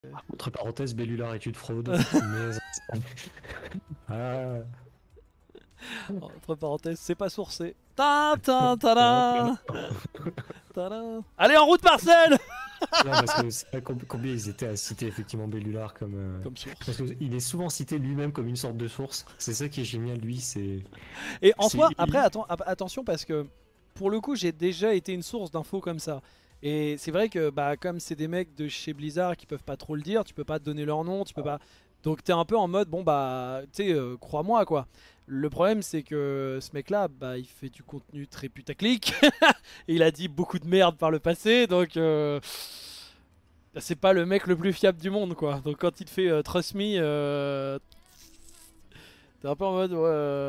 Entre parenthèses, Bellular est une fraude, mais... Ah, Entre parenthèses, c'est pas sourcé. Ta ta ta hop. da, ta da. Allez, en route, Marcel. Non, parce que c'est pas combien ils étaient à citer effectivement Bellular comme... Comme Parce source. qu'il est souvent cité lui-même comme une sorte de source. C'est ça qui est génial, lui, c'est... Et en c'est soi, après, attention parce que pour le coup, j'ai déjà été une source d'infos comme ça. Et c'est vrai que bah, comme c'est des mecs de chez Blizzard qui peuvent pas trop le dire, tu peux pas te donner leur nom, tu peux pas. Donc t'es un peu en mode bon bah tu sais crois-moi quoi. Le problème c'est que ce mec là bah il fait du contenu très putaclic et il a dit beaucoup de merde par le passé donc c'est pas le mec le plus fiable du monde quoi. Donc quand il te fait trust me t'es un peu en mode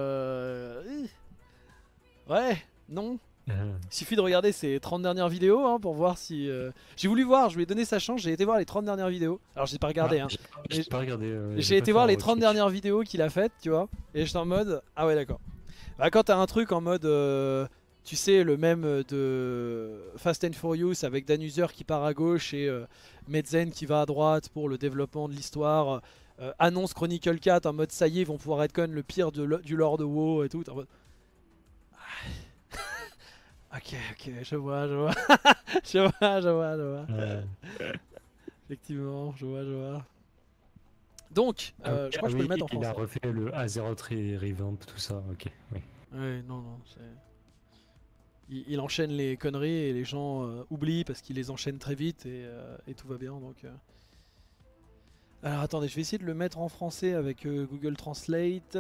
ouais non. Euh, Il suffit de regarder ses 30 dernières vidéos hein, pour voir si... J'ai voulu voir, je lui ai donné sa chance, j'ai été voir les 30 dernières vidéos. Alors j'ai pas regardé hein. j'ai Mais pas regardé, j'ai j'ai pas été fait voir un les 30 recheck. dernières vidéos qu'il a faites, tu vois. Et j'étais en mode, ah ouais d'accord. Bah, quand t'as un truc en mode, tu sais, le même de Fast and Furious avec Dan User qui part à gauche et Medzen qui va à droite pour le développement de l'histoire. Annonce Chronicle 4 en mode ça y est, ils vont pouvoir retcon le pire du lore de WoW et tout. En mode, ok, ok, je vois, je vois. Je vois, je vois, je vois. Euh, Effectivement, je vois, je vois. Donc, je crois ah que je peux le oui, mettre en il a français. refait le Azeroth Revamp, tout ça, ok. Oui. Ouais, non, non, il enchaîne les conneries et les gens oublient parce qu'il les enchaîne très vite et tout va bien. Donc, alors attendez, je vais essayer de le mettre en français avec Google Translate.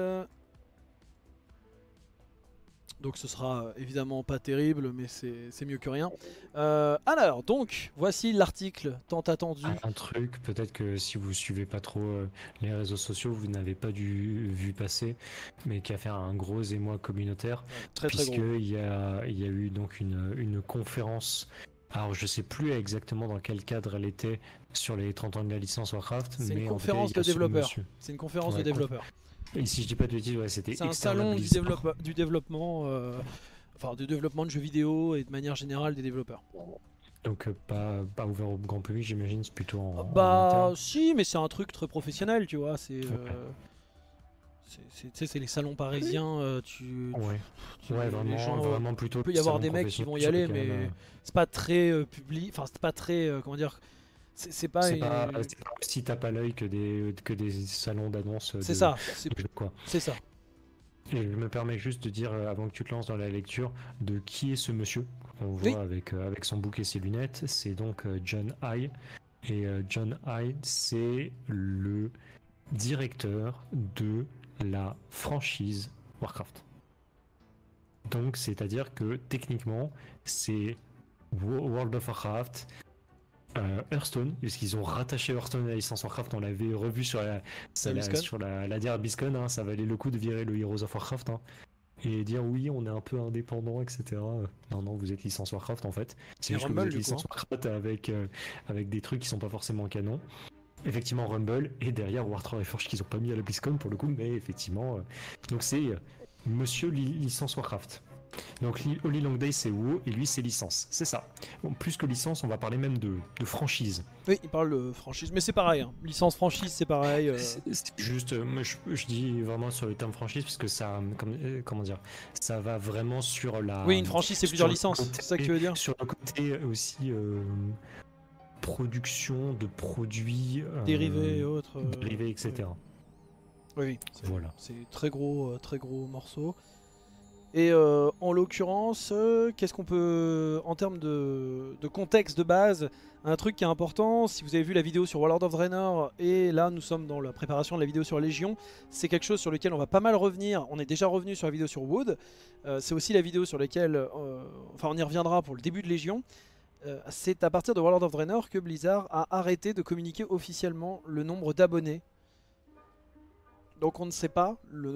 Donc ce sera évidemment pas terrible, mais c'est mieux que rien. Alors, donc, voici l'article tant attendu. Un truc, peut-être que si vous suivez pas trop les réseaux sociaux, vous n'avez pas vu passer, mais qui a fait un gros émoi communautaire, Ouais, très très gros. puisqu'il y a eu donc une conférence. Alors je sais plus exactement dans quel cadre elle était sur les 30 ans de la licence Warcraft, C'est une mais en tout cas il conférence y de a ce développeurs. monsieur. C'est une conférence de Ouais, développeurs. et si je dis pas de bêtises, ouais, c'était C'est un externe à salon Blizzard. du développement, enfin du développement de jeux vidéo et de manière générale des développeurs. Donc pas ouvert au grand public, j'imagine, c'est plutôt en Bah interne. si, mais c'est un truc très professionnel, tu vois. Ouais, Tu sais, c'est les salons parisiens. ouais, ouais, Les vraiment, gens, vraiment il plutôt peut le y avoir salon des mecs qui professionnel vont y sur aller, lequel. mais c'est pas très public. Enfin, c'est pas très, comment dire. C'est pas C'est pas aussi tape à l'œil que des salons d'annonce c'est ça. de jeux, quoi. C'est ça. Et je me permets juste de dire, avant que tu te lances dans la lecture, de qui est ce monsieur qu'on Oui. voit avec son bouc et ses lunettes. C'est donc John High. Et John High, c'est le directeur de la franchise Warcraft. Donc, c'est-à-dire que techniquement, c'est World of Warcraft, Hearthstone, puisqu'ils ont rattaché Hearthstone à la licence Warcraft. On l'avait revu sur La BlizzCon. sur la dernière BlizzCon, hein, ça valait le coup de virer le Heroes of Warcraft, hein, et dire oui, on est un peu indépendant, etc. Non, non, vous êtes licence Warcraft en fait. C'est Et juste que vous Rumble êtes du coup. Hein. licence Warcraft avec des trucs qui sont pas forcément canon. Effectivement, Rumble, et derrière War3 et Forge qu'ils ont pas mis à la BlizzCon pour le coup, mais effectivement. Donc c'est Monsieur licence Warcraft. Donc Oli Longday c'est WoW et lui c'est licence, c'est ça. Bon, plus que licence, on va parler même de franchise. Oui, il parle de franchise, mais c'est pareil. Hein. Licence franchise, c'est pareil. C'est juste, moi je dis vraiment sur le terme franchise parce que ça, comment dire, ça va vraiment Oui, une franchise, c'est plusieurs licences. C'est ça que tu veux dire? sur le côté aussi production de produits Dérivés et autres. dérivés, Oui, etc. oui. Voilà. C'est très gros morceau. Et en l'occurrence, qu'est-ce qu'on peut, en termes de contexte de base, un truc qui est important, si vous avez vu la vidéo sur World of Draenor, et là nous sommes dans la préparation de la vidéo sur Légion, c'est quelque chose sur lequel on va pas mal revenir, on est déjà revenu sur la vidéo sur Wood, c'est aussi la vidéo sur laquelle, enfin on y reviendra pour le début de Légion, c'est à partir de World of Draenor que Blizzard a arrêté de communiquer officiellement le nombre d'abonnés. Donc on ne sait pas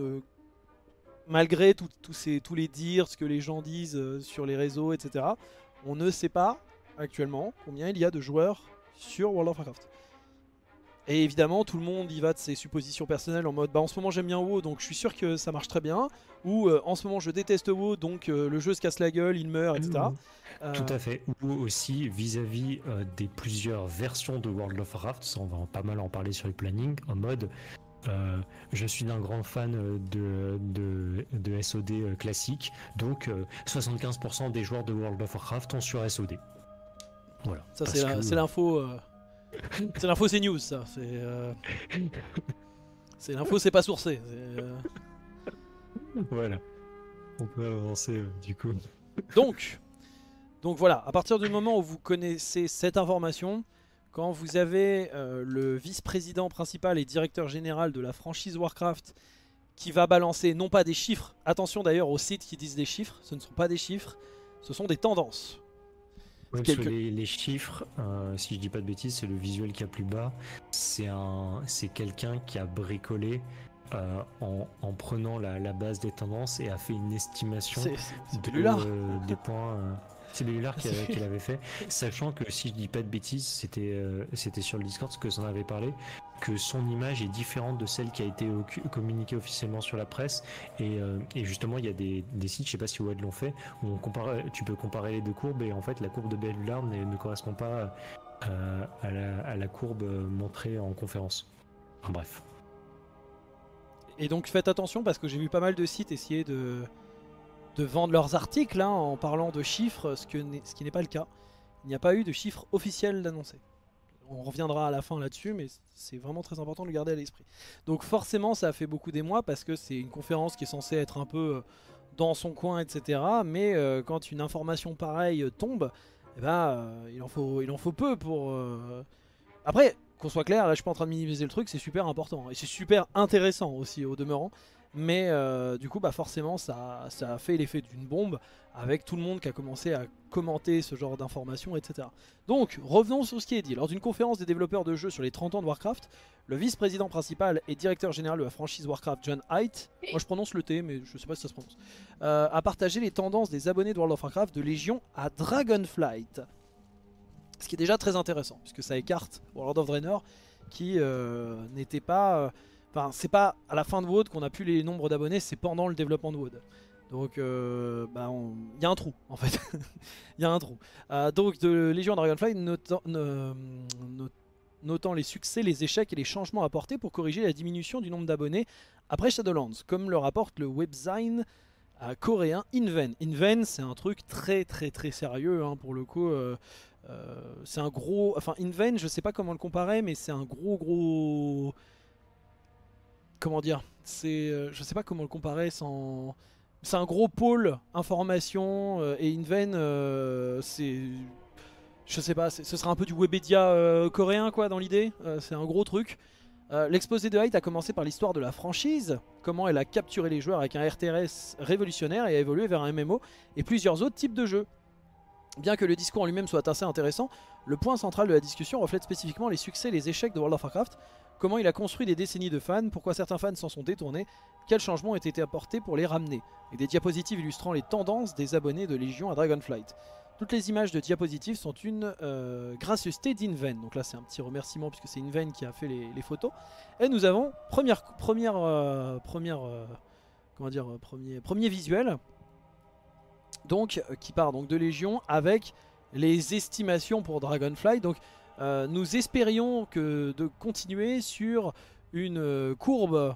malgré tous les dires, ce que les gens disent sur les réseaux, etc., on ne sait pas actuellement combien il y a de joueurs sur World of Warcraft. Et évidemment, tout le monde y va de ses suppositions personnelles en mode bah en ce moment j'aime bien WoW donc je suis sûr que ça marche très bien. Ou en ce moment je déteste WoW donc le jeu se casse la gueule, il meurt, etc. Tout à fait. Ou aussi vis-à-vis des plusieurs versions de World of Warcraft, ça on va pas mal en parler sur le planning, en mode je suis un grand fan de SOD classique, donc 75% des joueurs de World of Warcraft ont sur SOD. Voilà. Ça c'est l'info. C'est l'info, c'est news, ça. C'est l'info, c'est pas sourcé. Voilà. On peut avancer du coup. Donc voilà, à partir du moment où vous connaissez cette information, quand vous avez le vice-président principal et directeur général de la franchise Warcraft qui va balancer non pas des chiffres, attention d'ailleurs aux sites qui disent des chiffres, ce ne sont pas des chiffres, ce sont des tendances. Ouais, les chiffres, si je dis pas de bêtises, c'est le visuel qui est plus bas. C'est quelqu'un qui a bricolé en prenant la base des tendances et a fait une estimation des points. C'est Bellular qui l'avait fait, sachant que si je dis pas de bêtises, c'était sur le Discord ce que j'en avais parlé, que son image est différente de celle qui a été communiquée officiellement sur la presse et justement il y a des sites, je sais pas si WoD l'ont fait, où tu peux comparer les deux courbes et en fait la courbe de Bellular ne correspond pas à la courbe montrée en conférence. Enfin, bref. Et donc faites attention parce que j'ai vu pas mal de sites essayer de vendre leurs articles en parlant de chiffres, ce qui n'est pas le cas. Il n'y a pas eu de chiffres officiels d'annoncer. On reviendra à la fin là-dessus, mais c'est vraiment très important de le garder à l'esprit. Donc forcément, ça a fait beaucoup d'émoi parce que c'est une conférence qui est censée être un peu dans son coin, etc. Mais quand une information pareille tombe, eh ben, il en faut peu pour... Après, qu'on soit clair, là je suis pas en train de minimiser le truc, c'est super important. Et c'est super intéressant aussi au demeurant. Mais du coup, bah forcément, ça a fait l'effet d'une bombe avec tout le monde qui a commencé à commenter ce genre d'informations, etc. Donc, revenons sur ce qui est dit. Lors d'une conférence des développeurs de jeux sur les 30 ans de Warcraft, le vice-président principal et directeur général de la franchise Warcraft, John Haidt, moi je prononce le T, mais je sais pas si ça se prononce, a partagé les tendances des abonnés de World of Warcraft de Légion à Dragonflight. Ce qui est déjà très intéressant, puisque ça écarte World of Draenor qui n'était pas... Enfin, c'est pas à la fin de WoD qu'on a pu les nombres d'abonnés, c'est pendant le développement de WoD. Donc, il y a un trou, en fait. Il y a un trou. Donc, de Légion à Dragonflight, notant les succès, les échecs et les changements apportés pour corriger la diminution du nombre d'abonnés après Shadowlands, comme le rapporte le webzine coréen Inven. Inven, c'est un truc très très très sérieux, pour le coup. C'est un gros... Enfin, Inven, je sais pas comment le comparer, mais c'est un gros... Comment dire, je sais pas comment le comparer sans... C'est un gros pôle information et Inven, c'est... Je sais pas, ce sera un peu du Webedia coréen quoi dans l'idée, c'est un gros truc. L'exposé de Haidt a commencé par l'histoire de la franchise, comment elle a capturé les joueurs avec un RTS révolutionnaire et a évolué vers un MMO et plusieurs autres types de jeux. Bien que le discours en lui-même soit assez intéressant, le point central de la discussion reflète spécifiquement les succès et les échecs de World of Warcraft, comment il a construit des décennies de fans, pourquoi certains fans s'en sont détournés, quels changements ont été apportés pour les ramener, et des diapositives illustrant les tendances des abonnés de Légion à Dragonflight. Toutes les images de diapositives sont une gracieuseté d'Inven, donc là c'est un petit remerciement puisque c'est Inven qui a fait les photos. Et nous avons premier visuel, donc qui part donc de Légion avec les estimations pour Dragonflight. Donc nous espérions de continuer sur une courbe,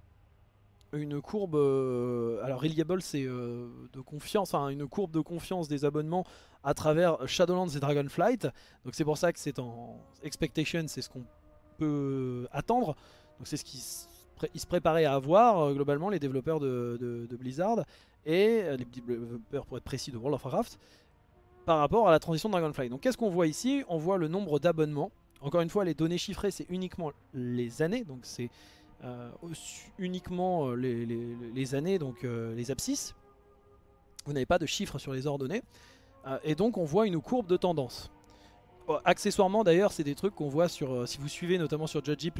alors Reliable c'est de confiance, une courbe de confiance des abonnements à travers Shadowlands et Dragonflight. Donc c'est pour ça que c'est en expectation, c'est ce qu'on peut attendre. Donc c'est ce qu'ils se préparaient à avoir globalement les développeurs de Blizzard et les développeurs pour être précis de World of Warcraft par rapport à la transition de Dragonflight. Donc qu'est-ce qu'on voit ici? On voit le nombre d'abonnements. Encore une fois, les données chiffrées c'est uniquement les années, donc c'est uniquement les années, donc les abscisses. Vous n'avez pas de chiffres sur les ordonnées. Et donc on voit une courbe de tendance. Accessoirement d'ailleurs, c'est des trucs qu'on voit sur, si vous suivez notamment sur Judgip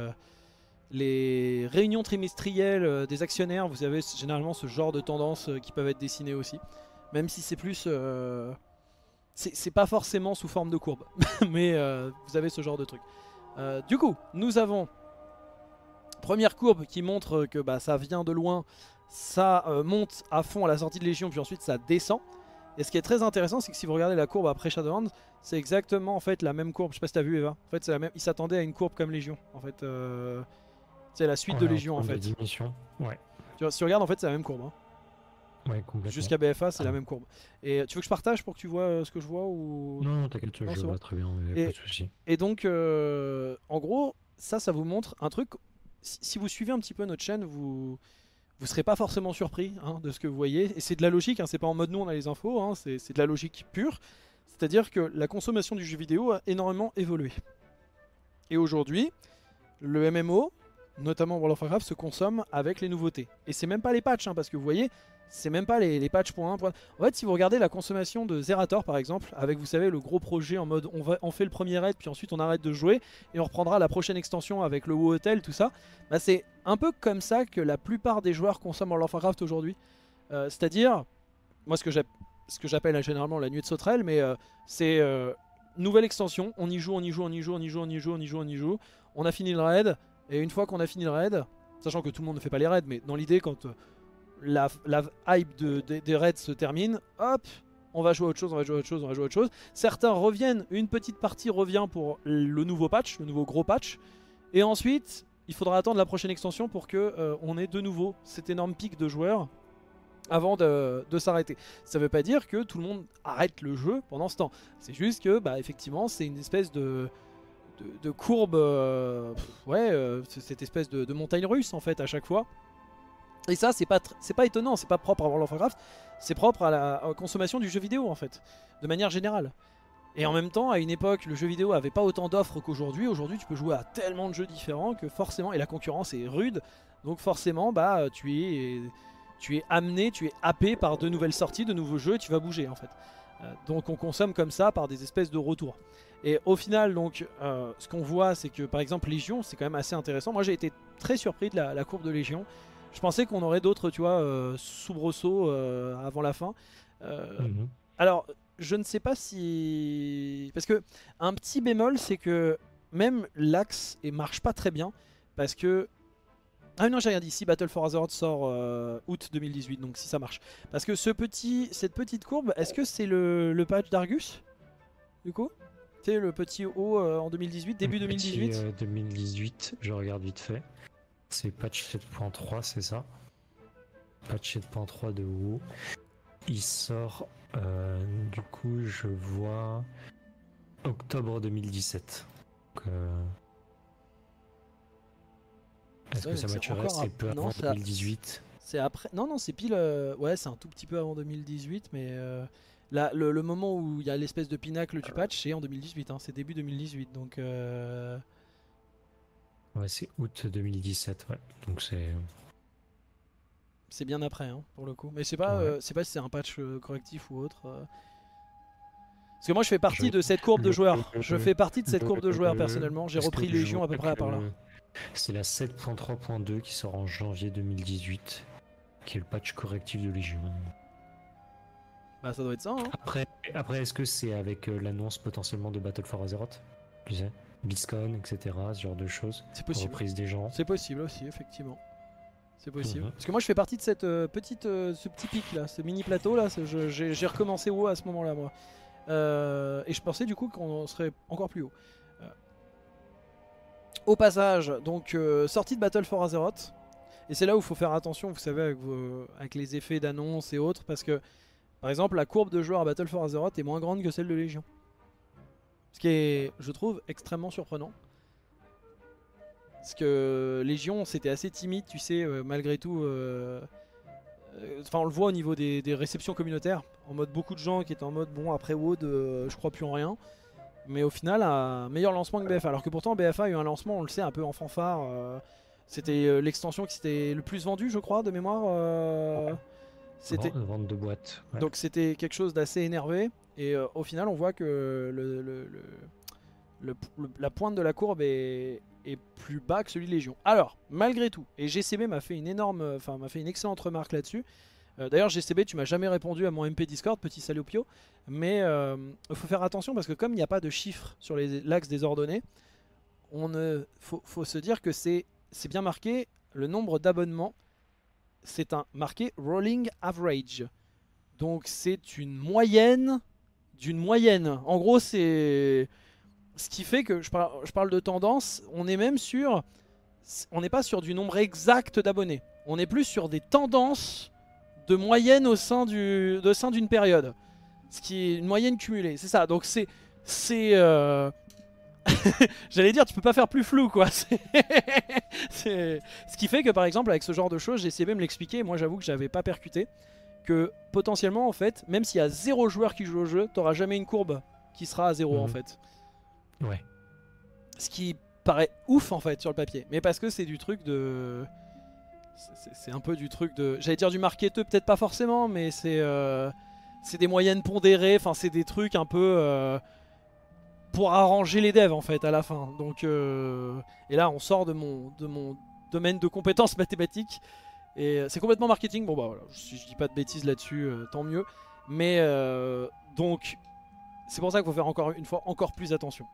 les réunions trimestrielles des actionnaires, vous avez généralement ce genre de tendances qui peuvent être dessinées aussi. Même si c'est plus... c'est pas forcément sous forme de courbe, mais vous avez ce genre de truc. Du coup, nous avons première courbe qui montre que bah, ça vient de loin, ça monte à fond à la sortie de Légion, puis ensuite ça descend. Et ce qui est très intéressant, c'est que si vous regardez la courbe après Shadowlands, c'est exactement en fait la même courbe. Je sais pas si t'as vu Eva. En fait, c'est la même. Ils s'attendaient à une courbe comme Légion. En fait, c'est la suite de Légion en fait. Ouais. Tu vois, si tu regardes, en fait, c'est la même courbe. Hein. Ouais, complètement. Jusqu'à BFA, c'est la même courbe. Et tu veux que je partage pour que tu vois ce que je vois ou... Non, t'inquiète, je vois très bien, mais pas de soucis. Et donc, en gros, ça vous montre un truc. Si vous suivez un petit peu notre chaîne, vous serez pas forcément surpris hein, de ce que vous voyez. Et c'est de la logique, hein, c'est pas en mode nous on a les infos, hein, c'est de la logique pure. C'est-à-dire que la consommation du jeu vidéo a énormément évolué. Et aujourd'hui, le MMO, notamment World of Warcraft, se consomme avec les nouveautés. Et c'est même pas les patchs, hein, parce que vous voyez, c'est même pas les patchs point 1. En fait, si vous regardez la consommation de Zerator par exemple, avec vous savez le gros projet en mode on fait le premier raid, puis ensuite on arrête de jouer, et on reprendra la prochaine extension avec le WoW Hotel, tout ça, bah c'est un peu comme ça que la plupart des joueurs consomment World of Warcraft aujourd'hui. C'est-à-dire, moi ce que j'appelle généralement la nuit de sauterelle, mais c'est nouvelle extension, on y joue, on a fini le raid, et une fois qu'on a fini le raid, sachant que tout le monde ne fait pas les raids, mais dans l'idée quand la hype des raids se termine, hop, on va jouer à autre chose, Certains reviennent, une petite partie revient pour le nouveau patch, le nouveau gros patch, et ensuite il faudra attendre la prochaine extension pour que on ait de nouveau cet énorme pic de joueurs avant de s'arrêter. Ça veut pas dire que tout le monde arrête le jeu pendant ce temps. C'est juste que, bah, effectivement, c'est une espèce de courbe, cette espèce de montagne russe en fait à chaque fois. Et ça, c'est pas étonnant, c'est pas propre à World of Warcraft, c'est propre à la consommation du jeu vidéo en fait, de manière générale. Et en même temps, à une époque, le jeu vidéo avait pas autant d'offres qu'aujourd'hui. Aujourd'hui, tu peux jouer à tellement de jeux différents que forcément, et la concurrence est rude, donc forcément, bah, tu es amené, tu es happé par de nouvelles sorties, de nouveaux jeux, et tu vas bouger en fait. Donc on consomme comme ça par des espèces de retours. Et au final, donc, ce qu'on voit, c'est que par exemple Légion, c'est quand même assez intéressant. Moi, j'ai été très surpris de la courbe de Légion. Je pensais qu'on aurait d'autres, tu vois, soubresauts avant la fin. Alors, je ne sais pas si... Parce que un petit bémol, c'est que même l'axe marche pas très bien. Parce que... Ah non, j'ai rien dit. Si Battle for Azeroth sort août 2018, donc si ça marche. Parce que cette petite courbe, est-ce que c'est le patch d'Argus du coup? C'est le petit haut en 2018, début 2018 petit, 2018, je regarde vite fait. C'est patch 7.3, c'est ça? Patch 7.3 de WoW. Il sort, du coup, je vois octobre 2017. Donc, est-ce que ça matcherait? C'est peu avant 2018. C'est après. Non, c'est pile. Ouais, c'est un tout petit peu avant 2018, mais là, le moment où il y a l'espèce de pinacle du patch, c'est en 2018. Hein, c'est début 2018, donc. Ouais, c'est août 2017, ouais. Donc c'est. C'est bien après, hein, pour le coup. Mais c'est pas, c'est pas si c'est un patch correctif ou autre. Parce que moi, je fais partie de cette courbe de joueurs. Je fais partie de cette courbe de joueurs personnellement. J'ai repris Légion à peu près à part là. C'est la 7.3.2 qui sort en janvier 2018, qui est le patch correctif de Légion. Bah, ça doit être ça. Hein. Après, est-ce que c'est avec l'annonce potentiellement de Battle for Azeroth? Tu sais, BlizzCon, etc., ce genre de choses. C'est possible. Reprise des gens. C'est possible aussi, effectivement. C'est possible. Parce que moi, je fais partie de cette ce petit pic là, ce mini plateau là. J'ai recommencé WoW à ce moment-là, moi. Et je pensais du coup qu'on serait encore plus haut. Au passage, donc sortie de Battle for Azeroth. Et c'est là où il faut faire attention, vous savez, avec les effets d'annonce et autres. Parce que, par exemple, la courbe de joueurs à Battle for Azeroth est moins grande que celle de Légion. Ce qui est, je trouve, extrêmement surprenant. Parce que Légion, c'était assez timide, tu sais, malgré tout. Enfin, on le voit au niveau des réceptions communautaires. En mode, beaucoup de gens qui étaient en mode, bon, après WoD, je crois plus en rien. Mais au final, un meilleur lancement que BFA. Alors que pourtant, BFA a eu un lancement, on le sait, un peu en fanfare. C'était l'extension qui s'était le plus vendue, je crois, de mémoire. C'était vente de boîtes. Ouais. Donc c'était quelque chose d'assez énervé. Et au final, on voit que la pointe de la courbe est plus bas que celui de Légion. Alors, malgré tout, et GCB m'a fait une excellente remarque là-dessus. D'ailleurs, GCB, tu m'as jamais répondu à mon MP Discord, petit salopio. Mais il faut faire attention parce que comme il n'y a pas de chiffres sur l'axe des ordonnées, faut se dire que c'est bien marqué le nombre d'abonnements. C'est un marqué rolling average. Donc c'est une moyenne d'une moyenne. En gros, c'est ce qui fait que je parle de tendance. On est même sur, on n'est pas sur du nombre exact d'abonnés. On est plus sur des tendances de moyenne au sein d'une période. Ce qui est une moyenne cumulée, c'est ça. Donc c'est j'allais dire, tu peux pas faire plus flou, quoi. Ce qui fait que, par exemple, avec ce genre de choses, j'ai essayé de me l'expliquer. Moi, j'avoue que j'avais pas percuté. Que potentiellement, en fait, même s'il y a 0 joueur qui joue au jeu, t'auras jamais une courbe qui sera à 0, en fait. Ouais. Ce qui paraît ouf, en fait, sur le papier. Mais parce que c'est du truc de... C'est un peu du truc de... J'allais dire du marketeux, peut-être pas forcément, mais c'est des moyennes pondérées. Enfin, c'est des trucs un peu... pour arranger les devs en fait à la fin. Donc et là on sort de mon domaine de compétences mathématiques et c'est complètement marketing. Bon bah voilà, si je dis pas de bêtises là-dessus, tant mieux. Mais donc c'est pour ça qu'il faut faire encore une fois encore plus attention.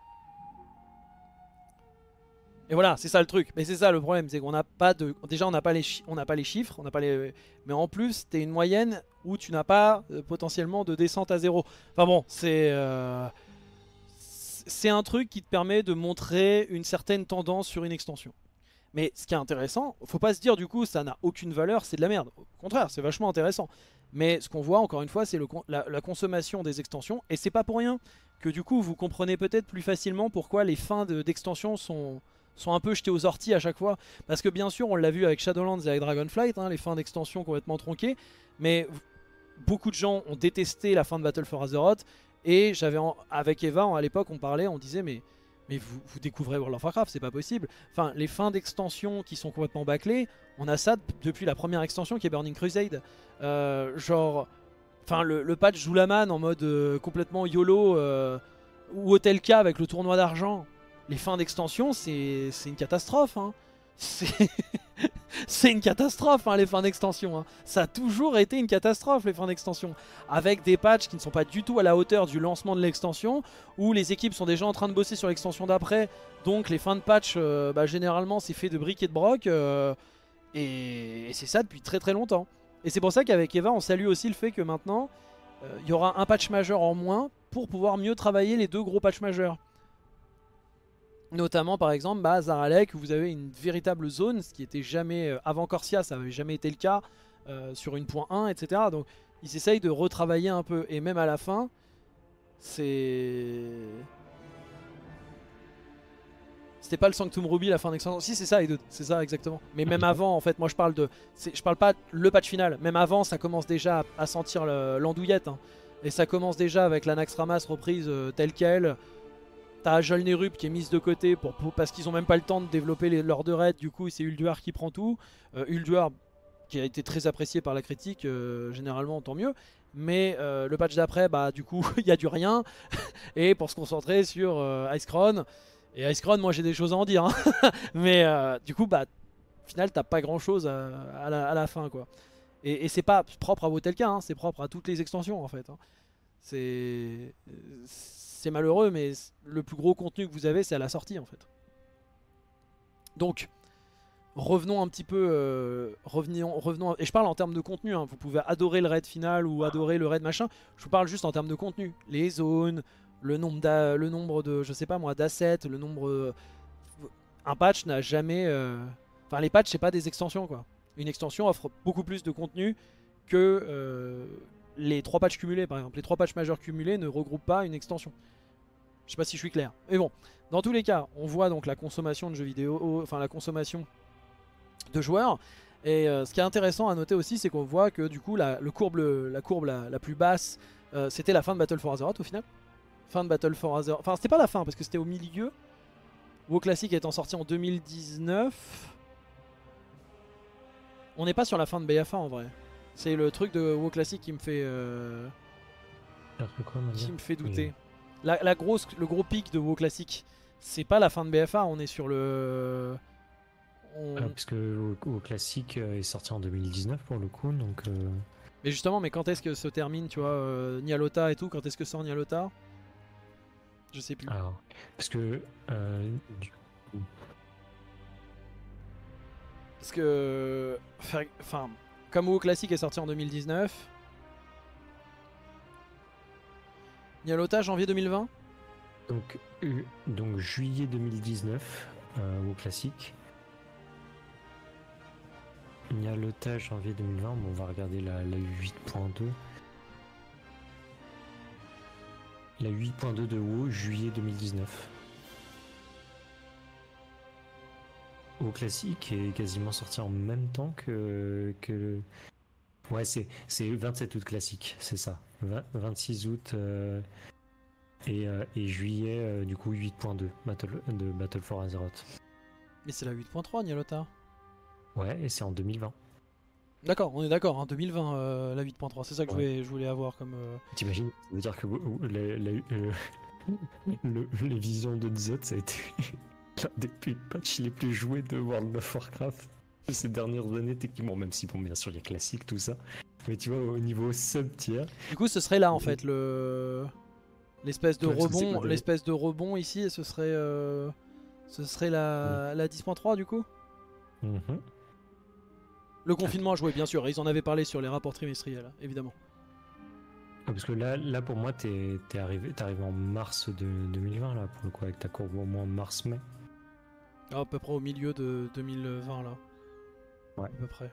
Et voilà, c'est ça le truc. Mais c'est ça le problème, c'est qu'on n'a pas de... Déjà on n'a pas les chiffres, on n'a pas les... Mais en plus t'es une moyenne où tu n'as pas potentiellement de descente à 0. Enfin bon, c'est un truc qui te permet de montrer une certaine tendance sur une extension. Mais ce qui est intéressant, faut pas se dire du coup ça n'a aucune valeur, c'est de la merde. Au contraire, c'est vachement intéressant. Mais ce qu'on voit encore une fois, c'est la consommation des extensions. Et c'est pas pour rien que du coup vous comprenez peut-être plus facilement pourquoi les fins d'extensions sont un peu jetées aux orties à chaque fois. Parce que bien sûr, on l'a vu avec Shadowlands et avec Dragonflight, hein, les fins d'extension complètement tronquées. Mais beaucoup de gens ont détesté la fin de Battle for Azeroth. Et avec Eva, à l'époque, on parlait, on disait mais vous découvrez World of Warcraft, c'est pas possible. Enfin, les fins d'extension qui sont complètement bâclées, on a ça depuis la première extension qui est Burning Crusade. Genre, enfin le patch Zulaman en mode complètement YOLO ou Hotelka avec le tournoi d'argent. Les fins d'extension, c'est une catastrophe. Hein. C'est une catastrophe, hein, les fins d'extension. Hein. Ça a toujours été une catastrophe, les fins d'extension. Avec des patchs qui ne sont pas du tout à la hauteur du lancement de l'extension, où les équipes sont déjà en train de bosser sur l'extension d'après. Donc les fins de patch, généralement, c'est fait de briques et de broc. Et c'est ça depuis très très longtemps. Et c'est pour ça qu'avec Eva, on salue aussi le fait que maintenant, il y aura un patch majeur en moins pour pouvoir mieux travailler les 2 gros patchs majeurs. Notamment par exemple Zaralek où vous avez une véritable zone, ce qui était jamais, avant Corsia ça n'avait jamais été le cas, sur une point 1 etc. Donc ils essayent de retravailler un peu et même à la fin c'était pas le Sanctum Ruby la fin d'extension, si c'est ça Edud, c'est ça exactement. Mais même avant en fait, moi je parle pas le patch final, même avant ça commence déjà à sentir l'andouillette hein. Et ça commence déjà avec la Naxxramas reprise telle quelle. T'as Jolnerup qui est mise de côté parce qu'ils ont même pas le temps de développer leurs 2 raids. Du coup c'est Ulduar qui prend tout. Ulduar qui a été très apprécié par la critique, généralement tant mieux. Mais le patch d'après, bah du coup il y a du rien. Et pour se concentrer sur Icecrown. Et Icecrown, moi j'ai des choses à en dire. Hein. Mais du coup bah au final t'as pas grand chose à la fin quoi. Et c'est pas propre à Wotelka, hein, c'est propre à toutes les extensions en fait. Hein. C'est malheureux, mais le plus gros contenu que vous avez, c'est à la sortie en fait. Donc, revenons un petit peu, revenons, et je parle en termes de contenu, hein. Vous pouvez adorer le raid final ou adorer le raid machin, je vous parle juste en termes de contenu. Les zones, le nombre de, je sais pas moi, d'assets, le nombre... un patch n'a jamais... Enfin, les patchs, c'est pas des extensions quoi. Une extension offre beaucoup plus de contenu que... les 3 patchs cumulés par exemple. Les 3 patchs majeurs cumulés ne regroupent pas une extension. Je sais pas si je suis clair. Mais bon, dans tous les cas, on voit donc la consommation de jeux vidéo, enfin la consommation de joueurs. Et ce qui est intéressant à noter aussi, c'est qu'on voit que du coup la courbe la plus basse, c'était la fin de Battle for Azeroth au final. Fin de Battle for Azeroth. Enfin, c'était pas la fin parce que c'était au milieu. WoW Classic étant sorti en 2019. On n'est pas sur la fin de BFA en vrai. C'est le truc de WoW Classic qui me fait douter. Le gros pic de WoW Classic, c'est pas la fin de BFA, on est sur le... parce que WoW Classic est sorti en 2019 pour le coup, donc... Mais justement, mais quand est-ce que se termine, tu vois, Nyalota et tout, quand est-ce que sort Nyalota? Je sais plus. Alors, parce que du coup, Parce que, enfin, comme WoW Classic est sorti en 2019, Nyalota janvier 2020. donc juillet 2019 au classique. Nyalota janvier 2020. Bon, on va regarder la 8.2. La 8.2 de WoW juillet 2019. Au classique est quasiment sorti en même temps que... Ouais, c'est 27 août classique, c'est ça. 26 août et juillet, du coup 8.2 de Battle for Azeroth. Mais c'est la 8.3 Nyalota. Ouais, et c'est en 2020. D'accord, on est d'accord, hein, 2020 la 8.3, c'est ça que Ouais. je voulais avoir comme... T'imagines, ça veut dire que les visions de Zot, ça a été l'un des patchs les plus joués de World of Warcraft de ces dernières années, techniquement, même si, bon, bien sûr, il y a classique, tout ça. Mais tu vois, au niveau sub-tier... Du coup, ce serait là en fait l'espèce de Ouais, parce que c'est rebond, quoi, l'espèce de rebond ici, et ce serait la 10.3 du coup. Mhm. Le confinement a joué bien sûr, et ils en avaient parlé sur les rapports trimestriels, évidemment. Ah, parce que là pour moi, t'es arrivé en mars de 2020, là, pour le coup, avec ta courbe au moins mars-mai. Ah, à peu près au milieu de 2020 là, Ouais. à peu près.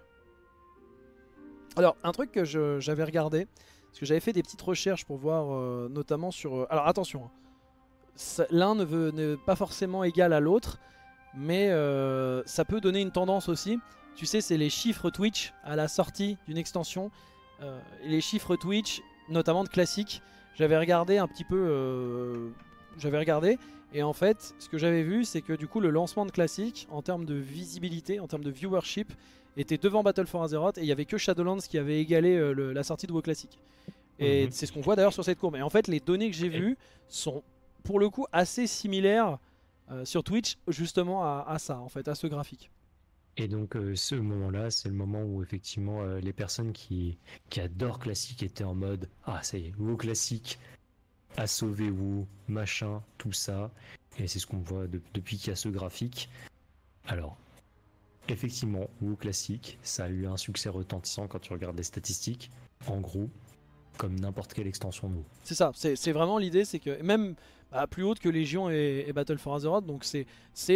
Alors, un truc que j'avais regardé, parce que j'avais fait des petites recherches pour voir notamment sur... alors attention, hein, l'un n'est pas forcément égal à l'autre, mais ça peut donner une tendance aussi. Tu sais, c'est les chiffres Twitch à la sortie d'une extension. Et les chiffres Twitch, notamment de classique, j'avais regardé un petit peu... j'avais regardé, et en fait, ce que j'avais vu, c'est que du coup, le lancement de classique, en termes de visibilité, en termes de viewership, était devant Battle for Azeroth, et il n'y avait que Shadowlands qui avait égalé la sortie de WoW Classic. Et Mhm. c'est ce qu'on voit d'ailleurs sur cette courbe. Et en fait, les données que j'ai vues sont pour le coup assez similaires sur Twitch, justement à ça, en fait, à ce graphique. Et donc, ce moment-là, c'est le moment où, effectivement, les personnes qui adorent classique étaient en mode « Ah, ça y est, WoW classique a sauvé WoW, machin, tout ça. » Et c'est ce qu'on voit depuis qu'il y a ce graphique. Alors, effectivement, WoW classique, ça a eu un succès retentissant quand tu regardes les statistiques. En gros, comme n'importe quelle extension de WoW. C'est ça, c'est vraiment l'idée, c'est que même plus haute que Légion et Battle for Azeroth, donc c'est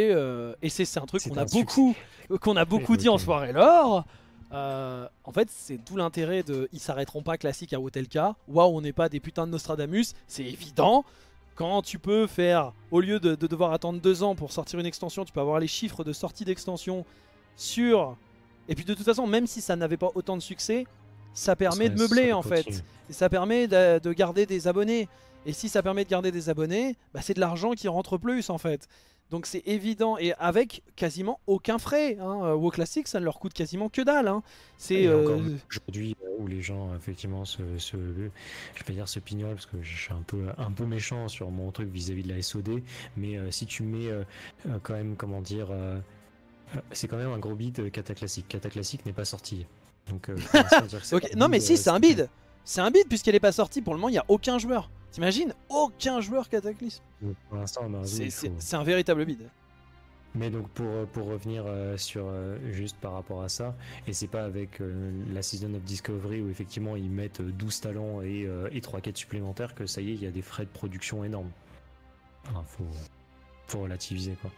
un truc C'est qu'on a un succès. beaucoup dit en soirée lore. En fait, c'est tout l'intérêt de ils s'arrêteront pas classique à Wotelka. Waouh, on n'est pas des putains de Nostradamus, c'est évident. Quand tu peux faire, au lieu de devoir attendre 2 ans pour sortir une extension, tu peux avoir les chiffres de sortie d'extension sur... Et puis de toute façon, même si ça n'avait pas autant de succès, ça permet de meubler en fait. Et ça permet de garder des abonnés. Et si ça permet de garder des abonnés, bah c'est de l'argent qui rentre plus en fait. Donc c'est évident, et avec quasiment aucun frais. Hein. WoW Classic, ça ne leur coûte quasiment que dalle. Hein. C'est Et encore aujourd'hui où les gens effectivement je vais dire se pignolent parce que je suis un peu méchant sur mon truc vis-à-vis de la SOD, mais si tu mets quand même comment dire c'est quand même un gros bid Cataclassique. Cataclassique n'est pas sorti. Donc okay. Non mais si, c'est un bid. C'est un bid puisqu'elle n'est pas sortie. Pour le moment, il n'y a aucun joueur. T'imagines? Aucun joueur Cataclysme. Pour l'instant, c'est un véritable bid. Mais donc pour revenir sur juste par rapport à ça, et c'est pas avec la Season of Discovery où effectivement ils mettent 12 talents et 3 quêtes supplémentaires que ça y est, il y a des frais de production énormes. Enfin, faut relativiser quoi.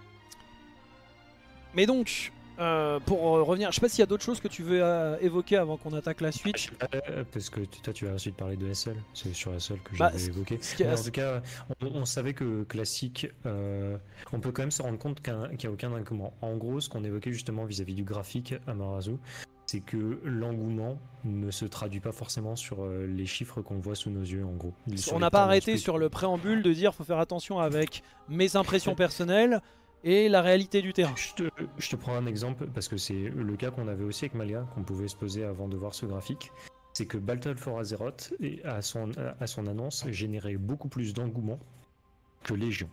Mais donc, pour revenir, je sais pas s'il y a d'autres choses que tu veux évoquer avant qu'on attaque la suite. Parce que toi tu vas ensuite parler de SL, c'est sur SL que Bah, j'avais évoqué. Mais en tout cas, on savait que classique, on peut quand même se rendre compte qu'il n'y a aucun engouement. En gros, ce qu'on évoquait justement vis-à-vis du graphique à Marazu, c'est que l'engouement ne se traduit pas forcément sur les chiffres qu'on voit sous nos yeux en gros. On n'a pas arrêté sur le préambule de dire faut faire attention avec mes impressions personnelles et la réalité du terrain. Je te prends un exemple parce que c'est le cas qu'on avait aussi avec Malia, qu'on pouvait se poser avant de voir ce graphique. C'est que Battle for Azeroth, à son annonce, générait beaucoup plus d'engouement que Légion.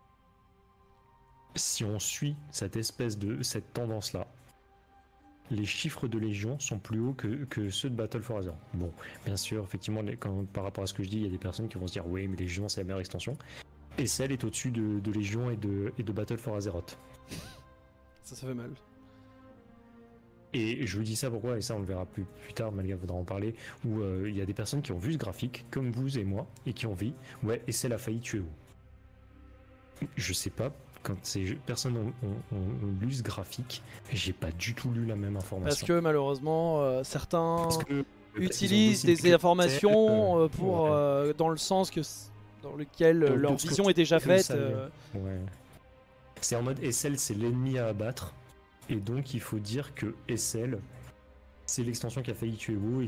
Si on suit cette tendance-là, les chiffres de Légion sont plus hauts que ceux de Battle for Azeroth. Bon, bien sûr, effectivement, par rapport à ce que je dis, il y a des personnes qui vont se dire « Oui, mais Légion, c'est la meilleure extension ». SL est au-dessus de Légion et de Battle for Azeroth. Ça fait mal. Et je vous dis ça pourquoi, et ça on le verra plus tard, Malga voudra en parler, où il y a des personnes qui ont vu ce graphique, comme vous et moi, et qui ont vu, ouais, SL a failli tuer vous. Je sais pas, quand ces personnes ont lu ce graphique, j'ai pas du tout lu la même information. Parce que malheureusement, certains que, utilisent des informations pour, dans le sens dans lequel leur vision est déjà faite. Ouais. C'est en mode SL, c'est l'ennemi à abattre. Et donc il faut dire que SL, c'est l'extension qui a failli tuer WoW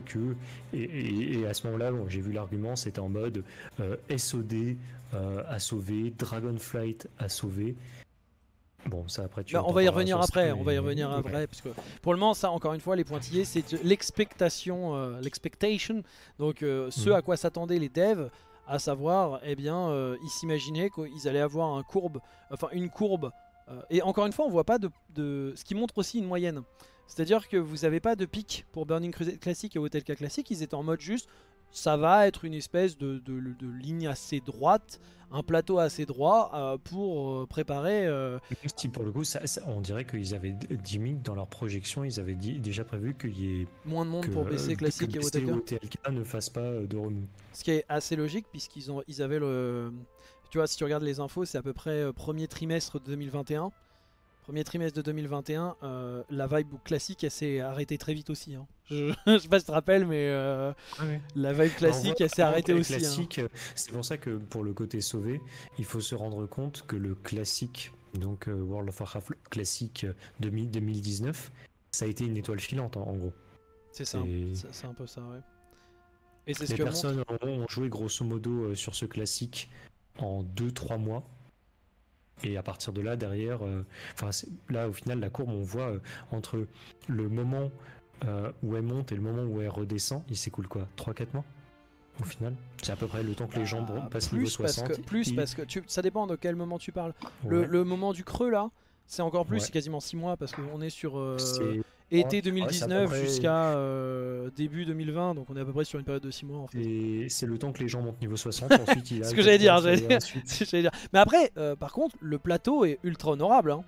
et à ce moment-là, bon, j'ai vu l'argument, c'était en mode SOD à sauver, Dragonflight à sauver. Bon, ça après tu. On va y revenir après. On va y revenir après, parce que pour le moment, ça, encore une fois, les pointillés, c'est l'expectation, l'expectation. Donc, ce à quoi s'attendaient les devs, à savoir, eh bien, ils s'imaginaient qu'ils allaient avoir une courbe. Et encore une fois, on voit pas ce qui montre aussi une moyenne. C'est-à-dire que vous n'avez pas de pic pour Burning Crusade classique et OTLK classique. Ils étaient en mode juste, ça va être une espèce de ligne assez droite, un plateau assez droit pour préparer. Pour le coup, on dirait qu'ils avaient dit dans leur projection, ils avaient déjà prévu qu'il y ait moins de monde pour BC classique et OTLK ne fasse pas de remous. Ce qui est assez logique puisqu'ils avaient le. Tu vois, si tu regardes les infos, c'est à peu près premier trimestre de 2021. Premier trimestre de 2021, la vibe classique, elle s'est arrêtée très vite aussi. Hein. Je sais pas si tu te rappelles, mais la vibe classique, elle s'est arrêtée aussi. Classique, c'est pour ça que pour le côté sauvé, il faut se rendre compte que le classique, donc World of Warcraft classique 2019, ça a été une étoile filante en gros. C'est ça, c'est un peu ça, ouais. Et c'est les personnes ont joué grosso modo sur ce classique en 2-3 mois. Et à partir de là, derrière, là au final, la courbe, on voit entre le moment où elle monte et le moment où elle redescend, il s'écoule quoi, 3-4 mois au final? C'est à peu près le temps que les gens passent niveau 60. Parce que ça dépend de quel moment tu parles. Ouais. Le moment du creux là, c'est encore plus, c'est quasiment 6 mois parce qu'on est sur été 2019 jusqu'à début 2020, donc on est à peu près sur une période de 6 mois en fait. Et c'est le temps que les gens montent niveau 60, ensuite il a... C'est ce que j'allais dire, Mais après, par contre, le plateau est ultra honorable. Hein.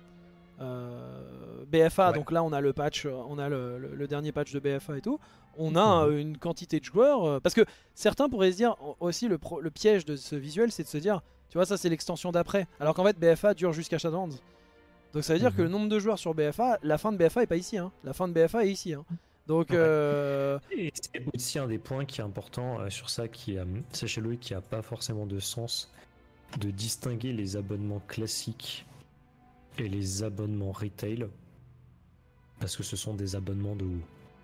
BFA, donc là on a le patch, on a le dernier patch de BFA et tout. On a une quantité de joueurs, parce que certains pourraient se dire aussi le piège de ce visuel, c'est de se dire, tu vois, ça c'est l'extension d'après, alors qu'en fait BFA dure jusqu'à Shadowlands. Donc ça veut dire que le nombre de joueurs sur BFA, la fin de BFA est pas ici, hein. La fin de BFA est ici. Hein. Donc et c'est aussi un des points qui est important sur ça, sachez-le, qui a pas forcément de sens de distinguer les abonnements classiques et les abonnements retail, parce que ce sont des abonnements de WoW.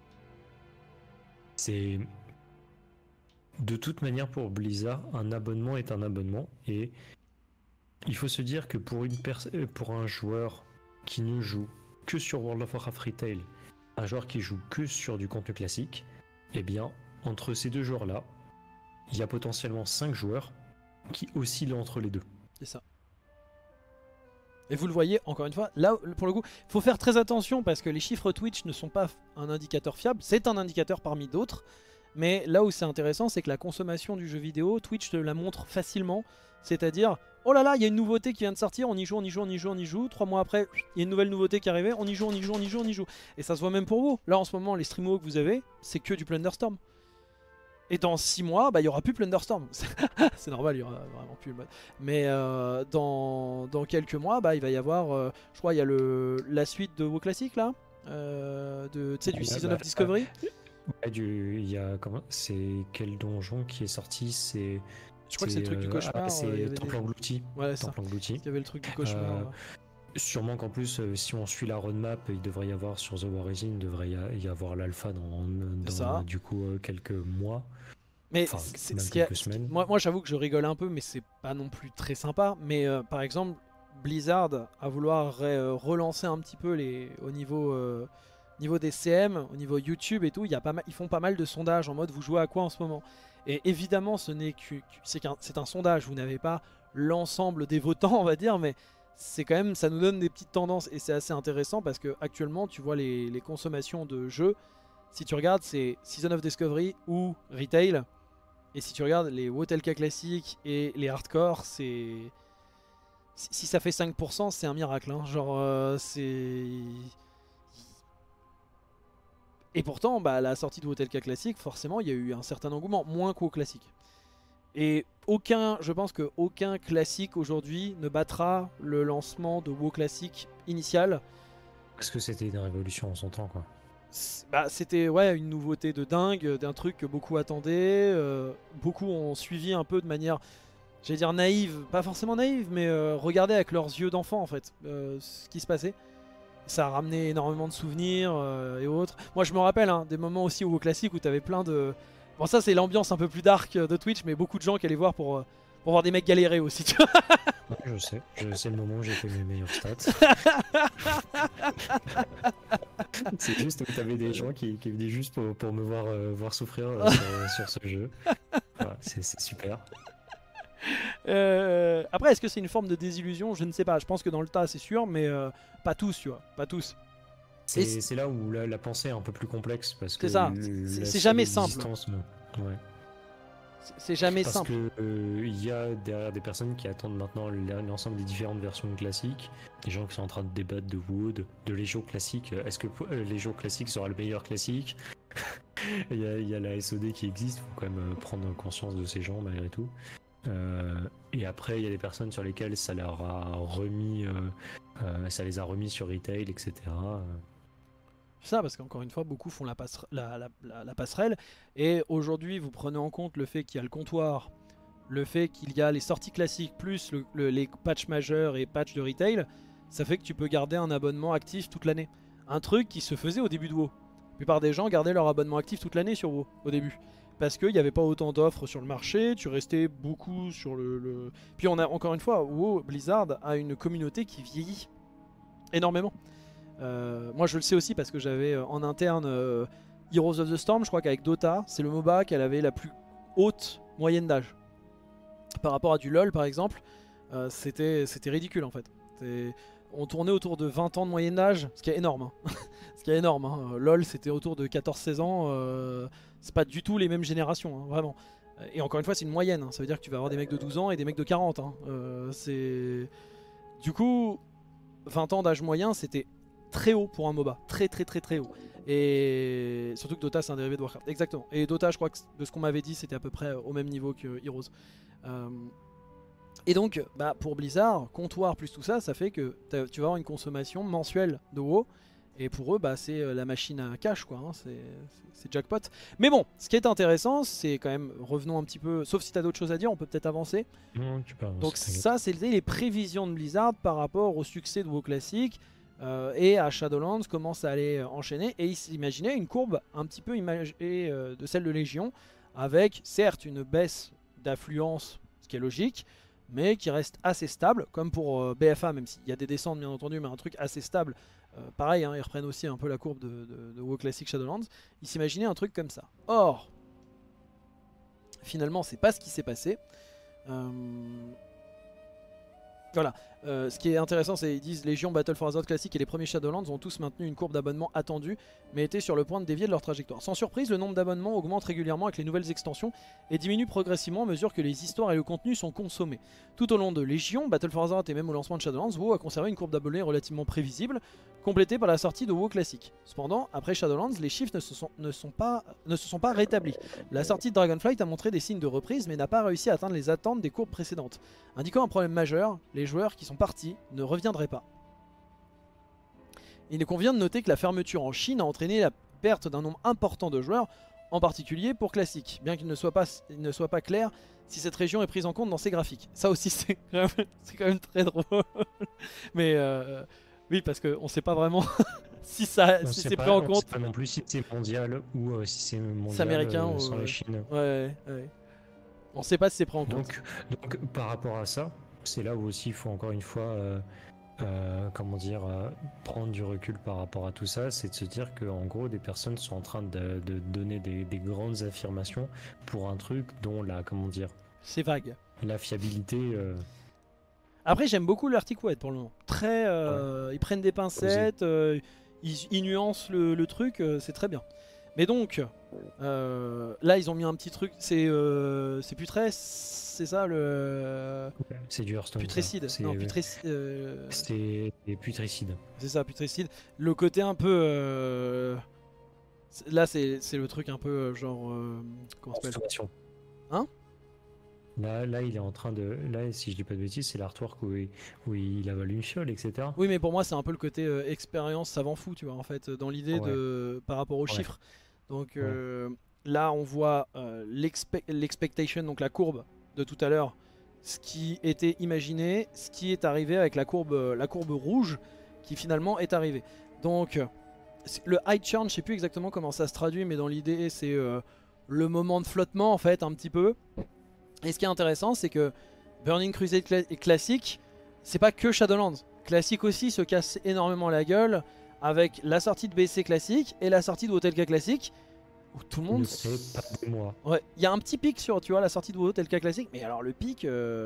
C'est de toute manière pour Blizzard, un abonnement est un abonnement, et il faut se dire que pour un joueur qui ne joue que sur World of Warcraft Retail, un joueur qui joue que sur du contenu classique, eh bien, entre ces deux joueurs-là, il y a potentiellement 5 joueurs qui oscillent entre les deux. C'est ça. Et vous le voyez, encore une fois, là, pour le coup, il faut faire très attention parce que les chiffres Twitch ne sont pas un indicateur fiable. C'est un indicateur parmi d'autres. Mais là où c'est intéressant, c'est que la consommation du jeu vidéo, Twitch te la montre facilement. C'est-à-dire, oh là là, il y a une nouveauté qui vient de sortir, on y joue, on y joue, on y joue, on y joue. 3 mois après, il y a une nouvelle nouveauté qui est arrivée, on y joue, on y joue, on y joue, on y joue. Et ça se voit même pour vous. Là, en ce moment, les streamos que vous avez, c'est que du Plunderstorm. Et dans 6 mois, il n'y aura plus Plunderstorm. C'est normal, il n'y aura vraiment plus le mode. Mais dans quelques mois, il va y avoir, je crois, il y a la suite de WoW Classic là, du Season of Discovery. C'est quel donjon qui est sorti? Je crois que c'est le truc du cauchemar. C'est Temple Englouti. Ouais, Temple Englouti. Il y avait le truc du cauchemar. Sûrement qu'en plus, si on suit la roadmap, il devrait y avoir sur The Warrism, il devrait y avoir l'alpha dans du coup quelques mois. Mais quelques semaines. Moi j'avoue que je rigole un peu, mais c'est pas non plus très sympa. Mais par exemple, Blizzard à vouloir relancer un petit peu au niveau des CM, au niveau YouTube et tout, ils font pas mal de sondages en mode vous jouez à quoi en ce moment. Et évidemment c'est un sondage, vous n'avez pas l'ensemble des votants on va dire, mais c'est quand même, ça nous donne des petites tendances et c'est assez intéressant parce que actuellement tu vois les consommations de jeux, si tu regardes c'est Season of Discovery ou Retail, et si tu regardes les WoTLK classiques et les hardcore, c'est Si ça fait 5%, c'est un miracle. Hein. Genre, c'est... Et pourtant, bah, à la sortie de WoTLK classique, forcément, il y a eu un certain engouement, moins qu'au classique. Et je pense qu'aucun classique aujourd'hui ne battra le lancement de WoW classique initial. Parce que c'était une révolution en son temps, quoi. Bah, c'était ouais, une nouveauté de dingue, d'un truc que beaucoup attendaient. Beaucoup ont suivi un peu de manière, j'allais dire naïve, pas forcément naïve, mais regardaient avec leurs yeux d'enfant en fait ce qui se passait. Ça a ramené énormément de souvenirs et autres. Moi je me rappelle hein, des moments aussi au WoW classique où tu avais plein de... Bon ça c'est l'ambiance un peu plus dark de Twitch, mais beaucoup de gens qui allaient voir pour voir des mecs galérer aussi. Tu vois. Ouais, je sais le moment où j'ai fait mes meilleurs stats. C'est juste que t'avais des gens qui venaient juste pour me voir souffrir sur ce jeu. Voilà, c'est super. Après, est-ce que c'est une forme de désillusion? Je ne sais pas. Je pense que dans le tas, c'est sûr, mais pas tous, tu vois. Pas tous. C'est là où la pensée est un peu plus complexe parce que c'est ça. C'est jamais simple. Ouais. C'est jamais parce simple. Parce qu'il y a derrière des personnes qui attendent maintenant l'ensemble des différentes versions classiques, des gens qui sont en train de débattre de WoW, de Légion classique. Est-ce que Légion classique sera le meilleur classique? Il y a la SOD qui existe, il faut quand même prendre conscience de ces gens malgré tout. Et après, il y a des personnes sur lesquelles ça leur a remis, ça les a remis sur retail, etc. Ça, parce qu'encore une fois, beaucoup font la passerelle. Et aujourd'hui, vous prenez en compte le fait qu'il y a le comptoir, le fait qu'il y a les sorties classiques, plus les patchs majeurs et patchs de retail, ça fait que tu peux garder un abonnement actif toute l'année. Un truc qui se faisait au début de WoW. La plupart des gens gardaient leur abonnement actif toute l'année sur WoW, au début. Parce qu'il n'y avait pas autant d'offres sur le marché, tu restais beaucoup sur le... Puis on a, encore une fois, WoW, Blizzard a une communauté qui vieillit énormément. Moi je le sais aussi parce que j'avais en interne Heroes of the Storm, je crois qu'avec Dota, c'est le MOBA qu'elle avait la plus haute moyenne d'âge. Par rapport à du LoL par exemple, c'était ridicule en fait. On tournait autour de 20 ans de moyenne d'âge, ce qui est énorme. Hein. Ce qui est énorme. Hein. LoL c'était autour de 14-16 ans, c'est pas du tout les mêmes générations, hein, vraiment. Et encore une fois c'est une moyenne, hein. Ça veut dire que tu vas avoir des mecs de 12 ans et des mecs de 40. Hein. Du coup, 20 ans d'âge moyen c'était très haut pour un MOBA, très haut. Et surtout que Dota c'est un dérivé de Warcraft, exactement. Et Dota je crois que de ce qu'on m'avait dit c'était à peu près au même niveau que Heroes. Et donc bah, pour Blizzard, comptoir plus tout ça, ça fait que tu vas avoir une consommation mensuelle de WoW. Et pour eux bah, c'est la machine à cash quoi, hein, c'est jackpot. Mais bon, ce qui est intéressant c'est quand même, revenons un petit peu, sauf si tu as d'autres choses à dire, on peut peut-être avancer. Non, tu peux avancer. Donc ça c'est les prévisions de Blizzard par rapport au succès de WoW classique. Et à Shadowlands, comment ça allait enchaîner. Et il s'imaginait une courbe un petit peu imagée de celle de Légion, avec certes une baisse d'affluence, ce qui est logique, mais qui reste assez stable, comme pour BFA, même s'il y a des descentes bien entendu, mais un truc assez stable. Pareil, hein, ils reprennent aussi un peu la courbe de WoW Classic Shadowlands. Il s'imaginait un truc comme ça. Or, finalement, c'est pas ce qui s'est passé. Voilà, ce qui est intéressant c'est qu'ils disent Légion, Battle for Azeroth classique et les premiers Shadowlands ont tous maintenu une courbe d'abonnement attendue mais étaient sur le point de dévier de leur trajectoire. Sans surprise, le nombre d'abonnements augmente régulièrement avec les nouvelles extensions et diminue progressivement à mesure que les histoires et le contenu sont consommés. Tout au long de Légion, Battle for Azeroth et même au lancement de Shadowlands, WoW a conservé une courbe d'abonnés relativement prévisible, complétée par la sortie de WoW classique. Cependant, après Shadowlands, les chiffres ne se sont pas rétablis. La sortie de Dragonflight a montré des signes de reprise mais n'a pas réussi à atteindre les attentes des courbes précédentes, indiquant un problème majeur, les joueurs qui sont partis ne reviendraient pas. Il convient de noter que la fermeture en Chine a entraîné la perte d'un nombre important de joueurs, en particulier pour Classic, bien qu'il ne soit pas clair si cette région est prise en compte dans ces graphiques. Ça aussi c'est quand même très drôle. Mais oui, parce qu'on ne sait pas vraiment si c'est pris en compte. On sait pas non plus si c'est mondial ou si c'est mondial américain sans la Chine. Ouais. On ne sait pas si c'est pris en compte. Donc par rapport à ça, c'est là où aussi il faut encore une fois prendre du recul par rapport à tout ça, c'est de se dire que en gros des personnes sont en train de donner des grandes affirmations pour un truc dont c'est vague. La fiabilité. Après j'aime beaucoup l'article web pour le moment. Très, ils prennent des pincettes, ils nuancent le truc, c'est très bien. Mais donc là ils ont mis un petit truc, c'est plus très c'est ça le C'est du Hearthstone. Putricide. Non, C'est Putricide. c'est ça, Putricide. Le côté un peu là c'est le truc un peu genre comment ça s'appelle? Consommation. Hein? Là, il est en train de. Là, si je dis pas de bêtises, c'est l'artwork où il avale une fiole, etc. Oui, mais pour moi c'est un peu le côté expérience savant fou, tu vois, en fait, dans l'idée Ouais. de par rapport aux Ouais. chiffres. Donc Ouais. là on voit l'expectation, donc la courbe de tout à l'heure, ce qui était imaginé, ce qui est arrivé avec la courbe rouge qui finalement est arrivée. Donc le high churn, je sais plus exactement comment ça se traduit, mais dans l'idée c'est le moment de flottement en fait un petit peu. Et ce qui est intéressant, c'est que Burning Crusade classique, c'est pas que Shadowlands. Classique aussi se casse énormément la gueule avec la sortie de BC classique et la sortie de WOTLK classique, où tout le monde. Ne créez pas des mois. Ouais, il y a un petit pic sur, tu vois, la sortie de WOTLK classique, mais alors le pic,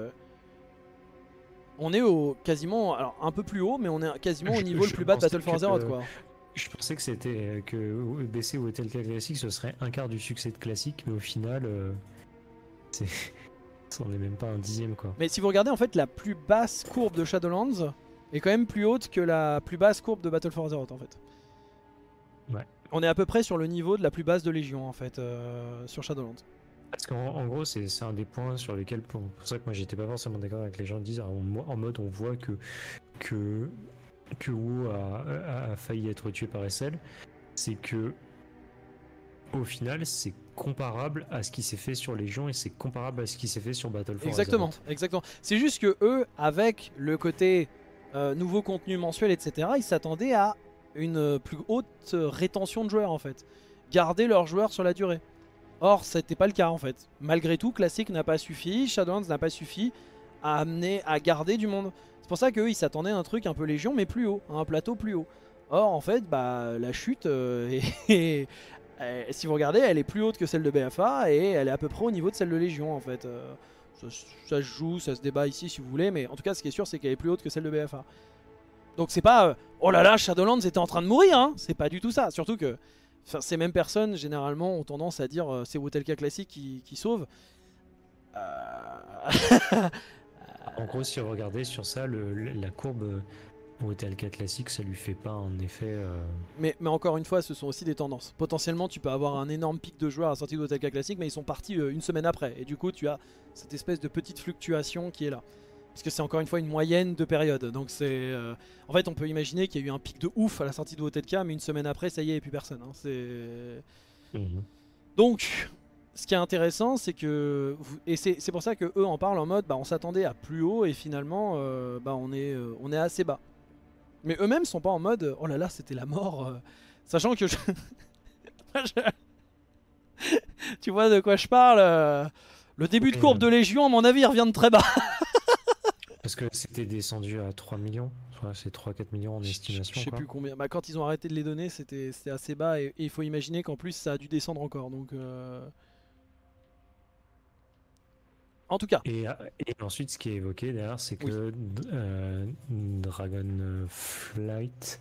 on est quasiment, alors un peu plus haut, mais on est quasiment au niveau le plus bas de Battle for Azeroth, quoi. Je pensais que c'était que BC ou TLK classique, ce serait un quart du succès de classique, mais au final, c'est. On n'est même pas un dixième, quoi. Mais si vous regardez, en fait, la plus basse courbe de Shadowlands est quand même plus haute que la plus basse courbe de Battle for Azeroth, en fait. Ouais. On est à peu près sur le niveau de la plus basse de Légion, en fait, sur Shadowlands. Parce qu'en gros, c'est un des points sur lesquels, pour ça que moi j'étais pas forcément d'accord avec les gens qui disent, en mode on voit que WoW a failli être tué par SL, c'est que au final, c'est comparable à ce qui s'est fait sur Légion et c'est comparable à ce qui s'est fait sur Battle for Exactement, Azeroth. exactement. C'est juste que eux, avec le côté nouveau contenu mensuel, etc., ils s'attendaient à une plus haute rétention de joueurs, en fait. Garder leurs joueurs sur la durée. Or, ça n'était pas le cas, en fait. Malgré tout, Classic n'a pas suffi, Shadowlands n'a pas suffi à amener, à garder du monde. C'est pour ça qu'eux, ils s'attendaient à un truc un peu Légion, mais plus haut, à un plateau plus haut. Or, en fait, bah, la chute si vous regardez, elle est plus haute que celle de BFA et elle est à peu près au niveau de celle de Légion, en fait. Ça se joue, ça se débat ici si vous voulez, mais en tout cas, ce qui est sûr, c'est qu'elle est plus haute que celle de BFA. Donc c'est pas oh là là, Shadowlands était en train de mourir, hein. C'est pas du tout ça. Surtout que ces mêmes personnes, généralement, ont tendance à dire c'est WOTLK classique qui sauve. En gros, si vous regardez sur ça, la courbe WTLK classique, ça lui fait pas un effet. Mais encore une fois, ce sont aussi des tendances. Potentiellement, tu peux avoir un énorme pic de joueurs à la sortie de WOTLK classique, mais ils sont partis une semaine après. Et du coup, tu as cette espèce de petite fluctuation qui est là. Parce que c'est encore une fois une moyenne de période. Donc c'est, en fait, on peut imaginer qu'il y a eu un pic de ouf à la sortie de WOTLK, mais une semaine après, ça y est, il n'y a plus personne. Hein. Donc, ce qui est intéressant, c'est que et c'est pour ça que eux en parlent en mode, bah, on s'attendait à plus haut et finalement, bah, on est assez bas. Mais eux-mêmes sont pas en mode, oh là là, c'était la mort. Sachant que tu vois de quoi je parle. Le début de courbe de Légion, à mon avis, il revient de très bas. Parce que c'était descendu à 3 millions. C'est 3-4 millions en estimation. Je sais plus combien. Bah, quand ils ont arrêté de les donner, c'était assez bas. Et il faut imaginer qu'en plus, ça a dû descendre encore. Donc, en tout cas. Et ensuite, ce qui est évoqué derrière, c'est que Dragonflight,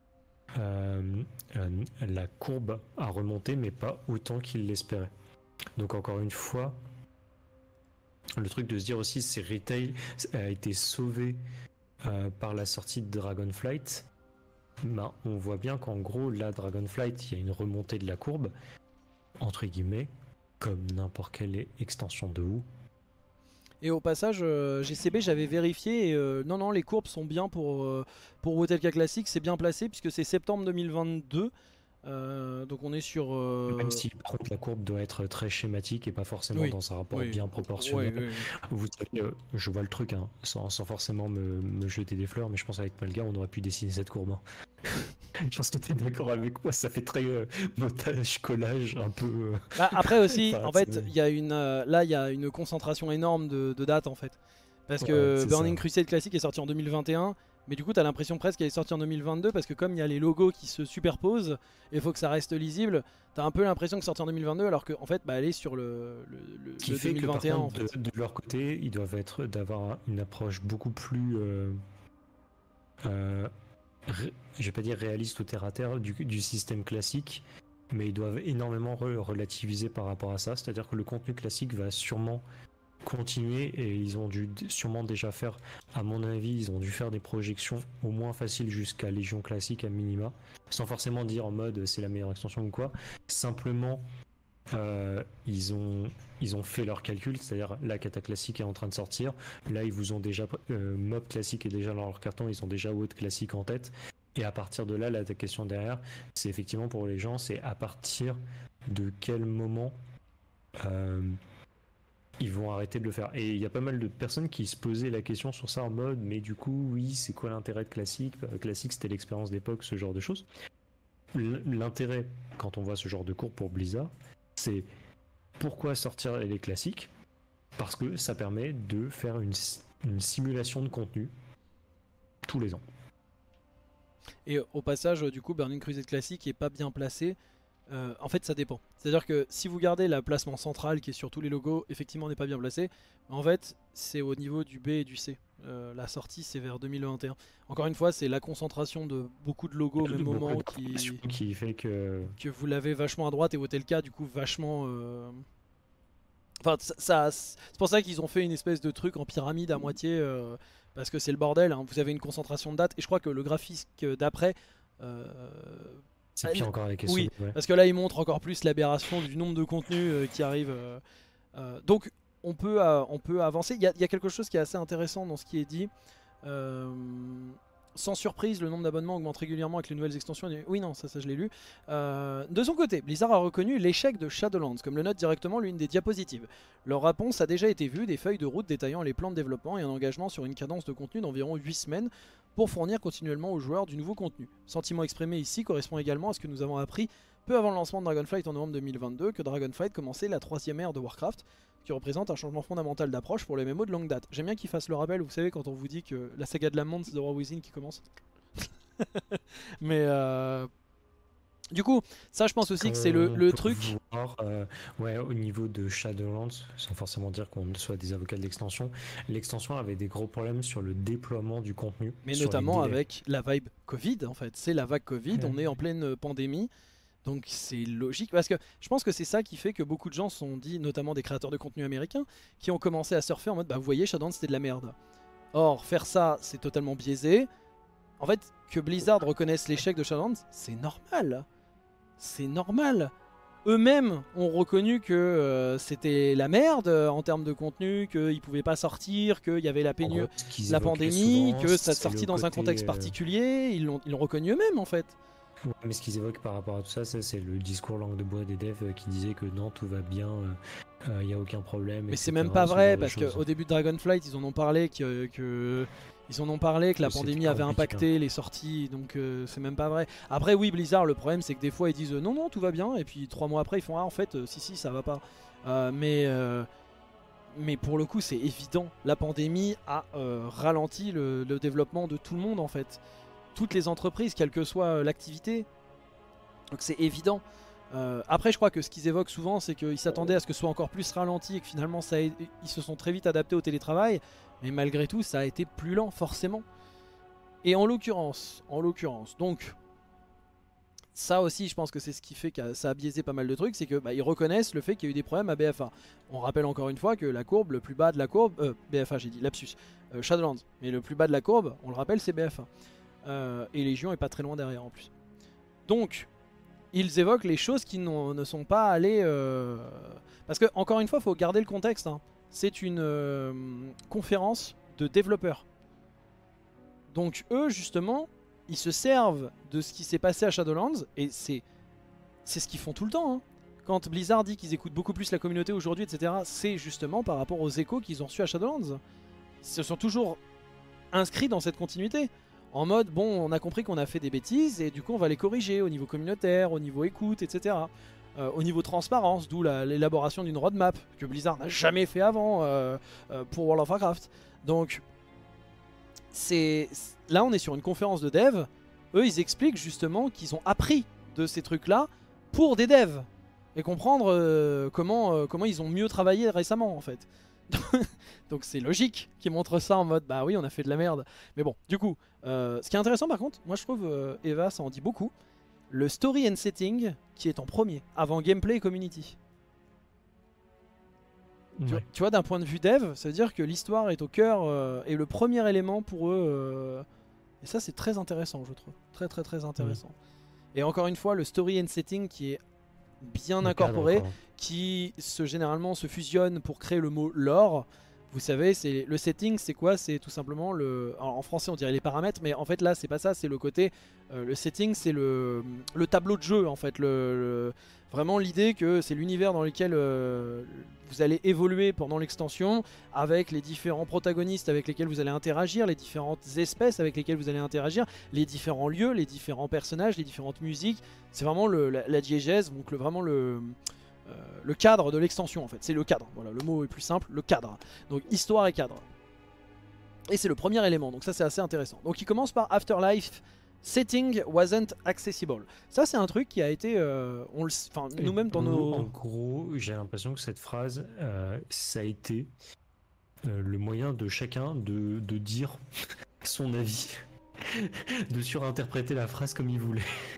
la courbe a remonté, mais pas autant qu'il l'espérait. Donc encore une fois, le truc de se dire aussi, c'est Retail a été sauvé par la sortie de Dragonflight. Ben, on voit bien qu'en gros, là, Dragonflight, il y a une remontée de la courbe, entre guillemets, comme n'importe quelle extension de WoW. Et au passage, GCB, j'avais vérifié et non, les courbes sont bien pour WOTLK Classic, c'est bien placé puisque c'est septembre 2022. Donc on est sur... Même si par contre la courbe doit être très schématique et pas forcément dans un rapport bien proportionnel. Vous savez, je vois le truc, hein, sans forcément me jeter des fleurs, mais je pense qu'avec Malga on aurait pu dessiner cette courbe. Hein. Je pense que tu es d'accord avec moi, ça fait très montage, collage, un peu... Bah, après aussi, en fait, il y a là il y a une concentration énorme de dates en fait. Parce que Burning Crusade Classic est sorti en 2021. Mais du coup, t'as l'impression presque qu'elle est sortie en 2022 parce que comme il y a les logos qui se superposent et il faut que ça reste lisible, t'as un peu l'impression que c'est sorti en 2022 alors qu'en fait, bah, elle est sur le qui le fait 2021 que, par contre, en fait. De leur côté, ils doivent d'avoir une approche beaucoup plus, je vais pas dire réaliste ou terre à terre du système classique, mais ils doivent énormément relativiser par rapport à ça. C'est-à-dire que le contenu classique va sûrement continuer et ils ont dû sûrement déjà faire, à mon avis, ils ont dû faire des projections au moins faciles jusqu'à Légion classique à minima, sans forcément dire en mode c'est la meilleure extension ou quoi. Simplement, ils ont fait leur calcul, c'est-à-dire la Kata classique est en train de sortir. Là, ils vous ont déjà Mob classique est déjà dans leur carton, ils ont déjà WoD classique en tête. Et à partir de là, la question derrière, c'est effectivement pour les gens, c'est à partir de quel moment ils vont arrêter de le faire. Et il y a pas mal de personnes qui se posaient la question sur ça en mode, mais du coup, oui, c'est quoi l'intérêt de classique? Classique, c'était l'expérience d'époque, ce genre de choses. L'intérêt, quand on voit ce genre de cours pour Blizzard, c'est pourquoi sortir les classiques? Parce que ça permet de faire une simulation de contenu tous les ans. Et au passage, du coup, Burning Crusade classique est pas bien placé. En fait, ça dépend. C'est-à-dire que si vous gardez la placement central qui est sur tous les logos, effectivement, n'est pas bien placé. En fait, c'est au niveau du B et du C. La sortie, c'est vers 2021. Encore une fois, c'est la concentration de beaucoup de logos au même moment qui fait que vous l'avez vachement à droite et Hotelka, du coup, vachement. Enfin, c'est pour ça qu'ils ont fait une espèce de truc en pyramide à moitié. Parce que c'est le bordel. Hein. Vous avez une concentration de dates. Et je crois que le graphique d'après. C'est pire encore avec les oui, ouais. Parce que là, il montre encore plus l'aberration du nombre de contenus qui arrivent. Donc, on peut avancer. Il y a quelque chose qui est assez intéressant dans ce qui est dit. Sans surprise, le nombre d'abonnements augmente régulièrement avec les nouvelles extensions. Oui, non, ça je l'ai lu. De son côté, Blizzard a reconnu l'échec de Shadowlands, comme le note directement l'une des diapositives. Leur réponse a déjà été vue, des feuilles de route détaillant les plans de développement et un engagement sur une cadence de contenu d'environ 8 semaines pour fournir continuellement aux joueurs du nouveau contenu. Sentiment exprimé ici correspond également à ce que nous avons appris peu avant le lancement de Dragonflight en novembre 2022, que Dragonflight commençait la 3e ère de Warcraft, qui représente un changement fondamental d'approche pour les MMO de longue date. J'aime bien qu'ils fassent le rappel, vous savez, quand on vous dit que la saga de la Monde, c'est The War Within qui commence. Mais du coup, ça je pense aussi que c'est le truc. Ouais, au niveau de Shadowlands, sans forcément dire qu'on soit des avocats de l'extension avait des gros problèmes sur le déploiement du contenu. Mais notamment avec la vibe Covid en fait. C'est la vague Covid, on est en pleine pandémie. Donc c'est logique, parce que je pense que c'est ça qui fait que beaucoup de gens se sont dit, notamment des créateurs de contenu américains, qui ont commencé à surfer en mode bah vous voyez Shadowlands c'était de la merde. Or faire ça c'est totalement biaisé. En fait que Blizzard reconnaisse l'échec de Shadowlands c'est normal. C'est normal. Eux-mêmes ont reconnu que c'était la merde en termes de contenu, qu'ils pouvaient pas sortir, qu'il y avait la pénurie, la pandémie, souvent, que ça sortit dans un contexte particulier, ils l'ont reconnu eux-mêmes en fait. Ouais, mais ce qu'ils évoquent par rapport à tout ça, c'est le discours langue de bois des devs qui disait que non, tout va bien, il n'y a aucun problème. Mais c'est même pas vrai, parce qu'au début de Dragonflight, ils en ont parlé que la pandémie avait impacté les sorties, donc c'est même pas vrai. Après oui, Blizzard, le problème c'est que des fois ils disent non, non, tout va bien, et puis 3 mois après ils font ah en fait, si, ça va pas. Mais pour le coup c'est évident, la pandémie a ralenti le développement de tout le monde en fait. Toutes les entreprises, quelle que soit l'activité. Donc c'est évident. Après je crois que ce qu'ils évoquent souvent c'est qu'ils s'attendaient à ce que ce soit encore plus ralenti et que finalement ils se sont très vite adaptés au télétravail. Mais malgré tout ça a été plus lent forcément. Et en l'occurrence, donc ça aussi je pense que c'est ce qui fait que ça a biaisé pas mal de trucs. C'est que ils reconnaissent le fait qu'il y a eu des problèmes à BFA. On rappelle encore une fois que la courbe, le plus bas de la courbe, BFA j'ai dit, lapsus, Shadowlands. Mais le plus bas de la courbe, on le rappelle c'est BFA. Et Légion est pas très loin derrière en plus. Donc ils évoquent les choses qui ne sont pas allées parce que encore une fois faut garder le contexte hein. C'est une conférence de développeurs, donc eux justement ils se servent de ce qui s'est passé à Shadowlands. Et c'est ce qu'ils font tout le temps hein. Quand Blizzard dit qu'ils écoutent beaucoup plus la communauté aujourd'hui etc, c'est justement par rapport aux échos qu'ils ont reçus à Shadowlands. Ils se sont toujours inscrits dans cette continuité. En mode, bon, on a compris qu'on a fait des bêtises et du coup on va les corriger au niveau communautaire, au niveau écoute, etc. Au niveau transparence, d'où l'élaboration d'une roadmap que Blizzard n'a jamais fait avant pour World of Warcraft. Donc, là on est sur une conférence de dev. Eux ils expliquent justement qu'ils ont appris de ces trucs-là pour des devs. Et comprendre comment ils ont mieux travaillé récemment en fait. Donc c'est logique qu'ils montrent ça en mode bah oui on a fait de la merde. Mais bon du coup ce qui est intéressant par contre, moi je trouve Eva ça en dit beaucoup, le story and setting qui est en premier avant gameplay et community. Ouais. Tu vois, d'un point de vue dev, ça veut dire que l'histoire est au cœur et le premier élément pour eux. Et ça, c'est très intéressant, je trouve. Très, très, très intéressant. Et encore une fois, le story and setting qui est bien Le cadre, incorporé, quoi. qui généralement se fusionne pour créer le mot lore. Vous savez, c'est le setting, c'est quoi? C'est tout simplement le. Alors, en français, on dirait les paramètres, mais en fait là, c'est pas ça. C'est le côté. Le setting, c'est le tableau de jeu, en fait. Vraiment l'idée que c'est l'univers dans lequel vous allez évoluer pendant l'extension, avec les différents protagonistes avec lesquels vous allez interagir, les différentes espèces avec lesquelles vous allez interagir, les différents lieux, les différents personnages, les différentes musiques. C'est vraiment la diégèse, donc vraiment le cadre de l'extension en fait. C'est le cadre, voilà, le mot est plus simple, le cadre. Donc histoire et cadre. Et c'est le premier élément, donc ça c'est assez intéressant. Donc il commence par Afterlife. Setting wasn't accessible. Ça, c'est un truc qui a été. Nous-mêmes dans nos. En gros, j'ai l'impression que cette phrase, ça a été le moyen de chacun de dire son avis, de surinterpréter la phrase comme il voulait.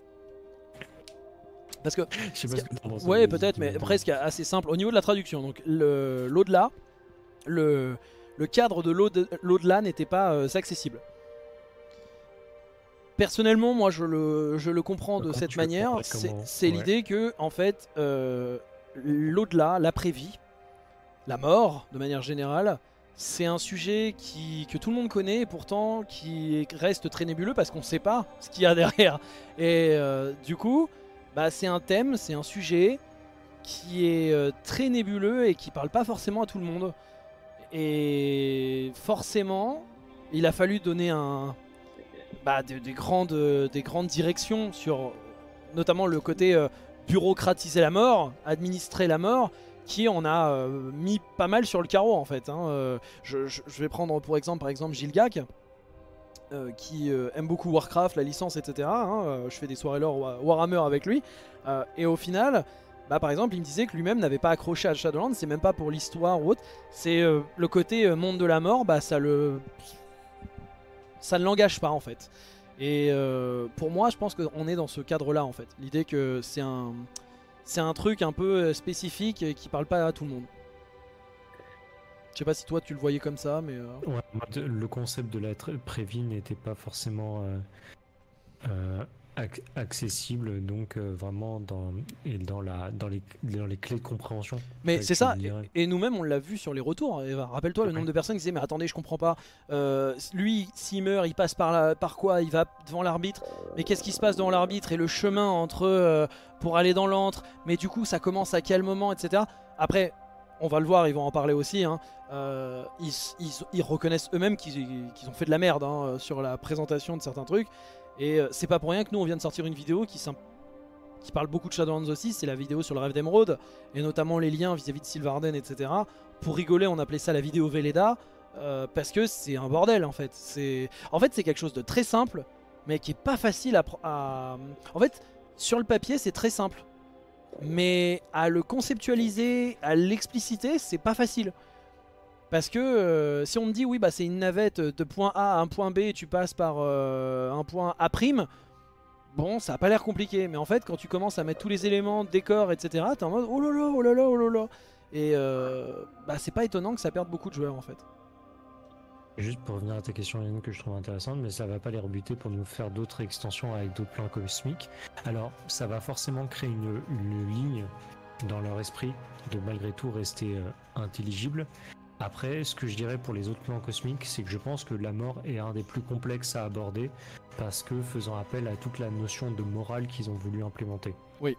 Parce que. Je sais pas ce que t'en penses. Ouais, peut-être, mais presque assez simple. Au niveau de la traduction, donc l'au-delà, le cadre de l'au-delà n'était pas accessible. Personnellement, moi je le comprends de cette manière. C'est l'idée que, en fait, l'au-delà, l'après-vie, la mort, de manière générale, c'est un sujet que tout le monde connaît et pourtant qui reste très nébuleux parce qu'on ne sait pas ce qu'il y a derrière. Et du coup, bah, c'est un thème, c'est un sujet qui est très nébuleux et qui parle pas forcément à tout le monde. Et forcément, il a fallu donner des grandes directions sur notamment le côté bureaucratiser la mort, administrer la mort, qui en a mis pas mal sur le carreau en fait. Je vais prendre par exemple Gilgak, qui aime beaucoup Warcraft, la licence, etc. Je fais des soirées lore Warhammer avec lui. Et au final, par exemple, il me disait que lui-même n'avait pas accroché à Shadowlands, c'est même pas pour l'histoire ou autre, c'est le côté monde de la mort, ça ne l'engage pas en fait. Et pour moi, je pense qu'on est dans ce cadre-là en fait. L'idée que c'est un truc un peu spécifique qui parle pas à tout le monde. Je sais pas si toi tu le voyais comme ça, mais. Ouais, le concept de la prévie n'était pas forcément accessible, donc vraiment dans les clés de compréhension. Mais c'est ça, et nous-mêmes on l'a vu sur les retours. Eva, rappelle-toi le nombre de personnes qui disaient mais attendez, je comprends pas. Lui, s'il meurt, il passe par quoi? Il va devant l'arbitre. Mais qu'est-ce qui se passe devant l'arbitre et le chemin entre pour aller dans l'antre? Mais du coup, ça commence à quel moment, etc. Après, on va le voir, ils vont en parler aussi. Ils reconnaissent eux-mêmes qu'ils ont fait de la merde sur la présentation de certains trucs. Et c'est pas pour rien que nous on vient de sortir une vidéo qui parle beaucoup de Shadowlands aussi, c'est la vidéo sur le rêve d'Emeraude, et notamment les liens vis-à-vis de Sylvarden, etc. Pour rigoler, on appelait ça la vidéo Velleda, parce que c'est un bordel en fait. C'est quelque chose de très simple, mais qui est pas facile à... En fait, sur le papier c'est très simple, mais à le conceptualiser, à l'expliciter, c'est pas facile. Parce que si on me dit oui c'est une navette de point A à un point B et tu passes par un point A', bon ça a pas l'air compliqué. Mais en fait quand tu commences à mettre tous les éléments, décor, etc. t'es en mode oh là là, oh là là, oh là là. Et c'est pas étonnant que ça perde beaucoup de joueurs en fait. Juste pour revenir à ta question Yann, que je trouve intéressante, mais ça va pas les rebuter pour nous faire d'autres extensions avec d'autres plans cosmiques. Alors ça va forcément créer une ligne dans leur esprit de malgré tout rester intelligible. Après, ce que je dirais pour les autres plans cosmiques, c'est que je pense que la mort est un des plus complexes à aborder parce que faisant appel à toute la notion de morale qu'ils ont voulu implémenter. Oui.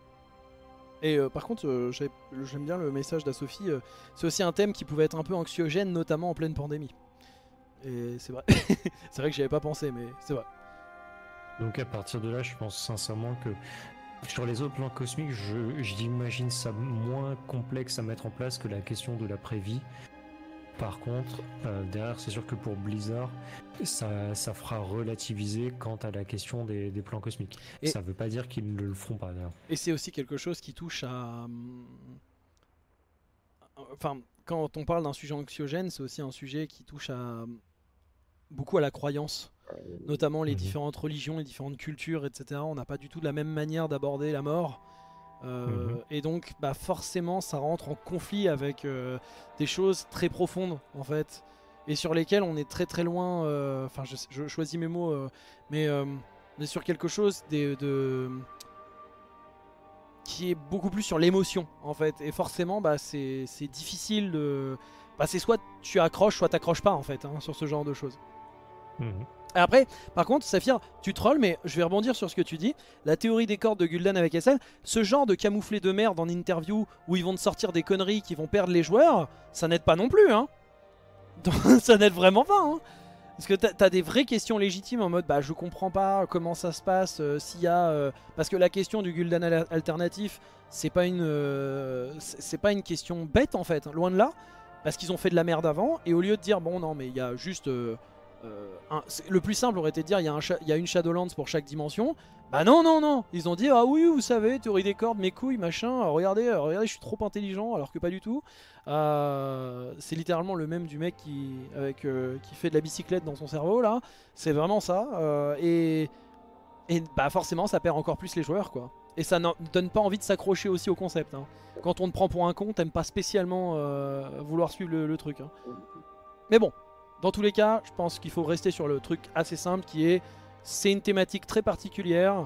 Et par contre, j'aime bien le message d'Asophie. C'est aussi un thème qui pouvait être un peu anxiogène, notamment en pleine pandémie. Et c'est vrai. C'est vrai que j'y avais pas pensé, mais c'est vrai. Donc à partir de là, je pense sincèrement que sur les autres plans cosmiques, j'imagine ça moins complexe à mettre en place que la question de la prévie. Par contre, derrière, c'est sûr que pour Blizzard, ça fera relativiser quant à la question des plans cosmiques. Et ça veut pas dire qu'ils ne le feront pas, d'ailleurs. Et c'est aussi quelque chose qui touche à... Enfin, quand on parle d'un sujet anxiogène, c'est aussi un sujet qui touche beaucoup à la croyance. Notamment les différentes religions, les différentes cultures, etc. On n'a pas du tout la même manière d'aborder la mort. Et donc bah, forcément ça rentre en conflit avec des choses très profondes en fait, et sur lesquelles on est très très loin, enfin je choisis mes mots, mais on est sur quelque chose qui est beaucoup plus sur l'émotion en fait, et forcément bah, c'est difficile de... Bah, c'est soit tu accroches, soit t'accroches pas en fait, hein, sur ce genre de choses. Mhm. Et après, par contre, Saphir, tu trolls, mais je vais rebondir sur ce que tu dis. La théorie des cordes de Gul'dan avec SL, ce genre de camouflé de merde en interview où ils vont te sortir des conneries qui vont perdre les joueurs, ça n'aide pas non plus, hein. Ça n'aide vraiment pas, hein. Parce que t'as des vraies questions légitimes en mode bah je comprends pas comment ça se passe, s'il y a... parce que la question du Gul'dan alternatif, c'est pas une question bête en fait, loin de là. Parce qu'ils ont fait de la merde avant, et au lieu de dire bon non mais il y a juste... le plus simple aurait été de dire il y a une Shadowlands pour chaque dimension. Bah non, non, non. Ils ont dit ah oui, vous savez, théorie des cordes, mes couilles, machin. Regardez, regardez, je suis trop intelligent, alors que pas du tout. C'est littéralement le même du mec qui fait de la bicyclette dans son cerveau là. C'est vraiment ça. Et bah forcément, ça perd encore plus les joueurs quoi. Et ça ne donne pas envie de s'accrocher aussi au concept, hein. Quand on te prend pour un con, t'aimes pas spécialement vouloir suivre le truc, hein. Mais bon. Dans tous les cas, je pense qu'il faut rester sur le truc assez simple qui est... C'est une thématique très particulière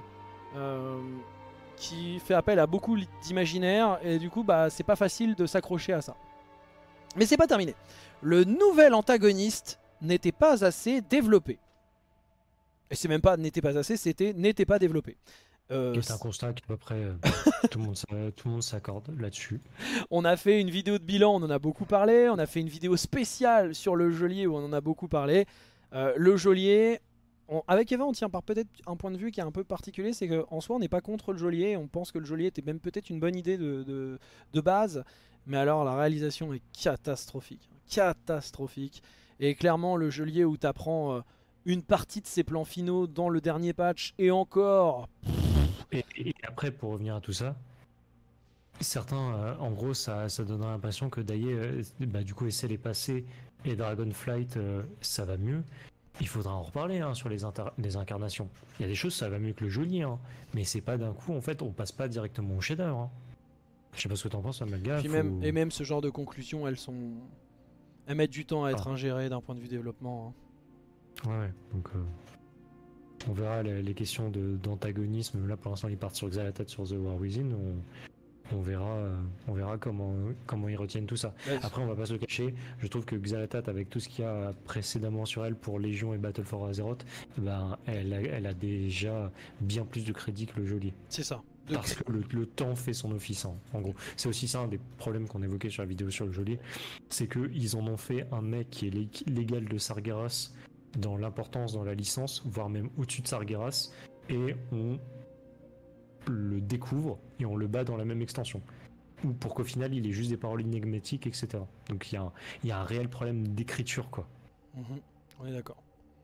qui fait appel à beaucoup d'imaginaire et du coup, bah, c'est pas facile de s'accrocher à ça. Mais c'est pas terminé. Le nouvel antagoniste n'était pas assez développé. Et c'est même pas n'était pas assez, c'était n'était pas développé. C'est un constat qu'à peu près tout le monde s'accorde là-dessus. On a fait une vidéo de bilan, on en a beaucoup parlé. On a fait une vidéo spéciale sur le geôlier où on en a beaucoup parlé. Le geôlier, avec Eva, on tient par peut-être un point de vue qui est un peu particulier. C'est qu'en soi, on n'est pas contre le geôlier. On pense que le geôlier était même peut-être une bonne idée de base. Mais alors, la réalisation est catastrophique. Catastrophique. Et clairement, le geôlier où tu apprends une partie de ses plans finaux dans le dernier patch et encore... Et après, pour revenir à tout ça, certains, en gros, ça donnerait l'impression que bah, du coup, SL est passé et Dragonflight, ça va mieux. Il faudra en reparler hein, sur les incarnations. Il y a des choses, ça va mieux que le geôlier, hein, mais c'est pas d'un coup, en fait, on passe pas directement au shader. Hein. Je sais pas ce que t'en penses, Amalga. Et même ce genre de conclusions, elles mettent du temps à être ingérées d'un point de vue développement, hein. Ouais, donc on verra les questions d'antagonisme. Là, pour l'instant, ils partent sur Xal'atath sur The War Within. On verra comment ils retiennent tout ça. Ouais, après, on va pas se le cacher. Je trouve que Xal'atath, avec tout ce qu'il y a précédemment sur elle pour Légion et Battle for Azeroth, ben, elle a déjà bien plus de crédit que le geôlier. C'est ça. Parce que le temps fait son office, hein, en gros. C'est aussi ça un des problèmes qu'on évoquait sur la vidéo sur le geôlier. C'est qu'ils en ont fait un mec qui est l'égal de Sargeras dans l'importance, dans la licence, voire même au-dessus de Sargeras, et on le découvre et on le bat dans la même extension. Ou pour qu'au final il ait juste des paroles énigmatiques, etc. Donc il y a un réel problème d'écriture, quoi. On est d'accord.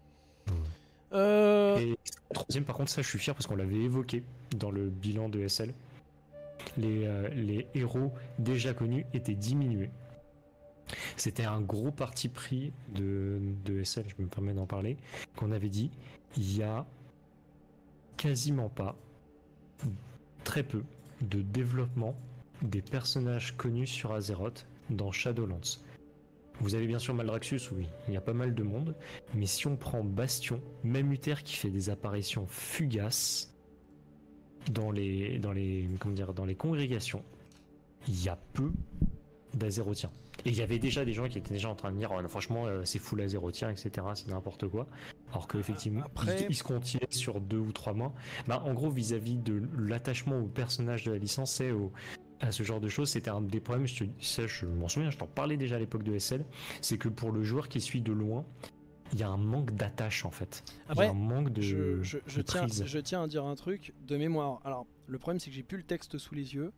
Et troisième, par contre, ça je suis fier parce qu'on l'avait évoqué dans le bilan de SL. Les héros déjà connus étaient diminués. C'était un gros parti pris de SL, je me permets d'en parler, qu'on avait dit, il y a quasiment pas, très peu, de développement des personnages connus sur Azeroth dans Shadowlands. Vous avez bien sûr Maldraxxus, oui, il y a pas mal de monde, mais si on prend Bastion, même Uther qui fait des apparitions fugaces dans les congrégations, il y a peu d'Azerothiens. Et il y avait déjà des gens qui étaient déjà en train de dire oh, franchement c'est full azérotien, etc. C'est n'importe quoi. Alors qu'effectivement ils se contiennent sur 2 ou 3 mois. Bah, en gros vis-à-vis de l'attachement au personnage de la licence et à ce genre de choses, c'était un des problèmes, je m'en souviens, je t'en parlais déjà à l'époque de SL, c'est que pour le joueur qui suit de loin, il y a un manque d'attache en fait. Après, il y a un manque de je tiens à dire un truc de mémoire. Alors le problème c'est que j'ai plus le texte sous les yeux.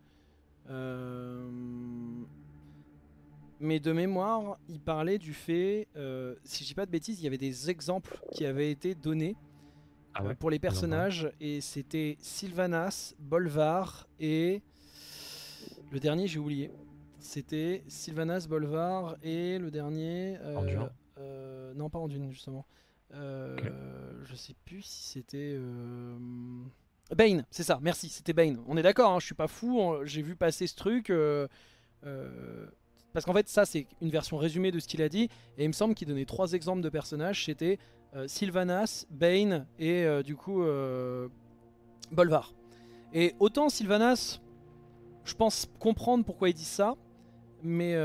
Mais de mémoire, il parlait du fait, si je dis pas de bêtises, il y avait des exemples qui avaient été donnés pour les personnages. Et c'était Sylvanas, Bolvar et... Le dernier, j'ai oublié. C'était Sylvanas, Bolvar et le dernier... non, pas Anduin, justement. Okay. Je sais plus si c'était... Bane, c'est ça, merci, c'était Bane. On est d'accord, hein, je suis pas fou, j'ai vu passer ce truc. Parce qu'en fait, ça, c'est une version résumée de ce qu'il a dit. Et il me semble qu'il donnait 3 exemples de personnages. C'était Sylvanas, Bane et du coup Bolvar. Et autant Sylvanas, je pense comprendre pourquoi il dit ça. Mais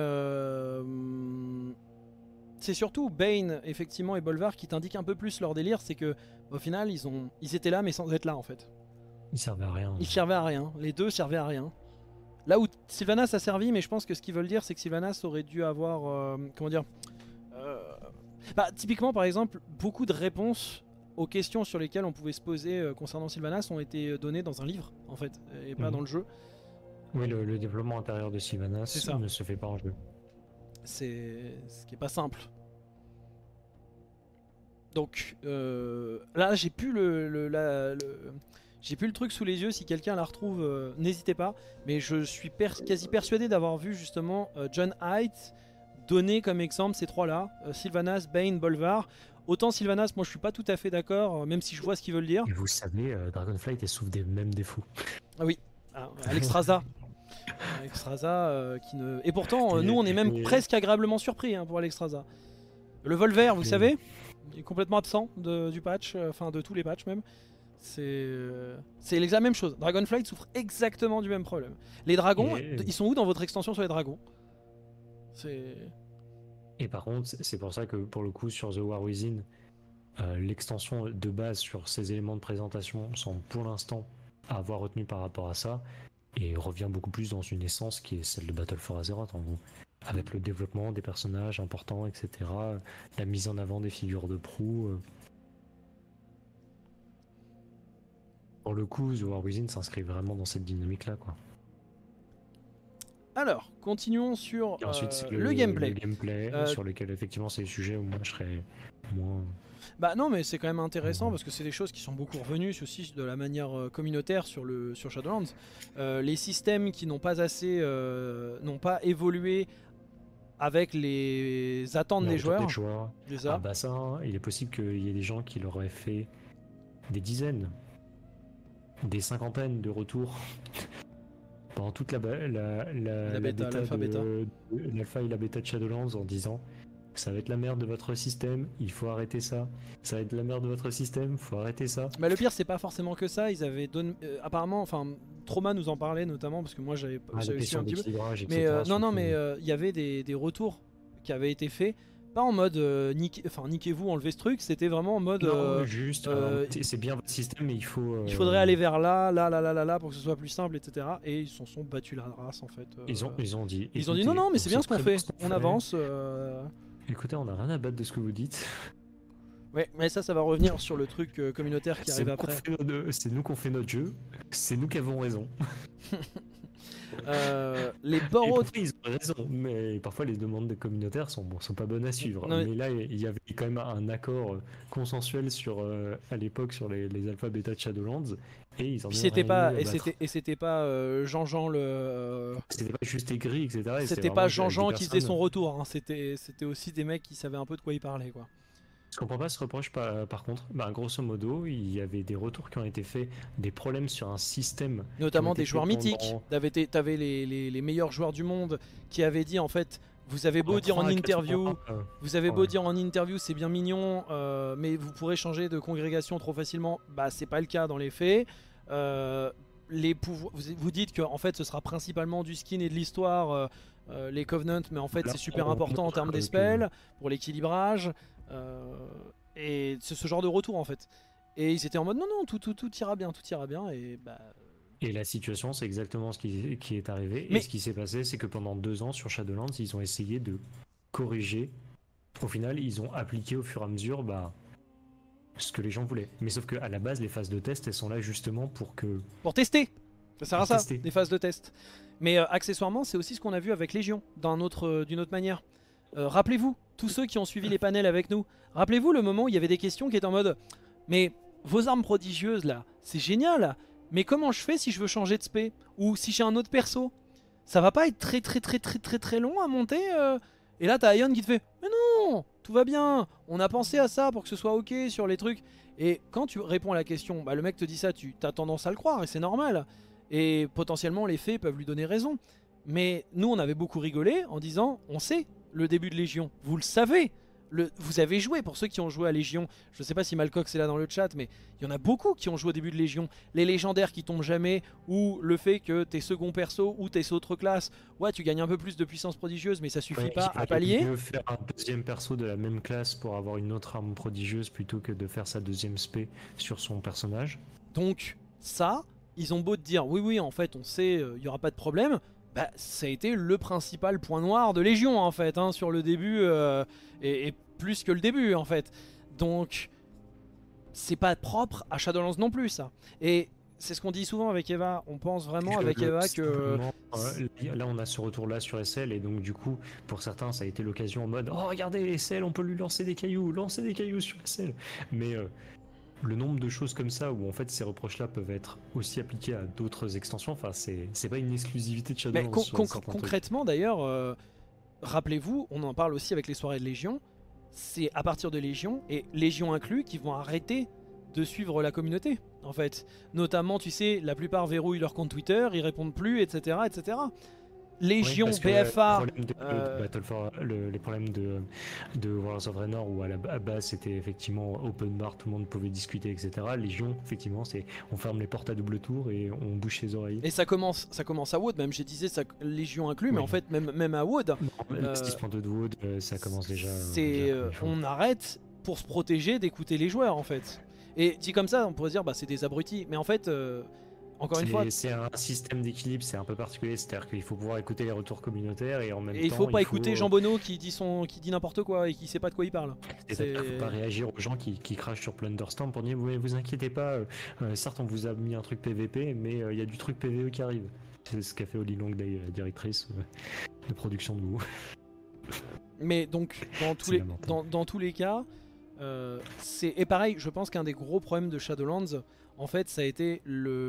c'est surtout Bane, effectivement, et Bolvar qui t'indiquent un peu plus leur délire. C'est que au final, ils étaient là, mais sans être là, en fait. Il servait à rien. Ils servaient à rien. Les deux servaient à rien. Là où Sylvanas a servi, mais je pense que ce qu'ils veulent dire, c'est que Sylvanas aurait dû avoir... comment dire typiquement, par exemple, beaucoup de réponses aux questions sur lesquelles on pouvait se poser concernant Sylvanas ont été données dans un livre, en fait, et pas dans le jeu. Oui, le développement intérieur de Sylvanas ne se fait pas en jeu. C'est ce qui est pas simple. Donc là, j'ai plus j'ai plus le truc sous les yeux, si quelqu'un la retrouve, n'hésitez pas. Mais je suis quasi persuadé d'avoir vu justement John Haidt donner comme exemple ces trois-là, Sylvanas, Bane, Bolvar. Autant Sylvanas, moi je suis pas tout à fait d'accord, même si je vois ce qu'ils veulent dire. Et vous savez, Dragonflight est souffre des mêmes défauts. Ah oui, Alexstrasza. Alexstrasza qui ne... Et pourtant, nous on est même presque agréablement surpris hein, pour Alexstrasza. Le Volver, vous savez, il est complètement absent du patch, enfin de tous les patchs même. C'est la même chose. Dragonflight souffre exactement du même problème. Les dragons, ils sont où dans votre extension sur les dragons? Et par contre, c'est pour ça que pour le coup sur The War Within, l'extension de base sur ces éléments de présentation semble pour l'instant avoir retenu par rapport à ça et revient beaucoup plus dans une essence qui est celle de Battle for Azeroth en gros, avec le développement des personnages importants, etc. La mise en avant des figures de proue. Pour le coup, The War Within s'inscrit vraiment dans cette dynamique-là, quoi. Alors, continuons sur ensuite, le gameplay. Le gameplay, sur lequel effectivement c'est le sujet où moi je serais moins... Bah non, mais c'est quand même intéressant parce que c'est des choses qui sont beaucoup revenues aussi de la manière communautaire sur Shadowlands. Les systèmes qui n'ont pas assez, n'ont pas évolué avec les attentes des joueurs. Ah bah ça, hein, il est possible qu'il y ait des gens qui l'auraient fait des dizaines, des cinquantaines de retours pendant toute la bêta, l'alpha et la bêta de Shadowlands en disant ça va être la merde de votre système, il faut arrêter ça. Ça va être la merde de votre système, il faut arrêter ça. Bah le pire c'est pas forcément que ça, ils avaient donné apparemment, enfin Trauma nous en parlait notamment parce que moi j'avais su un petit peu. Mais non mais il y avait des retours qui avaient été faits. Pas en mode niquez-vous, enlevez ce truc, c'était vraiment en mode juste c'est bien votre système mais il faudrait aller vers là pour que ce soit plus simple, etc. Et ils s'en sont battus la race en fait. Ils ont dit non mais c'est bien ce qu'on fait, on avance. Écoutez, on a rien à battre de ce que vous dites. Ouais, mais ça va revenir sur le truc communautaire qui arrive après. C'est nous qu'on fait notre jeu, c'est nous qui avons raison. Les bords ils ont raison, mais parfois les demandes des communautaires sont pas bonnes à suivre. Mais là, il y avait quand même un accord consensuel à l'époque sur les alpha bêta de Shadowlands, et ils en ont c'était pas Jean-Jean le. C'était pas juste écrit, etc. C'était pas Jean-Jean qui faisait son retour. Hein. C'était aussi des mecs qui savaient un peu de quoi ils parlaient, quoi. Je comprends pas ce reproche par contre. Grosso modo, il y avait des retours qui ont été faits, des problèmes sur un système. Notamment des joueurs mythiques. T'avais les meilleurs joueurs du monde qui avaient dit en fait, vous avez beau dire en interview, c'est bien mignon, mais vous pourrez changer de congrégation trop facilement. Bah c'est pas le cas dans les faits. Vous dites que en fait ce sera principalement du skin et de l'histoire, les Covenants, mais en fait c'est super important en termes des spells, pour l'équilibrage. Et c'est ce genre de retour en fait. Et ils étaient en mode non tout ira bien, et la situation c'est exactement ce qui est arrivé. Et ce qui s'est passé c'est que pendant 2 ans sur Shadowlands ils ont essayé de corriger. Au final ils ont appliqué au fur et à mesure ce que les gens voulaient. Mais sauf qu'à la base les phases de test elles sont là justement pour tester. Ça sert à ça, des phases de test. Mais accessoirement c'est aussi ce qu'on a vu avec Légion d'une autre manière. Rappelez-vous, tous ceux qui ont suivi les panels avec nous, rappelez-vous le moment où il y avait des questions qui étaient en mode mais vos armes prodigieuses là, c'est génial, mais comment je fais si je veux changer de spé? Ou si j'ai un autre perso? Ça va pas être très long à monter Et là t'as Ion qui te fait mais non, tout va bien, on a pensé à ça pour que ce soit ok sur les trucs. Et quand tu réponds à la question, bah, le mec te dit ça, tu as tendance à le croire et c'est normal. Et potentiellement les faits peuvent lui donner raison. Mais nous on avait beaucoup rigolé en disant, on sait le début de Légion, vous le savez. Vous avez joué, pour ceux qui ont joué à Légion, je sais pas si Malcox est là dans le chat, mais il y en a beaucoup qui ont joué au début de Légion. Les légendaires qui tombent jamais, ou le fait que tes second perso ou tes autres classes, ouais tu gagnes un peu plus de puissance prodigieuse mais ça suffit pas à pallier. Mieux faire un deuxième perso de la même classe pour avoir une autre arme prodigieuse plutôt que de faire sa deuxième spé sur son personnage. Donc ça, ils ont beau te dire oui en fait on sait, il y aura pas de problème. Bah, ça a été le principal point noir de Légion en fait, hein, sur le début et plus que le début en fait. Donc c'est pas propre à Shadowlands non plus ça. Et c'est ce qu'on dit souvent avec Eva, on pense vraiment avec Eva que... Là on a ce retour là sur SL et donc du coup pour certains ça a été l'occasion en mode oh regardez SL on peut lui lancer des cailloux sur SL. Mais le nombre de choses comme ça où en fait ces reproches-là peuvent être aussi appliqués à d'autres extensions, enfin c'est pas une exclusivité de Shadowlands. Mais concrètement d'ailleurs, rappelez-vous, on en parle aussi avec les soirées de Légion, c'est à partir de Légion, et Légion inclus, qui vont arrêter de suivre la communauté en fait. Notamment tu sais, la plupart verrouillent leur compte Twitter, ils répondent plus, etc. etc. Légion, oui, BFA, les problèmes de Worlds of Draenor où à la base c'était effectivement open bar, tout le monde pouvait discuter, etc. Légion, effectivement, c'est on ferme les portes à double tour et on bouche les oreilles. Et ça commence à WoD, même je disais ça, Légion inclus, mais en fait même à WoD. 6.2 de WoD, ça commence déjà. On arrête pour se protéger d'écouter les joueurs en fait. Et dit comme ça, on pourrait dire bah c'est des abrutis, mais en fait. Encore une fois, c'est un système d'équilibre, c'est un peu particulier, c'est-à-dire qu'il faut pouvoir écouter les retours communautaires et en même temps. Et il faut pas écouter Jean Bonneau qui dit n'importe quoi et qui sait pas de quoi il parle. C'est-à-dire qu'il faut pas réagir aux gens qui crachent sur Plunderstorm pour dire vous inquiétez pas, certes on vous a mis un truc PVP, mais il y a du truc PVE qui arrive. C'est ce qu'a fait Holly Longday, la directrice de production de WoW. Mais donc dans tous les cas, et pareil, je pense qu'un des gros problèmes de Shadowlands, en fait, ça a été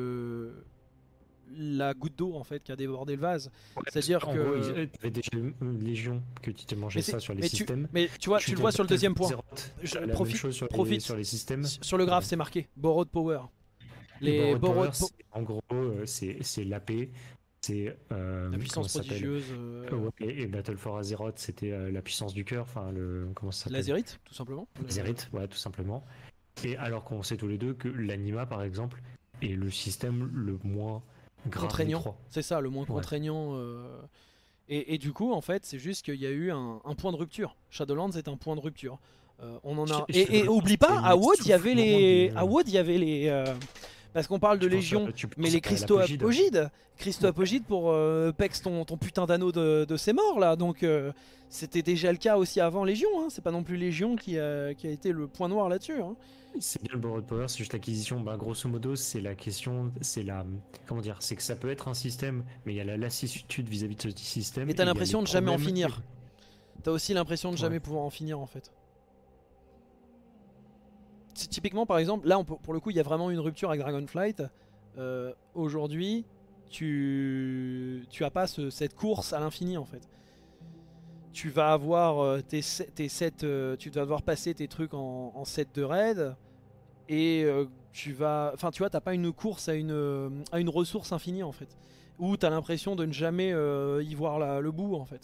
la goutte d'eau en fait qui a débordé le vase. Ouais, c'est-à-dire que gros, il y avait déjà une Légion que tu t'es mangé ça sur les systèmes. Mais tu vois, tu le vois sur le deuxième point. Profite sur les systèmes. Sur le graphe, c'est marqué Borrowed Power. Les Borrowed Power, en gros, c'est l'AP. C'est la puissance prodigieuse. Et Battle for Azeroth, c'était la puissance du cœur. Enfin, comment ça s'appelle ? L'Azerite, tout simplement. L'Azerite, ouais, tout simplement. Et alors qu'on sait tous les deux que l'anima, par exemple, est le système le moins contraignant. C'est ça, le moins contraignant. Et du coup, en fait, c'est juste qu'il y a eu un point de rupture. Shadowlands est un point de rupture. On en a. Et oublie pas, à WoD, il y avait les. Parce qu'on parle de Légion, mais les Christo-Apogides pour Pex ton putain d'anneau de ses morts là. Donc c'était déjà le cas aussi avant Légion. Hein. C'est pas non plus Légion qui a été le point noir là-dessus. Hein. C'est bien le Borrowed Power, c'est juste l'acquisition. Grosso modo, c'est la question, c'est la. Comment dire ? C'est que ça peut être un système, mais il y a la lassitude vis-à-vis de ce système. Et t'as l'impression de jamais en finir. T'as aussi l'impression de jamais pouvoir en finir en fait. Typiquement par exemple, là pour le coup il y a vraiment une rupture avec Dragonflight. Aujourd'hui tu as pas cette course à l'infini en fait. Tu vas avoir tes 7, tu vas devoir passer tes trucs en 7 de raid. Et tu vois t'as pas une course à une ressource infinie en fait. Où t'as l'impression de ne jamais y voir le bout en fait.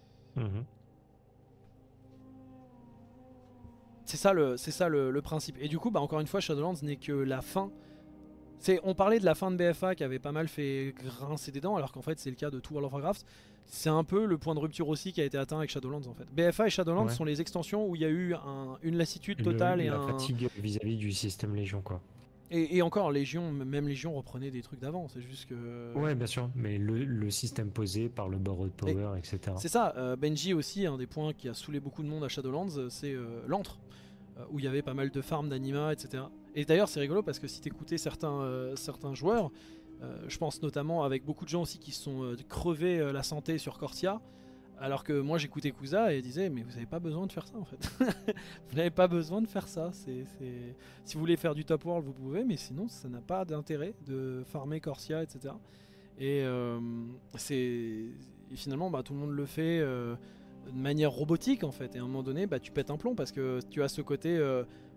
C'est ça le principe. Et du coup, encore une fois, Shadowlands n'est que la fin. On parlait de la fin de BFA qui avait pas mal fait grincer des dents, alors qu'en fait c'est le cas de tout World of Warcraft. C'est un peu le point de rupture aussi qui a été atteint avec Shadowlands en fait. BFA et Shadowlands sont les extensions où il y a eu une lassitude totale la fatigue vis-à-vis du système Légion quoi. Et encore, même Légion reprenait des trucs d'avant, c'est juste que... Ouais, bien sûr, mais le système posé par le Borrowed Power, etc. C'est ça, Benji aussi, un des points qui a saoulé beaucoup de monde à Shadowlands, c'est l'antre, où il y avait pas mal de farms d'anima, etc. Et d'ailleurs, c'est rigolo parce que si t'écoutais certains joueurs, je pense notamment avec beaucoup de gens aussi qui se sont crevés la santé sur Corsia, alors que moi j'écoutais Kusa et disais mais vous n'avez pas besoin de faire ça en fait. Vous n'avez pas besoin de faire ça. Si vous voulez faire du top world vous pouvez, mais sinon ça n'a pas d'intérêt de farmer Corsia, etc. Et finalement tout le monde le fait de manière robotique en fait. Et à un moment donné tu pètes un plomb parce que tu as ce côté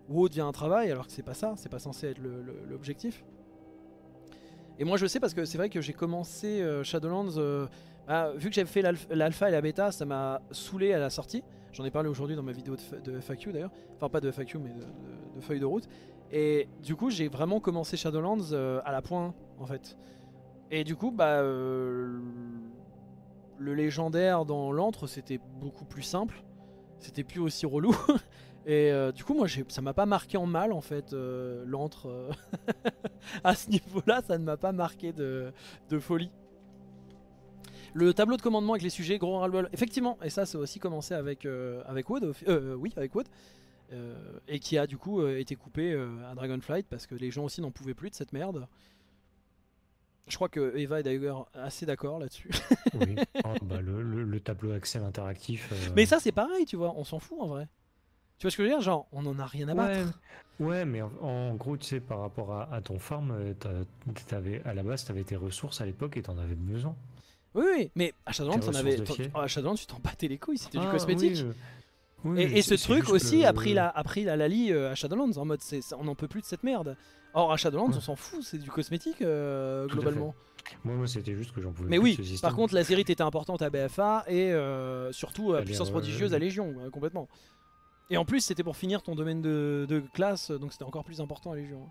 WoW devient un travail alors que c'est pas ça, c'est pas censé être l'objectif. Et moi je sais parce que c'est vrai que j'ai commencé Shadowlands, vu que j'avais fait l'alpha et la bêta, ça m'a saoulé à la sortie. J'en ai parlé aujourd'hui dans ma vidéo de FAQ d'ailleurs, enfin pas de FAQ mais de feuille de route. Et du coup j'ai vraiment commencé Shadowlands à la point 1 en fait. Et du coup le légendaire dans l'antre c'était beaucoup plus simple, c'était plus aussi relou. Et du coup moi ça m'a pas marqué en mal en fait l'antre à ce niveau là ça ne m'a pas marqué de folie. Le tableau de commandement avec les sujets gros ras-le-bol, effectivement, et ça c'est aussi commencé avec Wood, oui avec Wood, et qui a du coup été coupé à Dragonflight parce que les gens aussi n'en pouvaient plus de cette merde. Je crois que Eva est d'ailleurs assez d'accord là-dessus. Oui, le tableau Excel interactif. Mais ça c'est pareil, tu vois, on s'en fout en vrai. Tu vois ce que je veux dire, genre on en a rien à battre. Ouais, mais en gros, tu sais, par rapport à ton farm, à la base, t'avais tes ressources à l'époque et t'en avais besoin. Oui, mais à Shadowlands, tu t'en battais les couilles, c'était du cosmétique. Oui, et ce truc aussi a pris la lalie à Shadowlands, en mode on n'en peut plus de cette merde. Or à Shadowlands, on s'en fout, c'est du cosmétique globalement. Moi c'était juste que j'en pouvais mais plus oui, de ce système. Par contre, la série était importante à BFA et surtout à Puissance Prodigieuse à Légion, complètement. Et en plus, c'était pour finir ton domaine de classe, donc c'était encore plus important à Légion.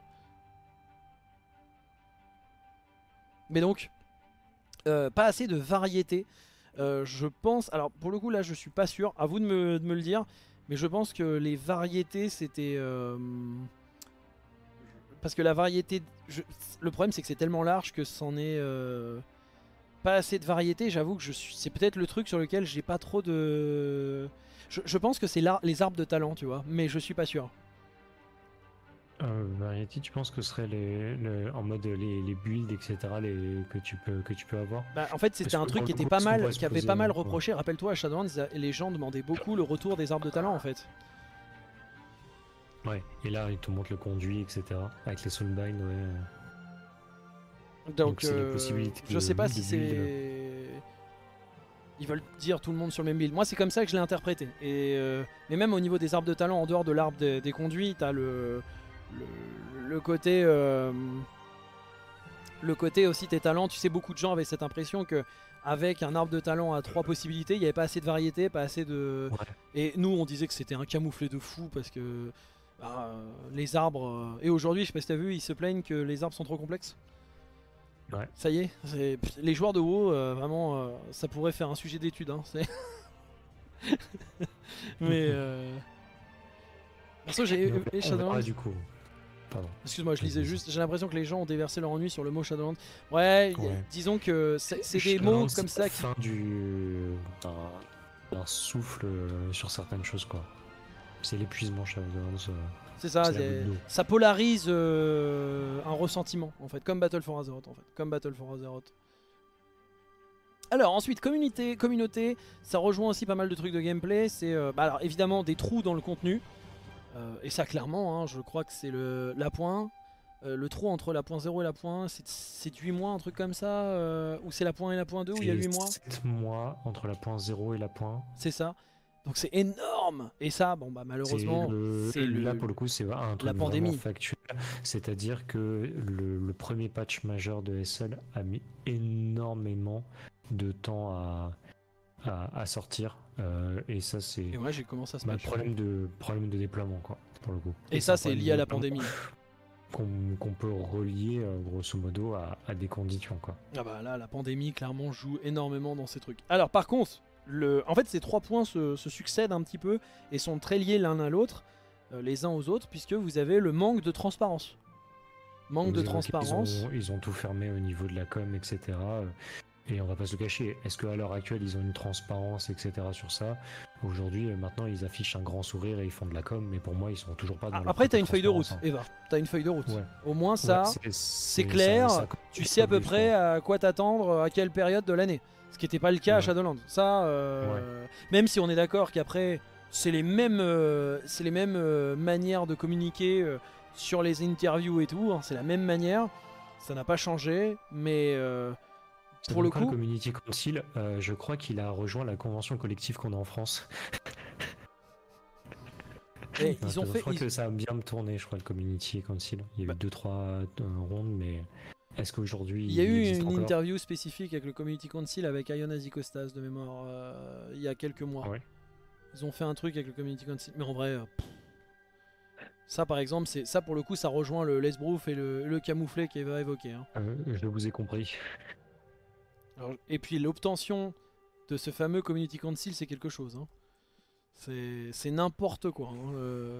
Mais donc, pas assez de variété. Je pense, alors pour le coup là je suis pas sûr, à vous de me le dire, mais je pense que les variétés c'était... parce que la variété, le problème c'est que c'est tellement large que c'en est pas assez de variété, j'avoue que c'est peut-être le truc sur lequel j'ai pas trop de... Je pense que c'est les arbres de talent, tu vois, mais je suis pas sûr. Variety, tu penses que ce serait en mode les builds, etc. que tu peux avoir? En fait, c'était un truc qui était pas mal, qui avait pas mal reproché. Rappelle-toi, à Shadowlands, les gens demandaient beaucoup le retour des arbres de talent, en fait. Ouais, et là, ils te montrent le conduit, etc. Avec les soulbind, ouais. Donc c'est les possibilités. Je sais pas si c'est... Ils veulent dire tout le monde sur le même build. Moi, c'est comme ça que je l'ai interprété. Mais même au niveau des arbres de talent, en dehors de l'arbre des conduits, t'as le côté aussi tes talents. Tu sais, beaucoup de gens avaient cette impression que avec un arbre de talent à 3 possibilités, il n'y avait pas assez de variété, pas assez de... Ouais. Et nous on disait que c'était un camouflet de fou parce que les arbres... Et aujourd'hui, je sais pas si t'as vu, ils se plaignent que les arbres sont trop complexes. Ouais. Ça y est, les joueurs de WoW, vraiment, ça pourrait faire un sujet d'étude. Hein, mais... Perso, j'ai Shadowlands. Du coup. Excuse-moi, je lisais juste. J'ai l'impression que les gens ont déversé leur ennui sur le mot Shadowlands. Ouais. Disons que c'est des mots comme ça qui. Fin d'un souffle sur certaines choses, quoi. C'est l'épuisement Shadowlands. C'est ça, ça polarise un ressentiment, en fait, comme Battle for Azeroth, Alors ensuite, communauté, ça rejoint aussi pas mal de trucs de gameplay. C'est alors évidemment des trous dans le contenu. Et ça clairement, hein, je crois que c'est la point. Le trou entre la point 0 et la point 1, c'est 8 mois, un truc comme ça. Ou c'est la point 1 et la point 2 où il y a 8 mois. 7 mois entre la point 0 et la point 1. C'est ça. Donc c'est énorme. Et ça, bon bah malheureusement, là pour le coup c'est un truc vraiment factuel. C'est-à-dire que le premier patch majeur de SL a mis énormément de temps à sortir. Et ça c'est... Et ouais, j'ai commencé à se problème de déploiement, quoi, pour le coup. Et ça c'est lié à la pandémie. Qu'on peut relier grosso modo à des conditions, quoi. Ah bah là, la pandémie clairement joue énormément dans ces trucs. Alors par contre, en fait ces 3 points se succèdent un petit peu et sont très liés l'un à l'autre, les uns aux autres, puisque vous avez le manque de transparence. Ils ont tout fermé au niveau de la com, etc. Et on va pas se le cacher, est-ce qu'à l'heure actuelle ils ont une transparence, etc. sur ça? Aujourd'hui, maintenant ils affichent un grand sourire et ils font de la com, mais pour moi ils sont toujours pas dans Après t'as une feuille de route, Eva, t'as une feuille de route. Ouais. Au moins ça, c'est clair, tu sais à peu près à quoi t'attendre, à quelle période de l'année. Ce qui n'était pas le cas à Shadowlands. Ça, même si on est d'accord qu'après c'est les mêmes manières de communiquer sur les interviews et tout, hein, c'est la même manière, ça n'a pas changé, mais... pour le coup, le Community Council, je crois qu'il a rejoint la convention collective qu'on a en France. Et ils ont Je fait. crois que ça a bien tourné, je crois, le Community Council. Il y a eu 2-3 rondes, mais est-ce qu'aujourd'hui Il y a il eu existe une encore? interview spécifique avec le Community Council avec Ion Kostas de mémoire il y a quelques mois. Ouais. Ils ont fait un truc avec le Community Council, mais en vrai, ça par exemple, ça pour le coup, ça rejoint le Lesbrouf et le camouflé qui va évoquer. Hein. Je vous ai compris. Alors, et puis l'obtention de ce fameux Community Council, c'est quelque chose. Hein. C'est n'importe quoi. Hein.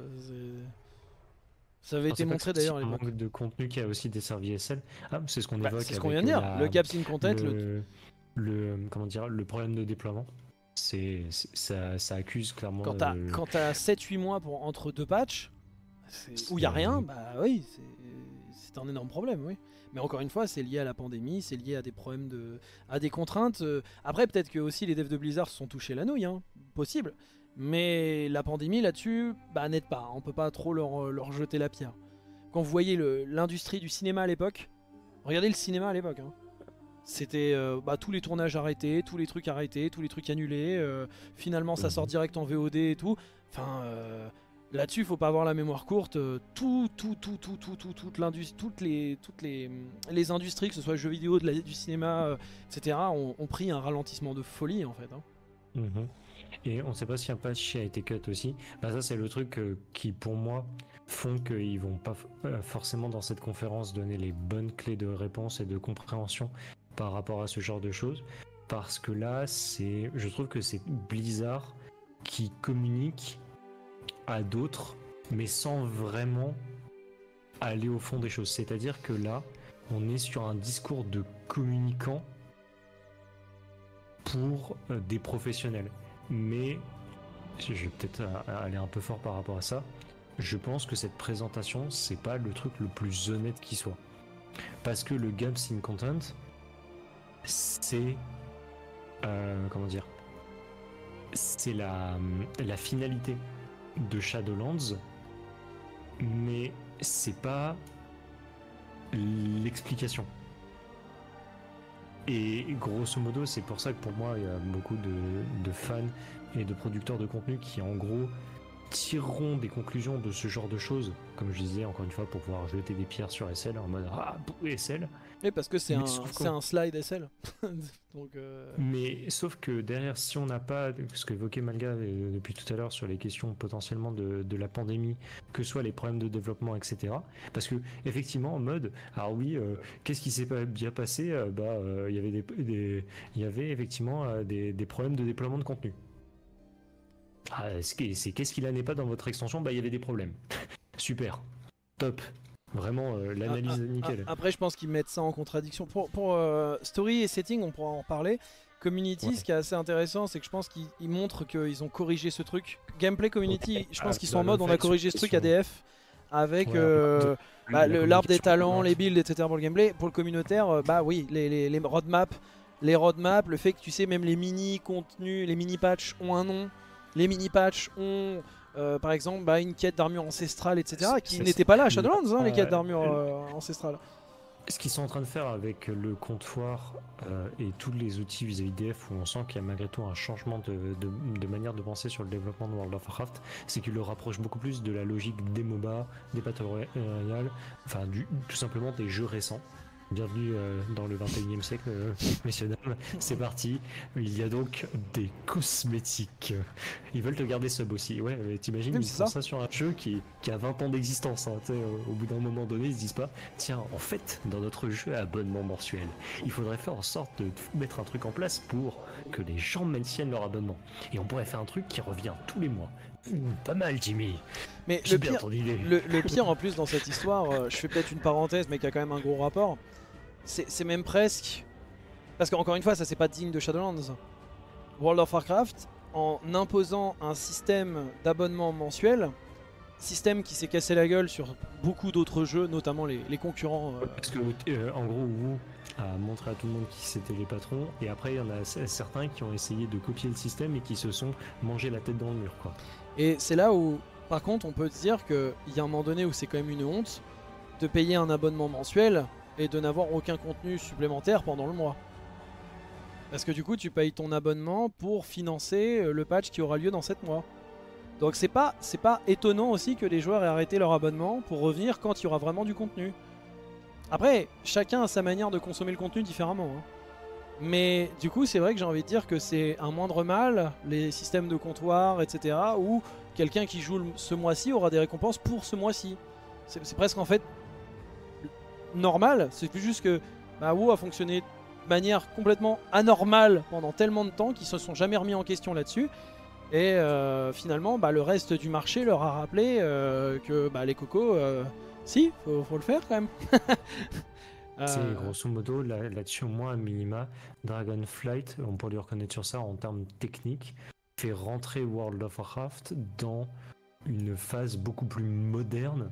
Ça avait été montré d'ailleurs à un l'époque. manque de contenu qui a aussi desservi SL. Ah, c'est ce qu'on Bah, évoque. c'est ce qu'on avec vient de dire. Le Gaps in Content, comment dire, le problème de déploiement. Ça accuse clairement. quand t'as 7-8 mois entre deux patchs, où il n'y a rien, bah oui, c'est un énorme problème, oui. Mais encore une fois, c'est lié à la pandémie, c'est lié à des problèmes à des contraintes. Après, peut-être que aussi les devs de Blizzard se sont touchés la nouille, hein, possible. Mais la pandémie là-dessus, bah n'aide pas. On peut pas trop leur jeter la pierre. Quand vous voyez l'industrie du cinéma à l'époque, regardez le cinéma à l'époque. Hein. C'était tous les tournages arrêtés, tous les trucs arrêtés, tous les trucs annulés. Finalement, ça sort direct en VOD et tout. Enfin, là-dessus, il faut pas avoir la mémoire courte. Toute l'industrie, toutes les industries, que ce soit le jeu vidéo, du cinéma, etc., ont pris un ralentissement de folie en fait. Hein. Mhm. Et on ne sait pas si un patch a été cut aussi. Bah ça c'est le truc qui pour moi font qu'ils vont pas forcément dans cette conférence donner les bonnes clés de réponse et de compréhension par rapport à ce genre de choses. Parce que là je trouve que c'est Blizzard qui communique à d'autres mais sans vraiment aller au fond des choses. C'est-à-dire que là on est sur un discours de communicant pour des professionnels. Mais je vais peut-être aller un peu fort par rapport à ça. Je pense que cette présentation, c'est pas le truc le plus honnête qui soit. Parce que le Gaps in Content, c'est comment dire, c'est la finalité de Shadowlands, mais c'est pas l'explication. Et grosso modo, c'est pour ça que pour moi, il y a beaucoup de fans et de producteurs de contenu qui, en gros, tireront des conclusions de ce genre de choses, comme je disais, encore une fois, pour pouvoir jeter des pierres sur SL en mode « Ah, SL !» Oui, parce que c'est un slide SL. Donc, Mais sauf que derrière, si on n'a pas ce qu'évoquait Malga depuis tout à l'heure sur les questions potentiellement de la pandémie, que ce soit les problèmes de développement, etc. Parce que effectivement, en mode, alors oui, qu'est-ce qui s'est pas bien passé? Il y avait effectivement des problèmes de déploiement de contenu. Qu'est-ce qu'il n'est pas dans votre extension? Bah il y avait des problèmes. Super, top. Vraiment, l'analyse nickel. Après, je pense qu'ils mettent ça en contradiction. Pour story et setting, on pourra en reparler. Community, Ouais. ce qui est assez intéressant, c'est que je pense qu'ils montrent qu'ils ont corrigé ce truc. Gameplay Community, je pense qu'ils sont en mode on a corrigé ce truc ADF avec l'arbre des talents, les builds, etc. pour le gameplay. Pour le communautaire, oui, les roadmaps, le fait que tu sais, même les mini-contenus, les mini-patchs ont un nom. Les mini-patchs ont par exemple une quête d'armure ancestrale, etc. qui n'était pas là à Shadowlands, les quêtes d'armure ancestrale. Ce qu'ils sont en train de faire avec le comptoir et tous les outils vis-à-vis d'EF, où on sent qu'il y a malgré tout un changement de manière de penser sur le développement de World of Warcraft, c'est qu'ils le rapprochent beaucoup plus de la logique des MOBA, des Battle Royale, enfin tout simplement des jeux récents. Bienvenue dans le 21e siècle, messieurs, dames. C'est parti. Il y a donc des cosmétiques. Ils veulent te garder sub aussi. Ouais, mais t'imagines, ils font ça sur un jeu qui a 20 ans d'existence. Hein, au bout d'un moment donné, ils se disent pas, tiens, en fait, dans notre jeu à abonnement mensuel, il faudrait faire en sorte de mettre un truc en place pour que les gens maintiennent leur abonnement. Et on pourrait faire un truc qui revient tous les mois. Pas mal, Jimmy. Mais le pire en plus dans cette histoire, je fais peut-être une parenthèse, mais qui a quand même un gros rapport. C'est même presque... Parce qu'encore une fois, ça c'est pas digne de Shadowlands. World of Warcraft, en imposant un système d'abonnement mensuel, système qui s'est cassé la gueule sur beaucoup d'autres jeux, notamment les concurrents. Parce que en gros, WoW a montré à tout le monde qui c'était les patrons, et après il y en a certains qui ont essayé de copier le système et qui se sont mangé la tête dans le mur, quoi. Et c'est là où, par contre, on peut se dire qu'il y a un moment donné où c'est quand même une honte de payer un abonnement mensuel et de n'avoir aucun contenu supplémentaire pendant le mois. Parce que du coup, tu payes ton abonnement pour financer le patch qui aura lieu dans 7 mois. Donc c'est pas étonnant aussi que les joueurs aient arrêté leur abonnement pour revenir quand il y aura vraiment du contenu. Après, chacun a sa manière de consommer le contenu différemment. Hein. Mais du coup, c'est vrai que j'ai envie de dire que c'est un moindre mal, les systèmes de comptoir, etc. Où quelqu'un qui joue ce mois-ci aura des récompenses pour ce mois-ci. C'est presque en fait normal. C'est plus juste que WoW a fonctionné de manière complètement anormale pendant tellement de temps qu'ils se sont jamais remis en question là-dessus. Et finalement, le reste du marché leur a rappelé que les cocos, si, faut le faire quand même. C'est grosso modo là-dessus, au moins à minima, Dragonflight, on peut lui reconnaître sur ça en termes techniques, fait rentrer World of Warcraft dans une phase beaucoup plus moderne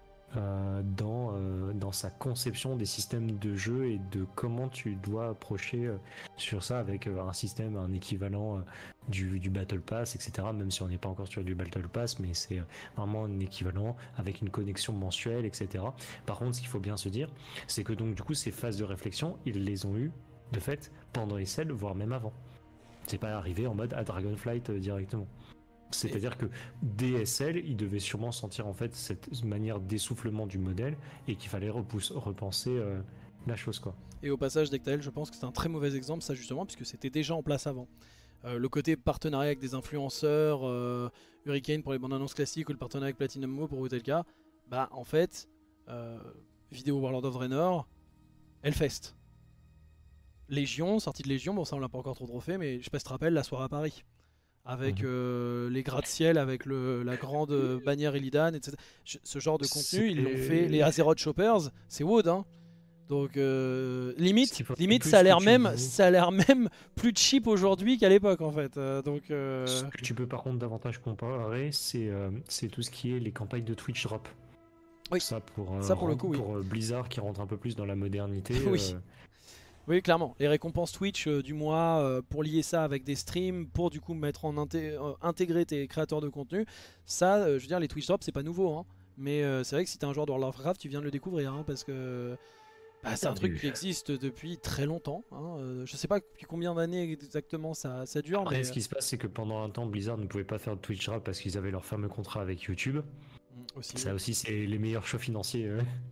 dans sa conception des systèmes de jeu et de comment tu dois approcher sur ça avec un système, un équivalent du Battle Pass, etc. Même si on n'est pas encore sur du Battle Pass, mais c'est vraiment un équivalent avec une connexion mensuelle, etc. Par contre, ce qu'il faut bien se dire, c'est que donc du coup ces phases de réflexion, ils les ont eues de fait pendant les SEL, voire même avant. C'est pas arrivé en mode à Dragonflight directement. C'est-à-dire que DSL, il devait sûrement sentir en fait cette manière d'essoufflement du modèle et qu'il fallait repenser la chose, quoi. Et au passage, Dectael, je pense que c'est un très mauvais exemple, ça justement, puisque c'était déjà en place avant. Le côté partenariat avec des influenceurs, Hurricane pour les bandes annonces classiques ou le partenariat avec Platinum Mo pour Utelka, en fait, vidéo World of Draenor, Hellfest. Légion, sortie de Légion, bon ça on l'a pas encore trop fait, mais je sais pas si tu te rappelles, la soirée à Paris. Avec les gratte-ciel, avec la grande bannière Illidan, etc. Ce genre de contenu, ils l'ont fait. Les Azeroth Shoppers, c'est Wood, hein. Donc limite ça a l'air même plus cheap aujourd'hui qu'à l'époque en fait. Ce que tu peux par contre davantage comparer, c'est tout ce qui est les campagnes de Twitch drop. Oui. Ça pour le coup, pour Blizzard qui rentre un peu plus dans la modernité. Oui. Oui, clairement. Les récompenses Twitch du mois pour lier ça avec des streams, pour du coup mettre en intégrer tes créateurs de contenu. Ça, je veux dire, les Twitch drops, c'est pas nouveau. Hein. Mais c'est vrai que si t'es un joueur de World of Warcraft, tu viens de le découvrir. Hein, parce que c'est un truc qui existe depuis très longtemps. Hein. Je sais pas depuis combien d'années exactement ça dure. Après, mais ce qui se passe, c'est que pendant un temps, Blizzard ne pouvait pas faire de Twitch drop parce qu'ils avaient leur fameux contrat avec YouTube. Ça aussi, c'est les meilleurs choix financiers.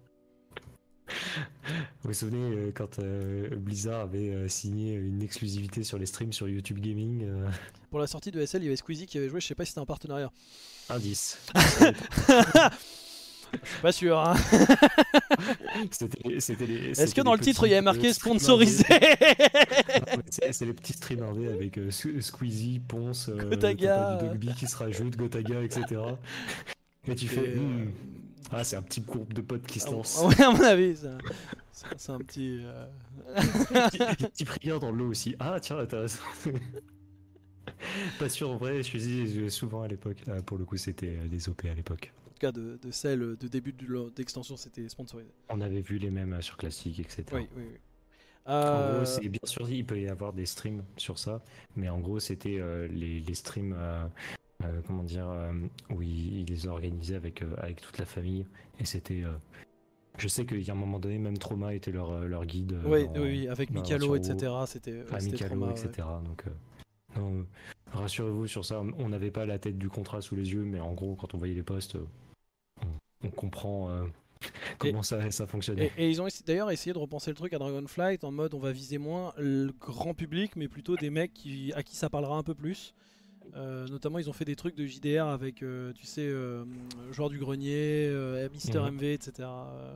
Vous vous souvenez quand Blizzard avait signé une exclusivité sur les streams sur YouTube Gaming Pour la sortie de SL, il y avait Squeezie qui avait joué, je sais pas si c'était un partenariat. Indice. Je suis pas sûr. Hein. Est-ce que dans le titre il y avait marqué sponsorisé? C'est les petits streams indés avec Squeezie, Ponce, Gotaga, Dogby qui se rajoute, Gotaga, etc. Et tu fais. C'est un petit groupe de potes qui se lance. Ouais, à mon avis, c'est un petit. Petit prière dans l'eau aussi. Ah, tiens, intéressant. Pas sûr, en vrai, je suis souvent à l'époque. Pour le coup, c'était des OP à l'époque. En tout cas, de celle de début d'extension, c'était sponsorisé. On avait vu les mêmes sur Classic, etc. Oui. En gros, c'est bien sûr, il peut y avoir des streams sur ça, mais en gros, c'était les streams. Comment dire, où ils les organisait avec toute la famille et c'était je sais qu'il y a un moment donné même Trauma était leur guide oui, avec Mikalo, etc. C'était Mikalo, Trauma, etc. Ouais. Donc non, rassurez-vous sur ça, on n'avait pas la tête du contrat sous les yeux, mais en gros quand on voyait les posts on comprend comment ça fonctionnait. Et ils ont d'ailleurs essayé de repenser le truc à Dragonflight en mode on va viser moins le grand public mais plutôt des mecs à qui ça parlera un peu plus. Notamment ils ont fait des trucs de JDR avec tu sais joueur du grenier, Mister MV, etc.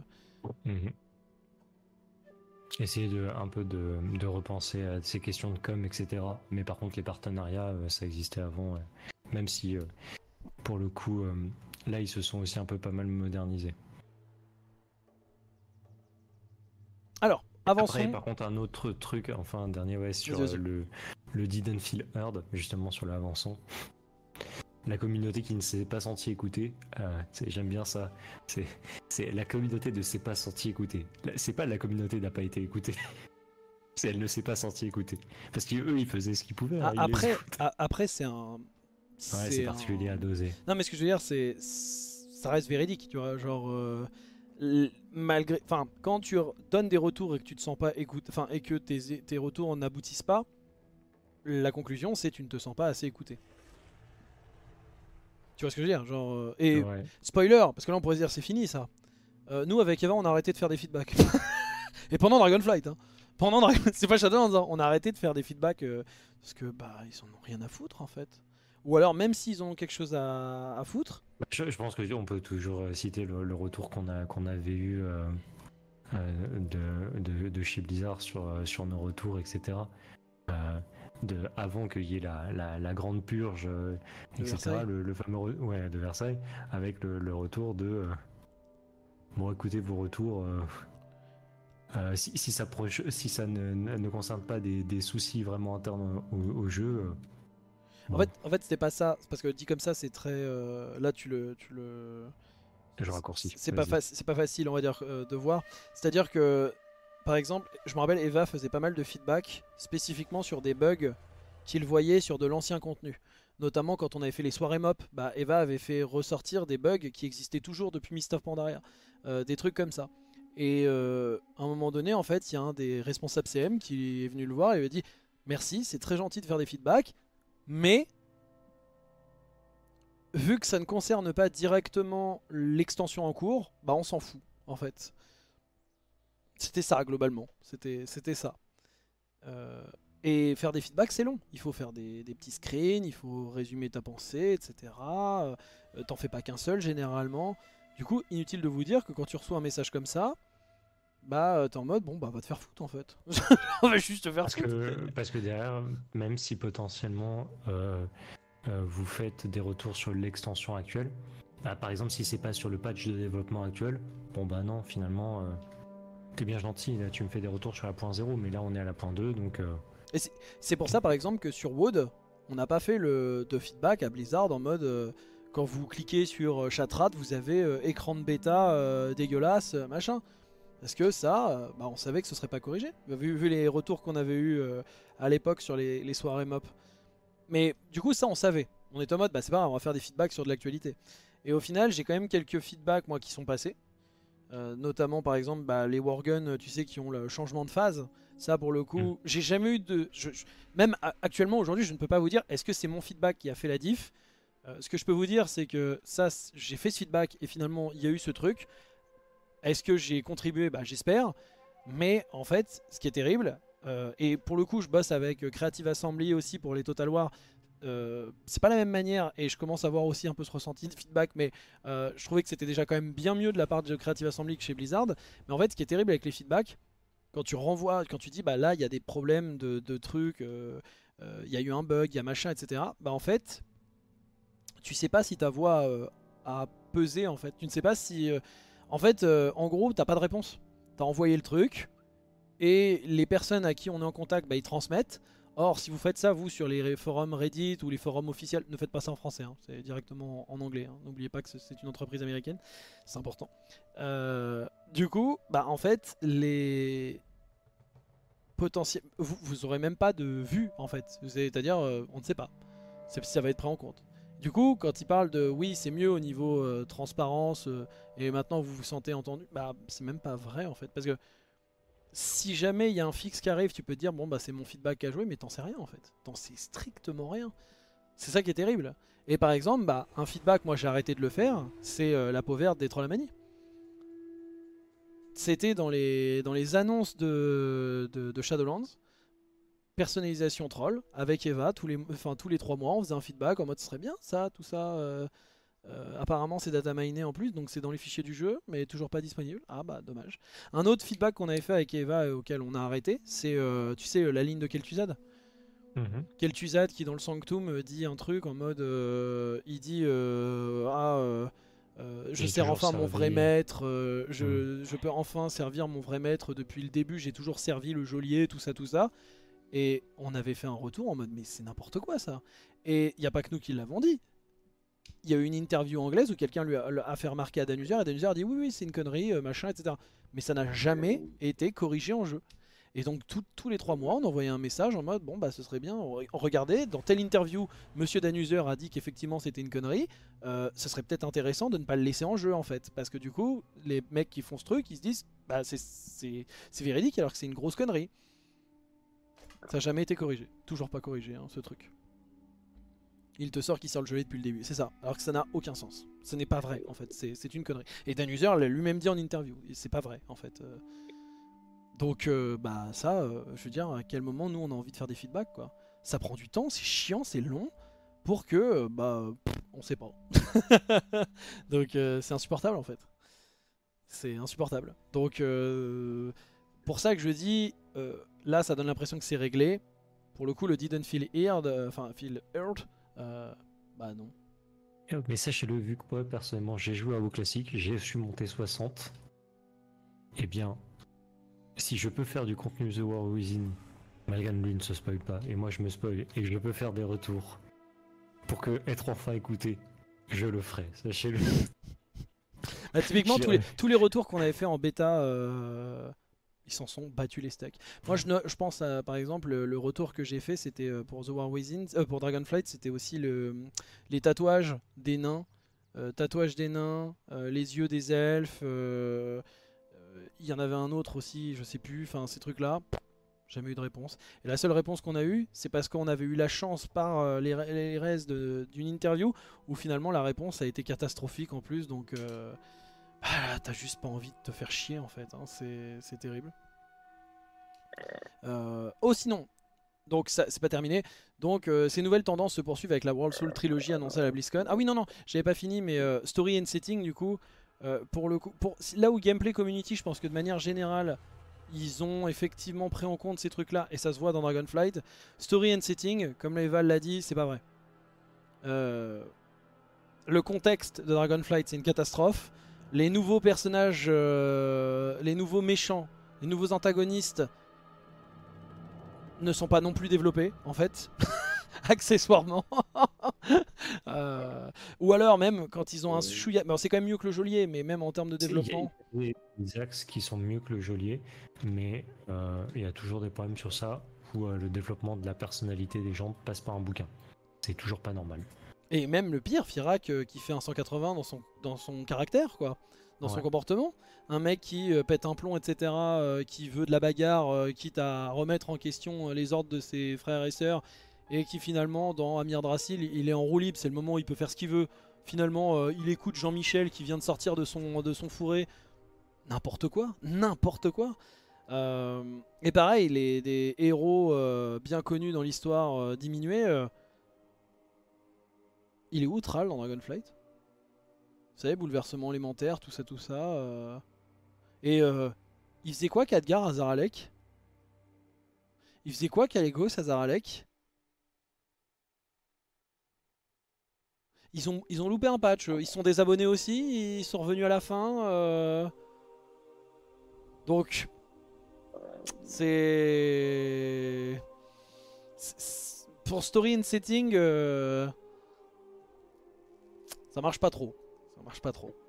Essayer un peu de repenser à ces questions de com, etc. Mais par contre les partenariats ça existait avant, même si pour le coup là ils se sont aussi un peu pas mal modernisés. Alors avançons. Après, par contre, un autre truc, enfin un dernier, sur le Didn't Feel Heard, justement sur l'avançon. La communauté qui ne s'est pas sentie écoutée, j'aime bien ça. C'est la communauté ne s'est pas sentie écoutée. C'est pas la communauté n'a pas été écoutée. Elle ne s'est pas sentie écoutée. Parce qu'eux, ils faiaisaient ce qu'ils pouvaient. Après, c'est un. Ouais, c'est particulier à doser. Non, mais ce que je veux dire, ça reste véridique, tu vois. Genre. Malgré, quand tu donnes des retours et que tu te sens pas écouté, et que tes retours n'aboutissent pas, la conclusion c'est que tu ne te sens pas assez écouté. Tu vois ce que je veux dire, genre, et Ouais. spoiler, parce que là on pourrait se dire c'est fini ça. Nous avec Eva on a arrêté de faire des feedbacks. Et pendant Dragonflight, hein. C'est pas Shadowlands, hein. On a arrêté de faire des feedbacks parce que bah ils en ont rien à foutre en fait. Ou alors même s'ils ont quelque chose à foutre. Bah, je pense qu'on peut toujours citer le retour qu'on avait eu de chez Blizzard sur nos retours, etc. Euh, avant qu'il y ait la grande purge, De etc. Versailles. Le fameux ouais, de Versailles, avec le retour de bon, écoutez vos retours. Si ça ne concerne pas des soucis vraiment internes au jeu, bon, En fait c'était pas ça. C'est parce que dit comme ça c'est très. Là tu le. je raccourcis. C'est pas, Vas-y. c'est pas facile on va dire de voir. C'est-à-dire que par exemple, je me rappelle Eva faisait pas mal de feedback spécifiquement sur des bugs qu'il voyait sur de l'ancien contenu. Notamment quand on avait fait les soirées mop, bah Eva avait fait ressortir des bugs qui existaient toujours depuis Mist of Pandaria. Des trucs comme ça. Et à un moment donné, en fait, il y a un des responsables CM qui est venu le voir et lui a dit merci, c'est très gentil de faire des feedbacks, mais vu que ça ne concerne pas directement l'extension en cours, bah on s'en fout en fait. C'était ça globalement, c'était ça. Euh, et faire des feedbacks c'est long, il faut faire des petits screens, il faut résumer ta pensée, etc. T'en fais pas qu'un seul généralement. Du coup, inutile de vous dire que quand tu reçois un message comme ça, bah t'es en mode bon bah va te faire foutre en fait. On va juste te faire foutre. Parce que derrière, même si potentiellement vous faites des retours sur l'extension actuelle, bah, par exemple si c'est pas sur le patch de développement actuel, bon bah non finalement t'es bien gentil, là tu me fais des retours sur la point 0, mais là on est à la point 2, donc Et c'est pour ça par exemple que sur Wood, on n'a pas fait de feedback à Blizzard en mode quand vous cliquez sur Chatrat, vous avez écran de bêta dégueulasse, machin. Parce que ça, bah, on savait que ce serait pas corrigé, vu les retours qu'on avait eu à l'époque sur les soirées mop. Mais du coup, ça on savait. On est en mode, bah c'est pas grave, on va faire des feedbacks sur de l'actualité. Et au final, j'ai quand même quelques feedbacks moi qui sont passés. Notamment par exemple bah, les Worguns, tu sais, qui ont le changement de phase. Ça pour le coup, j'ai jamais eu de... Même actuellement aujourd'hui, je ne peux pas vous dire est-ce que c'est mon feedback qui a fait la diff. Ce que je peux vous dire, c'est que ça, j'ai fait ce feedback et finalement il y a eu ce truc. Est-ce que j'ai contribué? Bah j'espère. Mais en fait, ce qui est terrible, et pour le coup je bosse avec Creative Assembly aussi pour les Total War, c'est pas la même manière et je commence à voir aussi un peu ce ressenti de feedback, mais je trouvais que c'était déjà quand même bien mieux de la part de Creative Assembly que chez Blizzard. Mais en fait, ce qui est terrible avec les feedbacks, quand tu renvoies, quand tu dis bah là il y a des problèmes de trucs, il y a eu un bug, il y a machin, etc. Bah en fait, tu sais pas si ta voix a pesé en fait. Tu ne sais pas si. En fait, en gros, t'as pas de réponse. T'as envoyé le truc et les personnes à qui on est en contact, bah, ils transmettent. Or, si vous faites ça, vous, sur les forums Reddit ou les forums officiels, ne faites pas ça en français, hein, c'est directement en anglais. Hein. N'oubliez pas que c'est une entreprise américaine, c'est important. Du coup, bah, en fait, les potentiels. Vous aurez même pas de vue, en fait. C'est-à-dire, on ne sait pas. Ça va être pris en compte. Du coup, quand il parle de oui, c'est mieux au niveau transparence et maintenant vous vous sentez entendu, bah c'est même pas vrai en fait. Parce que si jamais il y a un fixe qui arrive, tu peux te dire bon bah c'est mon feedback à jouer, mais t'en sais rien en fait. T'en sais strictement rien. C'est ça qui est terrible. Et par exemple, bah, un feedback, moi j'ai arrêté de le faire, c'est la peau verte des Trollamanie. C'était dans les annonces de Shadowlands. Personnalisation troll avec Eva tous les 3 mois on faisait un feedback en mode ce serait bien ça, tout ça. Apparemment c'est data miné en plus donc c'est dans les fichiers du jeu mais toujours pas disponible. Ah bah dommage. Un autre feedback qu'on avait fait avec Eva et auquel on a arrêté c'est tu sais la ligne de Kel'Thuzad. Mhm. Kel'Thuzad qui dans le Sanctum dit un truc en mode il dit je J'ai sers toujours enfin mon vrai servi. maître, je peux enfin servir mon vrai maître depuis le début, j'ai toujours servi le geôlier, tout ça, tout ça. Et on avait fait un retour en mode mais c'est n'importe quoi ça. Et il n'y a pas que nous qui l'avons dit. Il y a eu une interview anglaise où quelqu'un lui a fait remarquer à Danuser et Danuser a dit oui oui c'est une connerie, machin, etc. Mais ça n'a jamais été corrigé en jeu. Et donc tous les 3 mois on envoyait un message en mode bon bah ce serait bien, regardez dans telle interview Monsieur Danuser a dit qu'effectivement c'était une connerie, ce serait peut-être intéressant de ne pas le laisser en jeu en fait. Parce que du coup les mecs qui font ce truc ils se disent bah c'est véridique alors que c'est une grosse connerie. Ça n'a jamais été corrigé. Toujours pas corrigé, hein, ce truc. Il te sort qu'il sort le gelé depuis le début, c'est ça. Alors que ça n'a aucun sens. Ce n'est pas vrai en fait, c'est une connerie. Et Dan User l'a lui-même dit en interview, c'est pas vrai en fait. Donc bah ça, je veux dire, à quel moment nous on a envie de faire des feedbacks quoi. Ça prend du temps, c'est chiant, c'est long, pour que, on sait pas. Donc c'est insupportable en fait. C'est insupportable. Donc pour ça que je dis, là ça donne l'impression que c'est réglé. Pour le coup le didn't feel heard, enfin feel heard, bah non. Mais sachez-le, vu que moi personnellement j'ai joué à WoW classique, j'ai su monter 60, eh bien, si je peux faire du contenu The War Within, Malgan lui ne se spoil pas, et moi je me spoil, et je peux faire des retours pour que être enfin écouté, je le ferai, sachez-le. Bah, typiquement tous les retours qu'on avait fait en bêta, ils s'en sont battus les steaks. Moi je pense à, par exemple, le retour que j'ai fait, c'était pour The War Within, pour Dragonflight, c'était aussi les tatouages des nains. Les yeux des elfes, il y en avait un autre aussi, je sais plus, enfin ces trucs là, jamais eu de réponse. Et la seule réponse qu'on a eue, c'est parce qu'on avait eu la chance par les restes d'une interview, où finalement la réponse a été catastrophique en plus, donc t'as juste pas envie de te faire chier en fait, hein, c'est terrible. Sinon, donc ça c'est pas terminé. Donc ces nouvelles tendances se poursuivent avec la World Soul Trilogy annoncée à la BlizzCon. Ah oui non, j'avais pas fini, mais Story and Setting du coup, pour le coup, là où Gameplay Community, je pense que de manière générale, ils ont effectivement pris en compte ces trucs là, et ça se voit dans Dragonflight. Story and Setting, comme Leval l'a dit, c'est pas vrai. Le contexte de Dragonflight, c'est une catastrophe. Les nouveaux personnages, les nouveaux méchants, les nouveaux antagonistes ne sont pas non plus développés en fait, accessoirement. Ou alors même quand ils ont un chouïa, bon, c'est quand même mieux que le geôlier, mais même en termes de développement. Il y a des axes qui sont mieux que le geôlier, mais il y a toujours des problèmes sur ça où le développement de la personnalité des gens passe par un bouquin. C'est toujours pas normal. Et même le pire, Firak qui fait un 180 dans son caractère, quoi, dans son comportement. Un mec qui pète un plomb, etc., qui veut de la bagarre, quitte à remettre en question les ordres de ses frères et sœurs, et qui finalement, dans Amir Drasil, il est en roue libre, c'est le moment où il peut faire ce qu'il veut. Finalement, il écoute Jean-Michel qui vient de sortir de son fourré. N'importe quoi, n'importe quoi. Et pareil, des héros bien connus dans l'histoire diminués. Il est où Thrall dans Dragonflight? Vous savez, bouleversement élémentaire, tout ça, tout ça. Et il faisait quoi Khadgar à Zaralek? Il faisait quoi Kalegos à Zaralek? Ils ont loupé un patch. Ils se sont désabonnés aussi. Ils sont revenus à la fin. Donc, c'est... Pour story and setting, ça marche pas trop. Ça marche pas trop.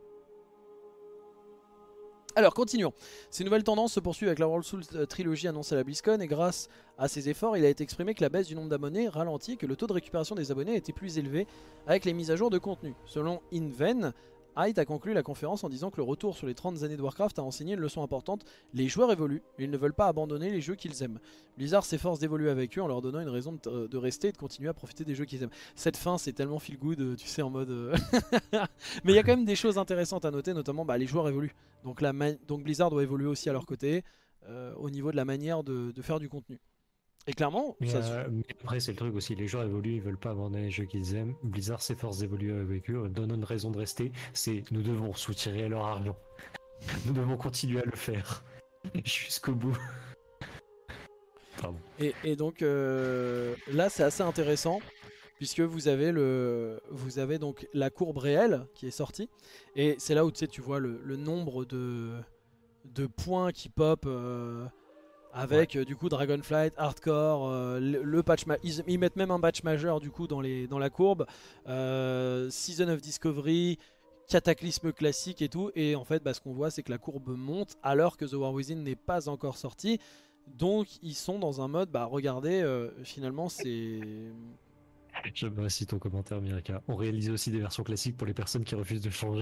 Alors continuons. Ces nouvelles tendances se poursuivent avec la World Soul Trilogy annoncée à la BlizzCon, et grâce à ces efforts, il a été exprimé que la baisse du nombre d'abonnés ralentit et que le taux de récupération des abonnés était plus élevé avec les mises à jour de contenu. Selon Inven, Hyde a conclu la conférence en disant que le retour sur les 30 années de Warcraft a enseigné une leçon importante. Les joueurs évoluent, et ils ne veulent pas abandonner les jeux qu'ils aiment. Blizzard s'efforce d'évoluer avec eux en leur donnant une raison de rester et de continuer à profiter des jeux qu'ils aiment. Cette fin, c'est tellement feel good, tu sais, en mode... Mais il y a quand même des choses intéressantes à noter, notamment les joueurs évoluent. Donc, donc Blizzard doit évoluer aussi à leur côté, au niveau de la manière de faire du contenu. Et clairement, mais après c'est le truc aussi, les joueurs évoluent, ils veulent pas abandonner les jeux qu'ils aiment. Blizzard s'efforce d'évoluer avec eux, donne une raison de rester, c'est nous devons soutirer leur argent. Nous devons continuer à le faire jusqu'au bout. Pardon. Et donc là c'est assez intéressant, puisque vous avez donc la courbe réelle qui est sortie, et c'est là où tu vois le nombre de points qui pop. Avec du coup Dragonflight, Hardcore, le patch, ils mettent même un patch majeur du coup dans la courbe, Season of Discovery, Cataclysme classique et tout, et en fait ce qu'on voit c'est que la courbe monte alors que The War Within n'est pas encore sorti, donc ils sont dans un mode, regardez, finalement c'est... J'aime aussi ton commentaire Miraka. On réalise aussi des versions classiques pour les personnes qui refusent de changer.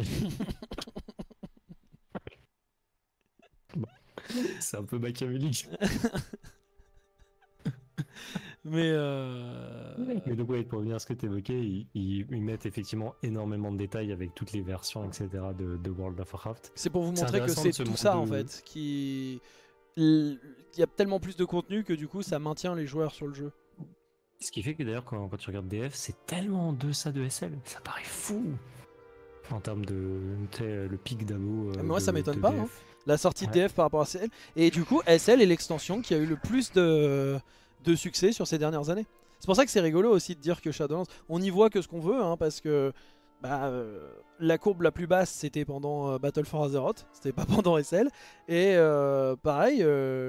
Bon. C'est un peu machiavélique. Mais Mais donc, ouais, pour revenir à ce que tu évoquais, ils mettent effectivement énormément de détails avec toutes les versions, etc. de World of Warcraft. C'est pour vous C'est montrer que intéressant c'est de ce tout monde ça en de- fait. Il y a tellement plus de contenu que du coup ça maintient les joueurs sur le jeu. Ce qui fait que d'ailleurs, quand tu regardes DF, c'est tellement en deçà de SL. Ça paraît fou en termes de tu sais, le pic d'abo. Moi ça m'étonne de pas, DF. hein. La sortie de Ouais. DF par rapport à SL. Et du coup SL est l'extension qui a eu le plus de succès sur ces dernières années. C'est pour ça que c'est rigolo aussi de dire que Shadowlands, on y voit que ce qu'on veut, hein, parce que la courbe la plus basse c'était pendant Battle for Azeroth, c'était pas pendant SL. Et pareil,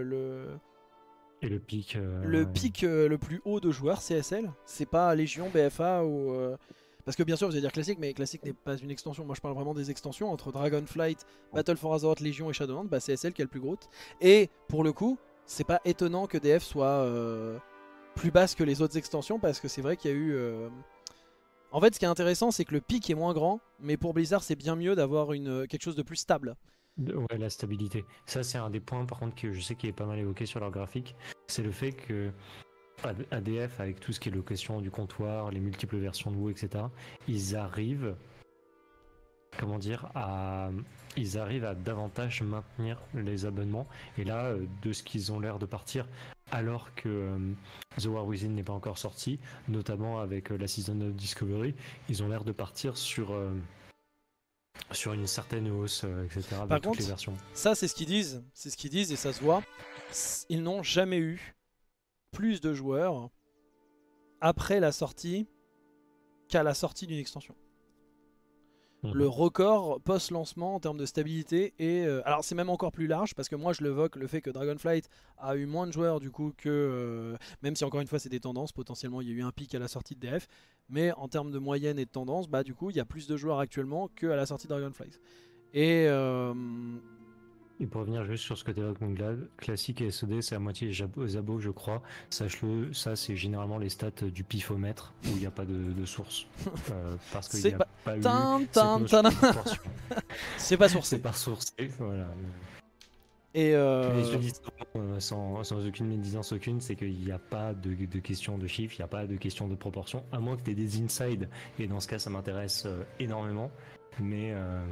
Et le pic. le pic le plus haut de joueurs c'est SL, c'est pas Légion, BFA ou... Parce que bien sûr vous allez dire classique, mais classique n'est pas une extension. Moi je parle vraiment des extensions entre Dragonflight, Battle for Azeroth, Légion et Shadowlands. Bah, c'est SL qui a le plus gros. Et pour le coup, c'est pas étonnant que DF soit plus basse que les autres extensions, parce que c'est vrai qu'il y a eu... En fait ce qui est intéressant c'est que le pic est moins grand, mais pour Blizzard c'est bien mieux d'avoir quelque chose de plus stable. Ouais, la stabilité. Ça, c'est un des points, par contre, que je sais qui est pas mal évoqué sur leur graphique. C'est le fait que ADF, avec tout ce qui est location du comptoir, les multiples versions de WoW, etc., ils arrivent, comment dire, ils arrivent à davantage maintenir les abonnements. Et là, de ce qu'ils ont l'air de partir, alors que The War Within n'est pas encore sorti, notamment avec la Season of Discovery, ils ont l'air de partir sur une certaine hausse, etc. Par avec toutes contre, les versions. ça c'est ce qu'ils disent, et ça se voit. Ils n'ont jamais eu plus de joueurs après la sortie qu'à la sortie d'une extension. Le record post-lancement en termes de stabilité est... alors c'est même encore plus large, parce que moi je l'évoque le fait que Dragonflight a eu moins de joueurs du coup que... même si encore une fois c'est des tendances, potentiellement il y a eu un pic à la sortie de DF, mais en termes de moyenne et de tendance, bah du coup il y a plus de joueurs actuellement qu'à la sortie de Dragonflight. Et... Et pour revenir juste sur ce que tu évoques, Munglad, classique et SOD, c'est à moitié Zabo, je crois. Sache-le, ça c'est généralement les stats du pifomètre où il n'y a pas de source. Parce qu'il C'est n'y a pas- pas eu Tin, cette tin, notion tin. de proportion. c'est pas C'est sourcé. pas sourcé, voilà. Et Mais je dis sans aucune médisance aucune, c'est qu'il n'y a pas de question de chiffres, il n'y a pas de question de proportion, à moins que tu aies des insides, et dans ce cas ça m'intéresse énormément, mais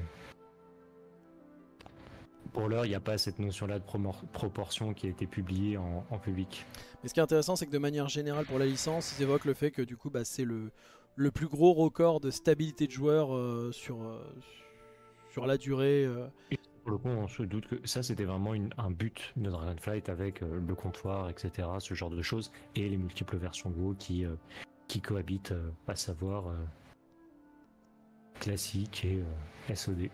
pour l'heure il n'y a pas cette notion-là de proportion qui a été publiée en public. Mais ce qui est intéressant, c'est que de manière générale pour la licence, ils évoquent le fait que du coup bah, c'est le plus gros record de stabilité de joueurs sur la durée. Pour le coup, on se doute que ça, c'était vraiment un but de Dragonflight avec le comptoir, etc., ce genre de choses, et les multiples versions de WoW qui cohabitent, à savoir classique et SOD.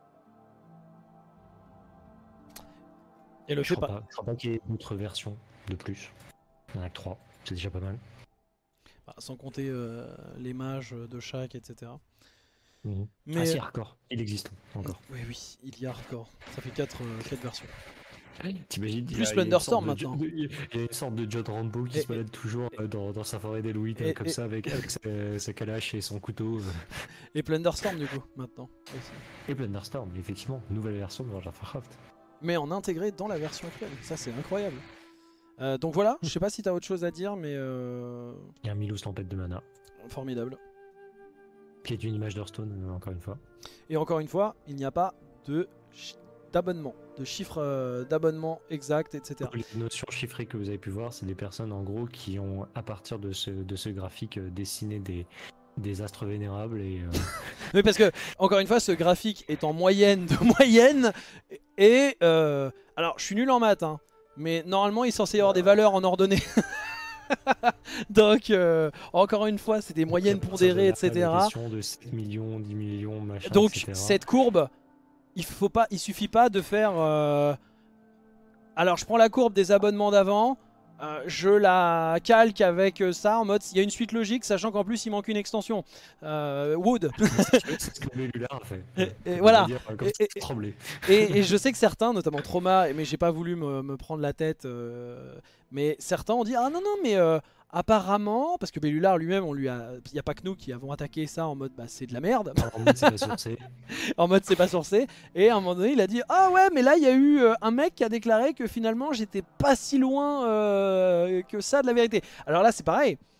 Et le Je fait crois pas. pas, je crois pas qu'il y ait d'autres versions de plus. Il y en a que 3, c'est déjà pas mal. Bah, sans compter les mages de chaque, etc. Mhm. Mais Ah si, hardcore, il existe encore. oui, oui, il y a hardcore. Ça fait 4 versions. T'imagines, Plus Splunderstorm maintenant. Il y a une sorte de John Rambo qui Et- se balade toujours dans sa forêt d'Eloïd, comme ça, avec sa calache et son couteau. Et Plunderstorm du coup, maintenant. Aussi. Et Plunderstorm, effectivement, nouvelle version de World of Warcraft. Mais en intégré dans la version actuelle. Ça, c'est incroyable. Donc voilà, je sais pas si t'as autre chose à dire, mais Il y a un Milos Tempête de Mana, formidable. qui est une image d'Hearthstone, encore une fois. Et encore une fois, il n'y a pas d'abonnement, de chiffre d'abonnement exact, etc. Les notions chiffrées que vous avez pu voir, c'est des personnes en gros qui ont, à partir de ce graphique, dessiné des astres vénérables et Mais parce que, encore une fois, ce graphique est en moyenne de moyenne. Et alors, je suis nul en maths, hein, mais normalement, il est censé y avoir des valeurs en ordonnée. Donc, encore une fois, c'est des moyennes pondérées, etc. La question de 7 millions, 10 millions, machin, Donc, etc. cette courbe, il suffit pas de faire... Alors, je prends la courbe des abonnements d'avant. Je la calque avec ça en mode il y a une suite logique, sachant qu'en plus il manque une extension. Wood. C'est ce que Bellular a fait. Et voilà. Trembler. Et je sais que certains, notamment Trauma, mais j'ai pas voulu me prendre la tête, mais certains ont dit ah non non mais apparemment, parce que Bellular lui-même, il n'y a pas que nous qui avons attaqué ça en mode bah c'est de la merde. En mode, c'est pas sourcé. En mode c'est pas sourcé. Et à un moment donné il a dit ah ouais mais là il y a eu un mec qui a déclaré que finalement j'étais pas si loin que ça de la vérité. Alors là c'est pareil,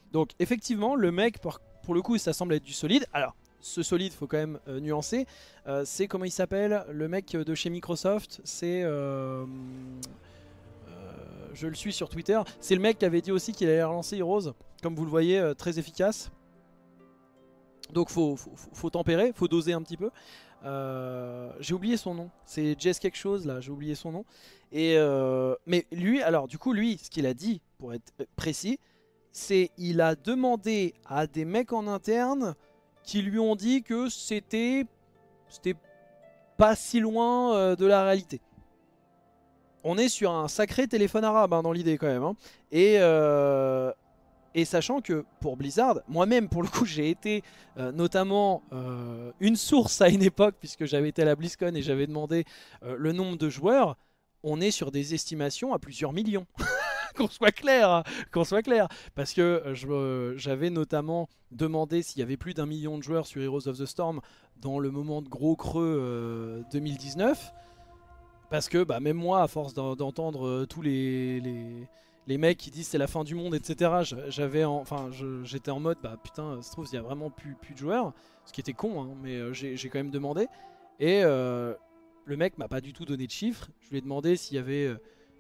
Donc effectivement, le mec, pour le coup, ça semble être du solide. Alors, ce solide, faut quand même nuancer. C'est comment il s'appelle, le mec de chez Microsoft. C'est... je le suis sur Twitter. C'est le mec qui avait dit aussi qu'il allait relancer Heroes. Comme vous le voyez, très efficace. Donc faut tempérer, faut doser un petit peu. J'ai oublié son nom. C'est Jess quelque chose là, j'ai oublié son nom. Et mais lui, alors du coup, lui, ce qu'il a dit, pour être précis, c'est il a demandé à des mecs en interne qui lui ont dit que c'était pas si loin de la réalité. On est sur un sacré téléphone arabe hein, dans l'idée quand même. Hein. Et sachant que pour Blizzard, moi-même pour le coup j'ai été notamment une source à une époque puisque j'avais été à la BlizzCon et j'avais demandé le nombre de joueurs, on est sur des estimations à plusieurs millions. Qu'on soit clair, hein, qu'on soit clair. Parce que j'avais notamment demandé s'il y avait plus d'1 million de joueurs sur Heroes of the Storm dans le moment de gros creux 2019. Parce que bah, même moi, à force d'entendre tous les mecs qui disent c'est la fin du monde, etc. J'étais en mode bah putain, ça se trouve il y a vraiment plus de joueurs, ce qui était con, hein, mais j'ai quand même demandé. Et le mec m'a pas du tout donné de chiffres. Je lui ai demandé s'il y avait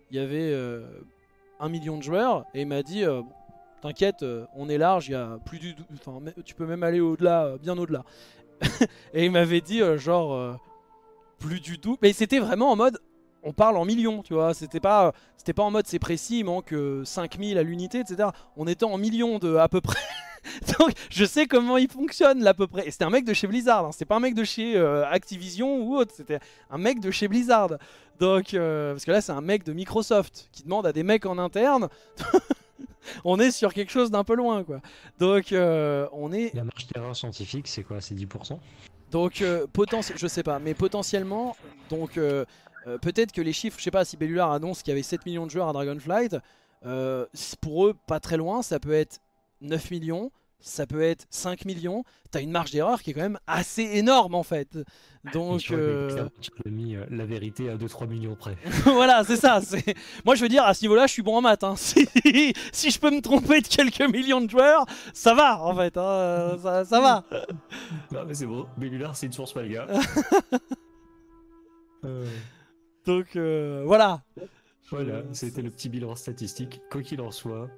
1 million de joueurs et il m'a dit t'inquiète, on est large, il y a plus du, enfin tu peux même aller au-delà, bien au-delà. Et il m'avait dit plus du tout, mais c'était vraiment en mode on parle en millions, tu vois, c'était pas en mode c'est précis, il manque 5000 à l'unité, etc. On était en millions de à peu près. Donc je sais comment il fonctionne là à peu près. Et c'était un mec de chez Blizzard, hein. C'était pas un mec de chez Activision ou autre, c'était un mec de chez Blizzard. Donc parce que là c'est un mec de Microsoft qui demande à des mecs en interne. On est sur quelque chose d'un peu loin quoi. Donc on est... La marge d'erreur scientifique c'est quoi? C'est 10%? Donc je sais pas, mais potentiellement, donc peut-être que les chiffres, je sais pas si Bellular annonce qu'il y avait 7 millions de joueurs à Dragonflight, pour eux pas très loin, ça peut être 9 millions, ça peut être 5 millions, t'as une marge d'erreur qui est quand même assez énorme en fait. Donc mis la vérité à 2-3 millions près. voilà, c'est ça. Moi je veux dire, à ce niveau-là, je suis bon en maths. Hein. Si je peux me tromper de quelques millions de joueurs, ça va en fait. Hein. Ça va. Non mais c'est bon, Bellular c'est une source malga. Donc voilà. Voilà, c'était le petit bilan statistique. Quoi qu'il en soit,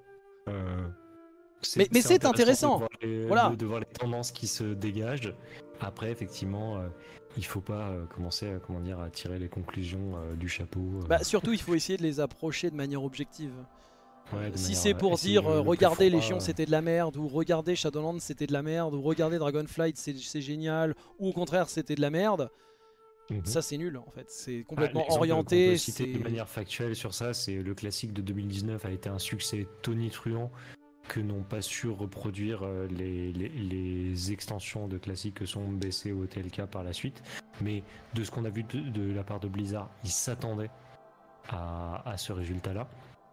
mais c'est intéressant. De voir les tendances qui se dégagent. Après, effectivement, il faut pas commencer à tirer les conclusions du chapeau. Bah, surtout, il faut essayer de les approcher de manière objective. Ouais, si c'est pour dire regardez Légion c'était de la merde, ou regardez Shadowlands c'était de la merde, ou regardez Dragonflight c'est génial, ou au contraire c'était de la merde. Ça c'est nul en fait, c'est complètement orienté. On peut citer de manière factuelle sur ça, c'est le classique de 2019 a été un succès tonitruant que n'ont pas su reproduire les extensions de classiques que sont BC ou TLK par la suite. Mais de ce qu'on a vu de la part de Blizzard, ils s'attendaient à ce résultat-là.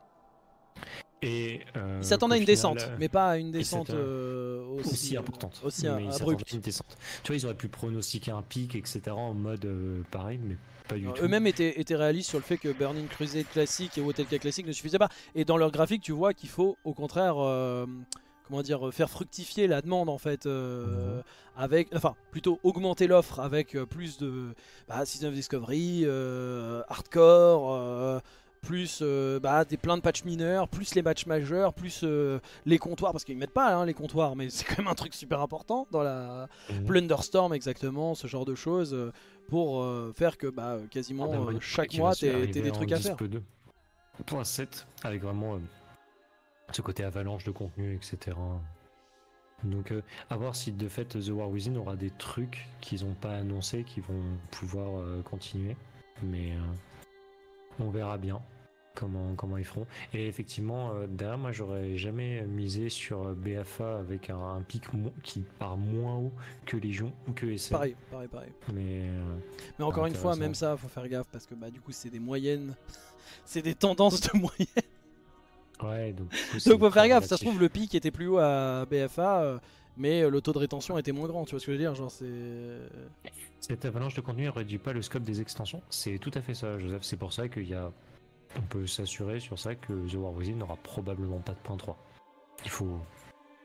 Et il s'attendait à une descente, mais pas à une descente aussi importante. Aussi abrupte. Une descente. Tu vois, ils auraient pu pronostiquer un pic, etc. en mode pareil, mais pas du tout. Eux-mêmes étaient réalistes sur le fait que Burning Crusade classique et WoTLK classique ne suffisaient pas. Et dans leur graphique, tu vois qu'il faut au contraire faire fructifier la demande en fait, plutôt augmenter l'offre avec plus de Season of Discovery, hardcore. Plus plein de patchs mineurs, plus les matchs majeurs, plus les comptoirs, parce qu'ils mettent pas hein, les comptoirs, mais c'est quand même un truc super important dans la Plunderstorm exactement, ce genre de choses, pour faire que quasiment chaque mois t'aies des trucs à faire. 2.7 avec vraiment ce côté avalanche de contenu, etc. Donc à voir si de fait The War Within aura des trucs qu'ils n'ont pas annoncés qui vont pouvoir continuer, mais on verra bien comment ils feront. Et effectivement, derrière moi, j'aurais jamais misé sur BFA avec un pic qui part moins haut que Légion ou que SL. Pareil. Mais encore une fois, même ça, faut faire gaffe parce que du coup, c'est des moyennes, c'est des tendances de moyennes. Ouais, donc faut faire gaffe. Ça se trouve, le pic était plus haut à BFA. Mais le taux de rétention était moins grand, tu vois ce que je veux dire, genre Cette avalanche de contenu ne réduit pas le scope des extensions. C'est tout à fait ça, Joseph. C'est pour ça on peut s'assurer sur ça que The War Within n'aura probablement pas de .3. Il faut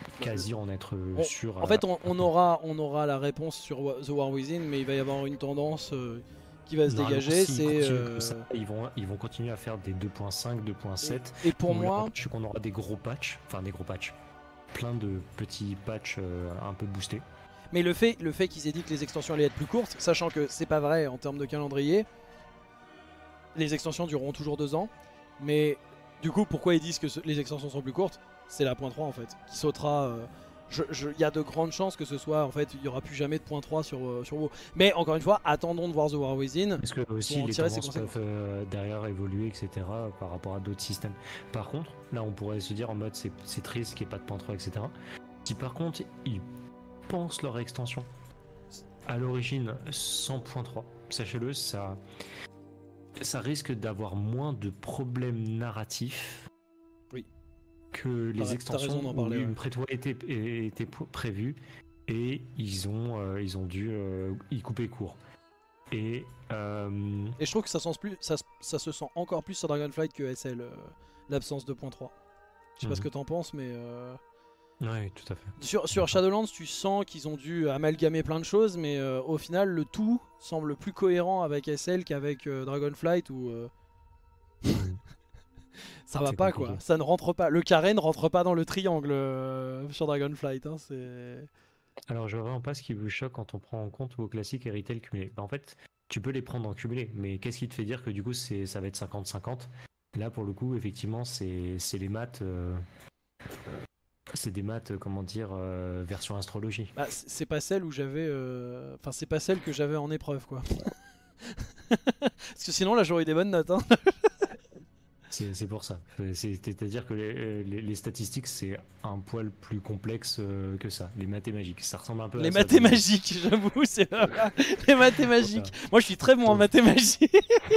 quasi en être sûr. En fait, on aura la réponse sur The War Within, mais il va y avoir une tendance qui va se Normalement, dégager. s'ils C'est continuent comme ça, ils vont continuer à faire des 2.5, 2.7. et pour moi, je suis qu'on aura des gros patchs, plein de petits patchs un peu boostés. mais le fait qu'ils aient dit que les extensions allaient être plus courtes, sachant que c'est pas vrai en termes de calendrier, les extensions dureront toujours 2 ans. Mais du coup, pourquoi ils disent que les extensions sont plus courtes? C'est la .3 en fait, qui sautera. Il y a de grandes chances que ce soit, en fait, il n'y aura plus jamais de .3 sur WoW. Mais encore une fois, attendons de voir The War Within. Parce que aussi les tendances peuvent derrière évoluer, etc. par rapport à d'autres systèmes. Par contre, là on pourrait se dire en mode c'est triste qu'il n'y ait pas de .3, etc. Si par contre ils pensent leur extension à l'origine sans .3, sachez-le, ça risque d'avoir moins de problèmes narratifs que les extensions où une prétoire était prévue et ils ont dû y couper court. Et je trouve que ça se sent encore plus sur Dragonflight que SL, l'absence de .3. Je sais pas ce que t'en penses, mais... Oui, tout à fait. Sur Shadowlands, tu sens qu'ils ont dû amalgamer plein de choses, mais au final, le tout semble plus cohérent avec SL qu'avec Dragonflight, où... ça va pas compliqué. Quoi, ça ne rentre pas. Le carré ne rentre pas dans le triangle sur Dragonflight. Hein, alors je vois vraiment pas ce qui vous choque quand on prend en compte WoW classique et retail cumulé. En fait, tu peux les prendre en cumulé, mais qu'est-ce qui te fait dire que du coup ça va être 50-50? Là pour le coup, effectivement, c'est les maths. C'est des maths, comment dire, version astrologie. Bah, c'est pas celle où j'avais. Enfin, c'est pas celle que j'avais en épreuve, quoi. Parce que sinon, là, j'aurais eu des bonnes notes. Hein. C'est pour ça. C'est-à-dire que les statistiques, c'est un poil plus complexe que ça. Les mathématiques, ça ressemble un peu à ça. Les mathématiques, j'avoue, c'est les mathématiques. Moi, je suis très bon en mathématiques.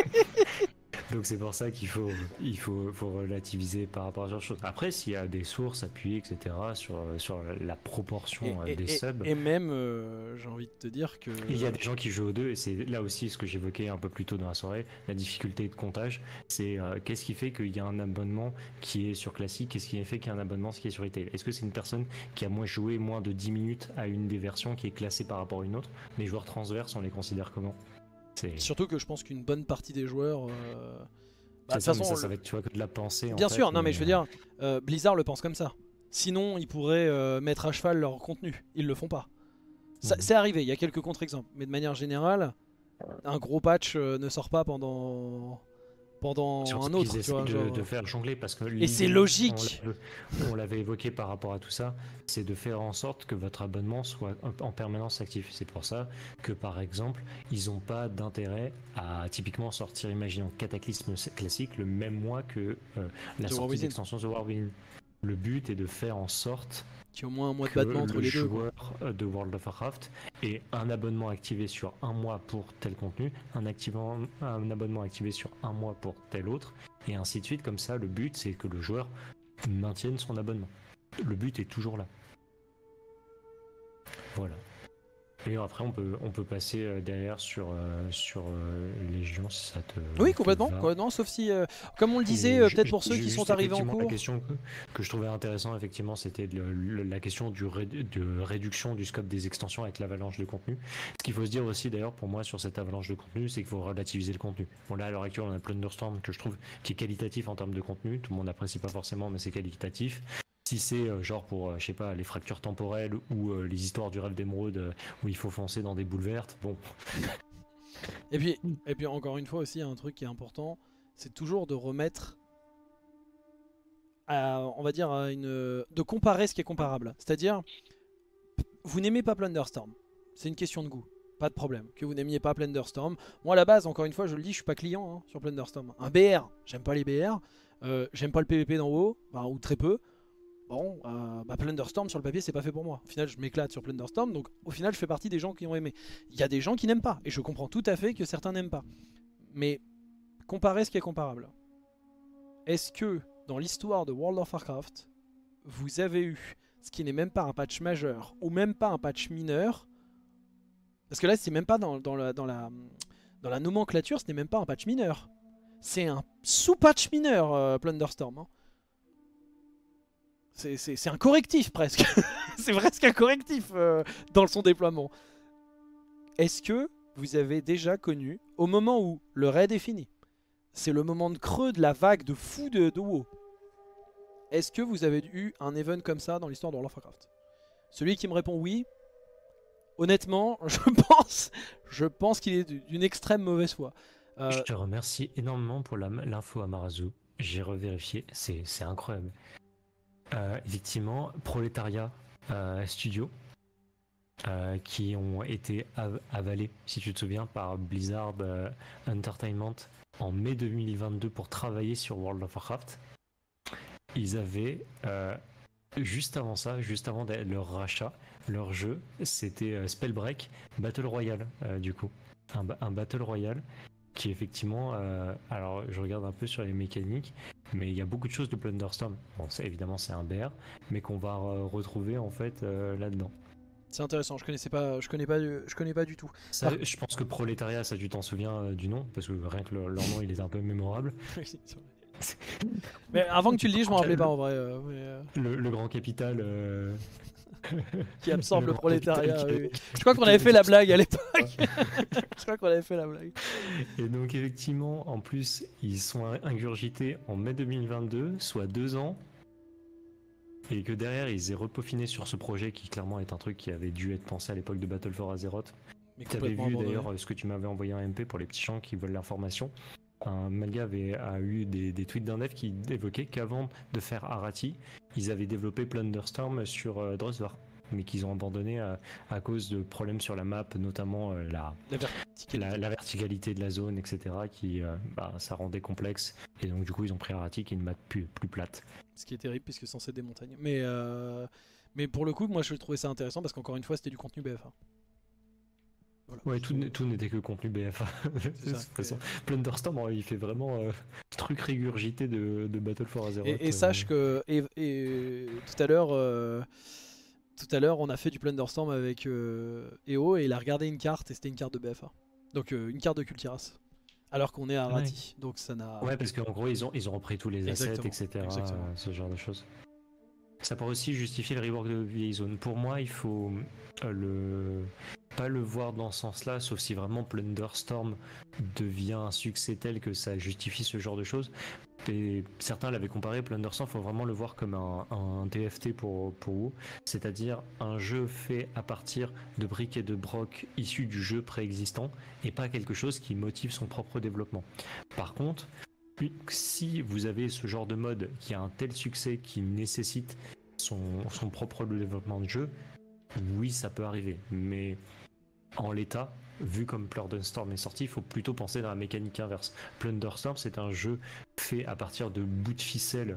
Donc c'est pour ça qu'il faut relativiser par rapport à ce genre de choses. Après, s'il y a des sources appuyées, etc., sur la proportion des subs... Et même, j'ai envie de te dire que... Il y a des gens qui jouent aux deux, et c'est là aussi ce que j'évoquais un peu plus tôt dans la soirée, la difficulté de comptage, c'est qu'est-ce qui fait qu'il y a un abonnement qui est sur classique, qu'est-ce qui fait qu'il y a un abonnement qui est sur retail. Est-ce que c'est une personne qui a joué moins de 10 minutes à une des versions qui est classée par rapport à une autre? Les joueurs transverses, on les considère comment? Surtout que je pense qu'une bonne partie des joueurs... ça va être que de la pensée. Bien sûr, non mais je veux dire, Blizzard le pense comme ça. Sinon, ils pourraient mettre à cheval leur contenu. Ils le font pas. C'est arrivé, il y a quelques contre-exemples. Mais de manière générale, un gros patch ne sort pas pendant un autre. Tu vois, de faire jongler parce que et c'est logique. On l'avait évoqué par rapport à tout ça, c'est de faire en sorte que votre abonnement soit en permanence actif. C'est pour ça que par exemple, ils n'ont pas d'intérêt à typiquement sortir, imaginons Cataclysme classique le même mois que la sortie d'extension The War Within. Le but est de faire en sorte qu'il y ait au moins un mois de battement entre les deux. Le joueur de World of Warcraft ait un abonnement activé sur un mois pour tel contenu, un abonnement activé sur un mois pour tel autre, et ainsi de suite. Comme ça, le but, c'est que le joueur maintienne son abonnement. Le but est toujours là. Voilà. Et après, on peut passer derrière sur Légion si ça te. Oui, complètement, sauf si, comme on le disait, peut-être pour ceux qui sont arrivés en cours. La question que je trouvais intéressant, effectivement, c'était la question de réduction du scope des extensions avec l'avalanche de contenu. Ce qu'il faut se dire aussi, d'ailleurs, pour moi, sur cette avalanche de contenu, c'est qu'il faut relativiser le contenu. Bon, là, à l'heure actuelle, on a Plunderstorm que je trouve qui est qualitatif en termes de contenu. Tout le monde n'apprécie pas forcément, mais c'est qualitatif. Si c'est genre pour, je sais pas, les fractures temporelles ou les histoires du rêve d'émeraude où il faut foncer dans des boules vertes, bon. Et puis encore une fois aussi, un truc qui est important, c'est toujours de remettre, on va dire, de comparer ce qui est comparable. C'est-à-dire, vous n'aimez pas Plunderstorm, c'est une question de goût. Pas de problème, que vous n'aimiez pas Plunderstorm. Moi à la base, encore une fois, je le dis, je suis pas client sur Plunderstorm. Un BR, j'aime pas les BR, j'aime pas le PVP d'en haut, ou très peu. Bon, Plunderstorm sur le papier c'est pas fait pour moi. Au final je m'éclate sur Plunderstorm, donc au final je fais partie des gens qui ont aimé. Il y a des gens qui n'aiment pas, et je comprends tout à fait que certains n'aiment pas. Mais comparez ce qui est comparable. Est-ce que dans l'histoire de World of Warcraft, vous avez eu ce qui n'est même pas un patch majeur, ou même pas un patch mineur? Parce que là c'est même pas dans la nomenclature, ce n'est même pas un patch mineur. C'est un sous-patch mineur, Plunderstorm. Hein. C'est un correctif presque. C'est presque un correctif dans son déploiement. Est-ce que vous avez déjà connu, au moment où le raid est fini, c'est le moment de creux de la vague de fou de WoW, est-ce que vous avez eu un event comme ça dans l'histoire de World of Warcraft? Celui qui me répond oui, honnêtement, je pense qu'il est d'une extrême mauvaise foi. Je te remercie énormément pour l'info Amarazu. J'ai revérifié, c'est incroyable. Effectivement, Proletariat Studio, qui ont été avalés, si tu te souviens, par Blizzard Entertainment en mai 2022 pour travailler sur World of Warcraft. Ils avaient, juste avant ça, juste avant leur rachat, leur jeu, c'était Spellbreak Battle Royale, du coup. Un Battle Royale qui effectivement, alors je regarde un peu sur les mécaniques, mais il y a beaucoup de choses de Plunderstorm. Bon, évidemment c'est un BR, mais qu'on va retrouver en fait là-dedans. C'est intéressant, je connais pas du tout. Ça, je pense que Prolétariat, ça tu t'en souviens du nom, parce que rien que leur nom il est un peu mémorable. Mais avant que tu le dises, je m'en rappelais pas en vrai. Le grand capital qui absorbe le prolétariat. Oui. Je crois qu'on avait fait la blague à l'époque. Je crois qu'on avait fait la blague. Et donc effectivement, en plus, ils sont ingurgités en mai 2022, soit 2 ans. Et que derrière, ils aient repaufiné sur ce projet qui clairement est un truc qui avait dû être pensé à l'époque de Battle for Azeroth. Tu avais vu d'ailleurs ce que tu m'avais envoyé en MP pour les petits gens qui veulent l'information. Un Malga a eu des tweets d'un dev qui évoquaient qu'avant de faire Arati, ils avaient développé Plunderstorm sur Drosvar, mais qu'ils ont abandonné à cause de problèmes sur la map, notamment la verticalité de la zone, etc. qui ça rendait complexe. Et donc du coup ils ont pris Arati qui est une map plus plate. Ce qui est terrible puisque c'est censé des montagnes. Mais pour le coup, moi je trouvais ça intéressant parce qu'encore une fois c'était du contenu BFA. Voilà. Ouais, tout n'était que contenu BFA. De toute façon, Plunderstorm, il fait vraiment truc régurgité de Battle for Azeroth. Et sache que tout à l'heure, on a fait du Plunderstorm avec EO et il a regardé une carte et c'était une carte de BFA. Donc une carte de Kultiras. Alors qu'on est à Arati. Ouais. Donc ça n'a. Ouais, parce qu'en gros, ils ont repris tous les assets, etc. Ce genre de choses. Ça pourrait aussi justifier le rework de vieille zone. Pour moi, il faut pas le voir dans ce sens-là, sauf si vraiment Plunderstorm devient un succès tel que ça justifie ce genre de choses. Et certains l'avaient comparé, Plunderstorm, il faut vraiment le voir comme un TFT pour WoW, c'est-à-dire un jeu fait à partir de briques et de brocs issus du jeu préexistant, et pas quelque chose qui motive son propre développement. Par contre, si vous avez ce genre de mode qui a un tel succès qui nécessite son propre développement de jeu, oui, ça peut arriver. Mais en l'état, vu comme Plunderstorm est sorti, il faut plutôt penser dans la mécanique inverse. Plunderstorm, c'est un jeu fait à partir de bouts de ficelle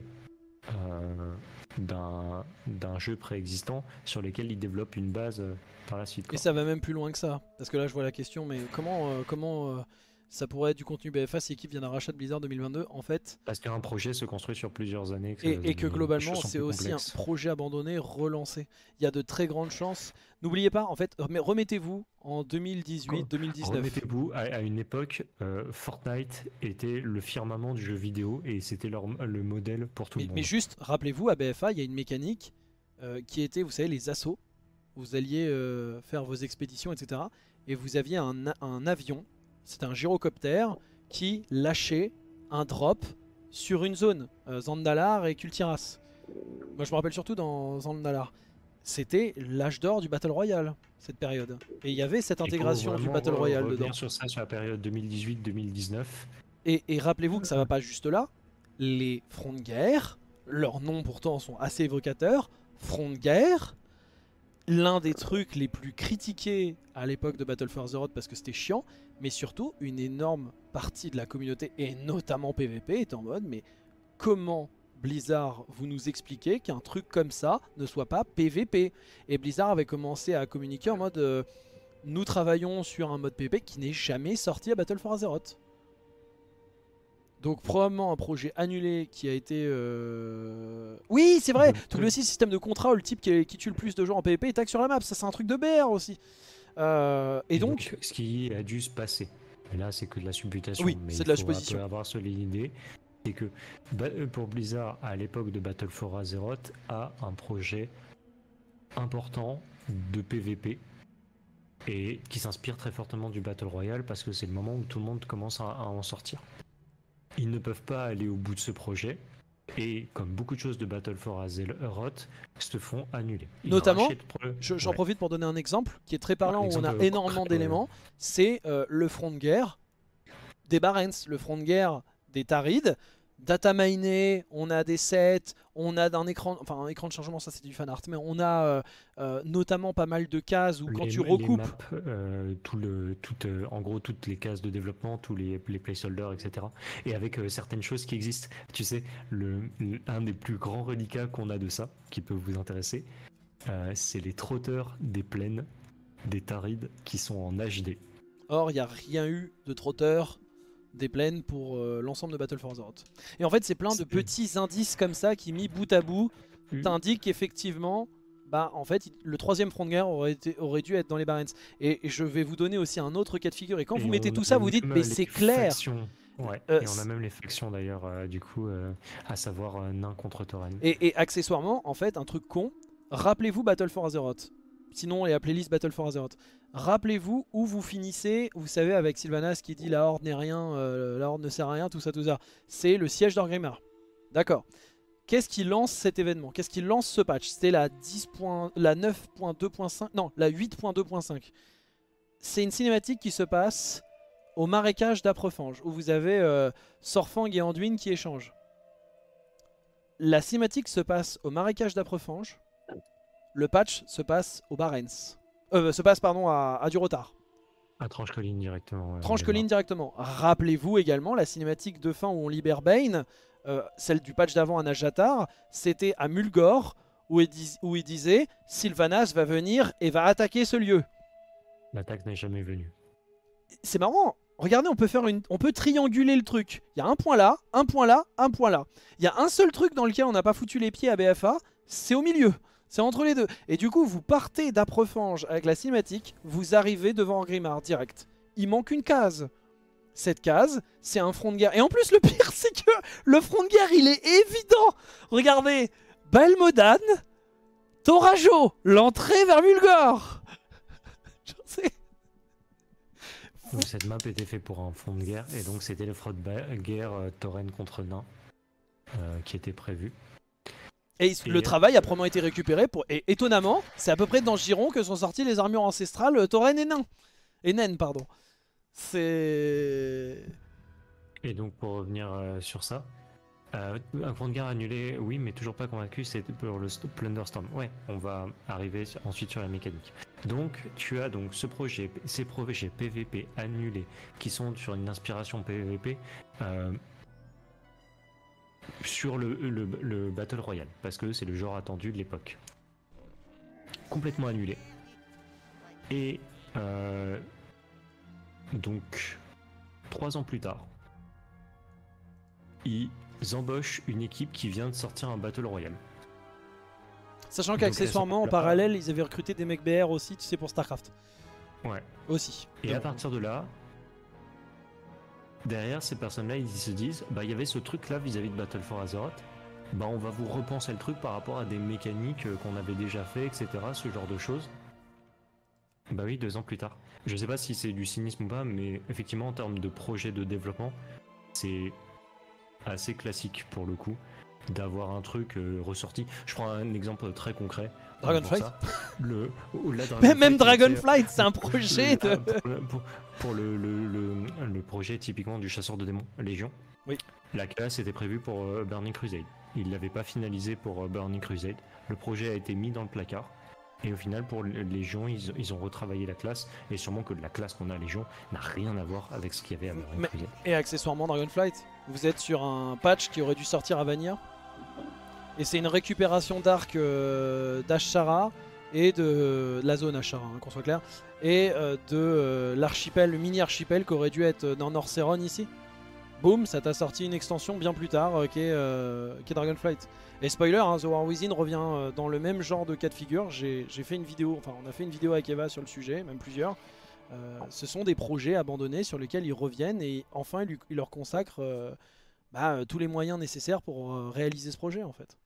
d'un jeu préexistant sur lequel il développe une base par la suite. Et ça va même plus loin que ça. Parce que là, je vois la question, mais comment ça pourrait être du contenu BFA si l'équipe vient d'un rachat de Blizzard 2022 en fait. Parce qu'un projet se construit sur plusieurs années. Et que globalement c'est aussi un projet abandonné relancé. Il y a de très grandes chances. N'oubliez pas en fait, remettez-vous en 2018-2019. Remettez-vous à une époque, Fortnite était le firmament du jeu vidéo et c'était le modèle pour tout le monde. Mais juste, rappelez-vous, à BFA il y a une mécanique qui était, vous savez, les assauts. Vous alliez faire vos expéditions, etc. Et vous aviez un avion. C'est un gyrocoptère qui lâchait un drop sur une zone, Zandalar et Kultiras. Moi je me rappelle surtout dans Zandalar. C'était l'âge d'or du Battle Royale, cette période. Et il y avait cette intégration du Battle Royale dedans. Sur ça, sur la période 2018-2019. Et rappelez-vous que ça va pas juste là. Les fronts de guerre, leurs noms pourtant sont assez évocateurs. Front de guerre, l'un des trucs les plus critiqués à l'époque de Battle for Azeroth parce que c'était chiant, mais surtout une énorme partie de la communauté et notamment PVP est en mode mais comment Blizzard vous nous expliquez qu'un truc comme ça ne soit pas PVP? Et Blizzard avait commencé à communiquer en mode nous travaillons sur un mode PVP qui n'est jamais sorti à Battle for Azeroth. Donc probablement un projet annulé qui a été... Oui c'est vrai, tout le système de contrat où le type qui tue le plus de gens en PvP il tag sur la map, ça c'est un truc de BR aussi. Et donc ce qui a dû se passer. Et là c'est que de la supputation. Oui, mais c'est de la supposition. Il faut avoir solide idée. c'est que pour Blizzard, à l'époque de Battle for Azeroth, a un projet important de PvP et qui s'inspire très fortement du Battle Royale parce que c'est le moment où tout le monde commence à en sortir. Ils ne peuvent pas aller au bout de ce projet et comme beaucoup de choses de Battle for Azeroth se font annuler. Notamment, j'en profite pour donner un exemple qui est très parlant où on a énormément d'éléments, c'est le front de guerre des Barents, le front de guerre des Tarides, data miné, on a des sets, on a un écran de chargement, ça c'est du fan art, mais on a notamment pas mal de cases où quand tu recoupes... en gros toutes les cases de développement, tous les placeholders, etc. Et avec certaines choses qui existent. Tu sais, un des plus grands reliquats qu'on a de ça, qui peut vous intéresser, c'est les trotteurs des plaines des Tarides qui sont en HD. Or, il n'y a rien eu de trotteur des plaines pour l'ensemble de Battle for Azeroth. Et en fait, c'est plein de petits indices comme ça qui, mis bout à bout, t'indiquent qu'effectivement, en fait, le troisième front de guerre aurait dû être dans les Barents. Et je vais vous donner aussi un autre cas de figure. Et quand vous mettez tout ça, vous dites, mais c'est clair. Ouais, et on a même les factions d'ailleurs, du coup, à savoir nain contre tauren. Et accessoirement, en fait, un truc con, rappelez-vous Battle for Azeroth. Sinon, il y a la playlist Battle for Azeroth. Rappelez-vous où vous finissez, vous savez, avec Sylvanas qui dit la horde n'est rien, la horde ne sert à rien, tout ça, tout ça. C'est le siège d'Orgrimmar. D'accord. Qu'est-ce qui lance cet événement? Qu'est-ce qui lance ce patch? C'était la 9.2.5, non, la 8.2.5. C'est une cinématique qui se passe au marécage d'Aprefange, où vous avez Sorfang et Anduin qui échangent. La cinématique se passe au marécage d'Aprefange. Le patch se passe au Barents. Se passe, pardon, à Durotar. À Tranche-Colline directement. Tranche-Colline directement. Rappelez-vous également la cinématique de fin où on libère Bane, celle du patch d'avant à Najatar, c'était à Mulgore, où il disait Sylvanas va venir et va attaquer ce lieu. L'attaque n'est jamais venue. C'est marrant. Regardez, on peut trianguler le truc. Il y a un point là, un point là, un point là. Il y a un seul truc dans lequel on n'a pas foutu les pieds à BFA, c'est au milieu. C'est entre les deux. Et du coup, vous partez d'Aprefange avec la cinématique, vous arrivez devant Orgrimmar direct. Il manque une case. Cette case, c'est un front de guerre. Et en plus, le pire, c'est que le front de guerre, il est évident. Regardez, Balmodan, Torajo, l'entrée vers Mulgore. Je sais. Donc cette map était faite pour un front de guerre, et donc c'était le front de guerre tauren contre nain qui était prévu. Et le travail a probablement été récupéré et étonnamment, c'est à peu près dans Giron que sont sorties les armures ancestrales tauren et nain. Et naine, pardon. C'est... Et donc pour revenir sur ça, un front de guerre annulé, oui, mais toujours pas convaincu, c'est pour le Plunderstorm. Ouais, on va arriver ensuite sur la mécanique. Donc tu as donc ces projets PVP annulés qui sont sur une inspiration PVP sur le Battle Royale, parce que c'est le genre attendu de l'époque. Complètement annulé. Et donc 3 ans plus tard, ils embauchent une équipe qui vient de sortir un Battle Royale. Sachant qu'accessoirement, en parallèle, ils avaient recruté des mecs BR aussi, tu sais, pour StarCraft. Ouais. Aussi. Et à partir de là, derrière ces personnes-là, ils se disent, bah il y avait ce truc-là vis-à-vis de Battle for Azeroth, bah on va vous repenser le truc par rapport à des mécaniques qu'on avait déjà fait, etc., ce genre de choses. Bah oui, 2 ans plus tard. Je sais pas si c'est du cynisme ou pas, mais effectivement, en termes de projet de développement, c'est assez classique pour le coup d'avoir un truc ressorti. Je prends un exemple très concret. Dragonflight. Même Dragonflight, c'est un projet de... Pour le projet typiquement du chasseur de démons, Légion. Oui. La classe était prévue pour Burning Crusade. Ils l'avaient pas finalisé pour Burning Crusade. Le projet a été mis dans le placard. Et au final, pour Légion, ils ont retravaillé la classe. Et sûrement que la classe qu'on a à Légion n'a rien à voir avec ce qu'il y avait à Burning Crusade. Et accessoirement, Dragonflight, vous êtes sur un patch qui aurait dû sortir à Vanilla. Et c'est une récupération d'arc d'Ashara et de la zone Ashara, hein, qu'on soit clair. Et de l'archipel, le mini-archipel qui aurait dû être dans Norceron ici. Boum, ça t'a sorti une extension bien plus tard qui est Dragonflight. Et spoiler, hein, The War Within revient dans le même genre de cas de figure. J'ai fait une vidéo, enfin on a fait une vidéo avec Eva sur le sujet, même plusieurs. Ce sont des projets abandonnés sur lesquels ils reviennent et enfin ils leur consacrent tous les moyens nécessaires pour réaliser ce projet en fait.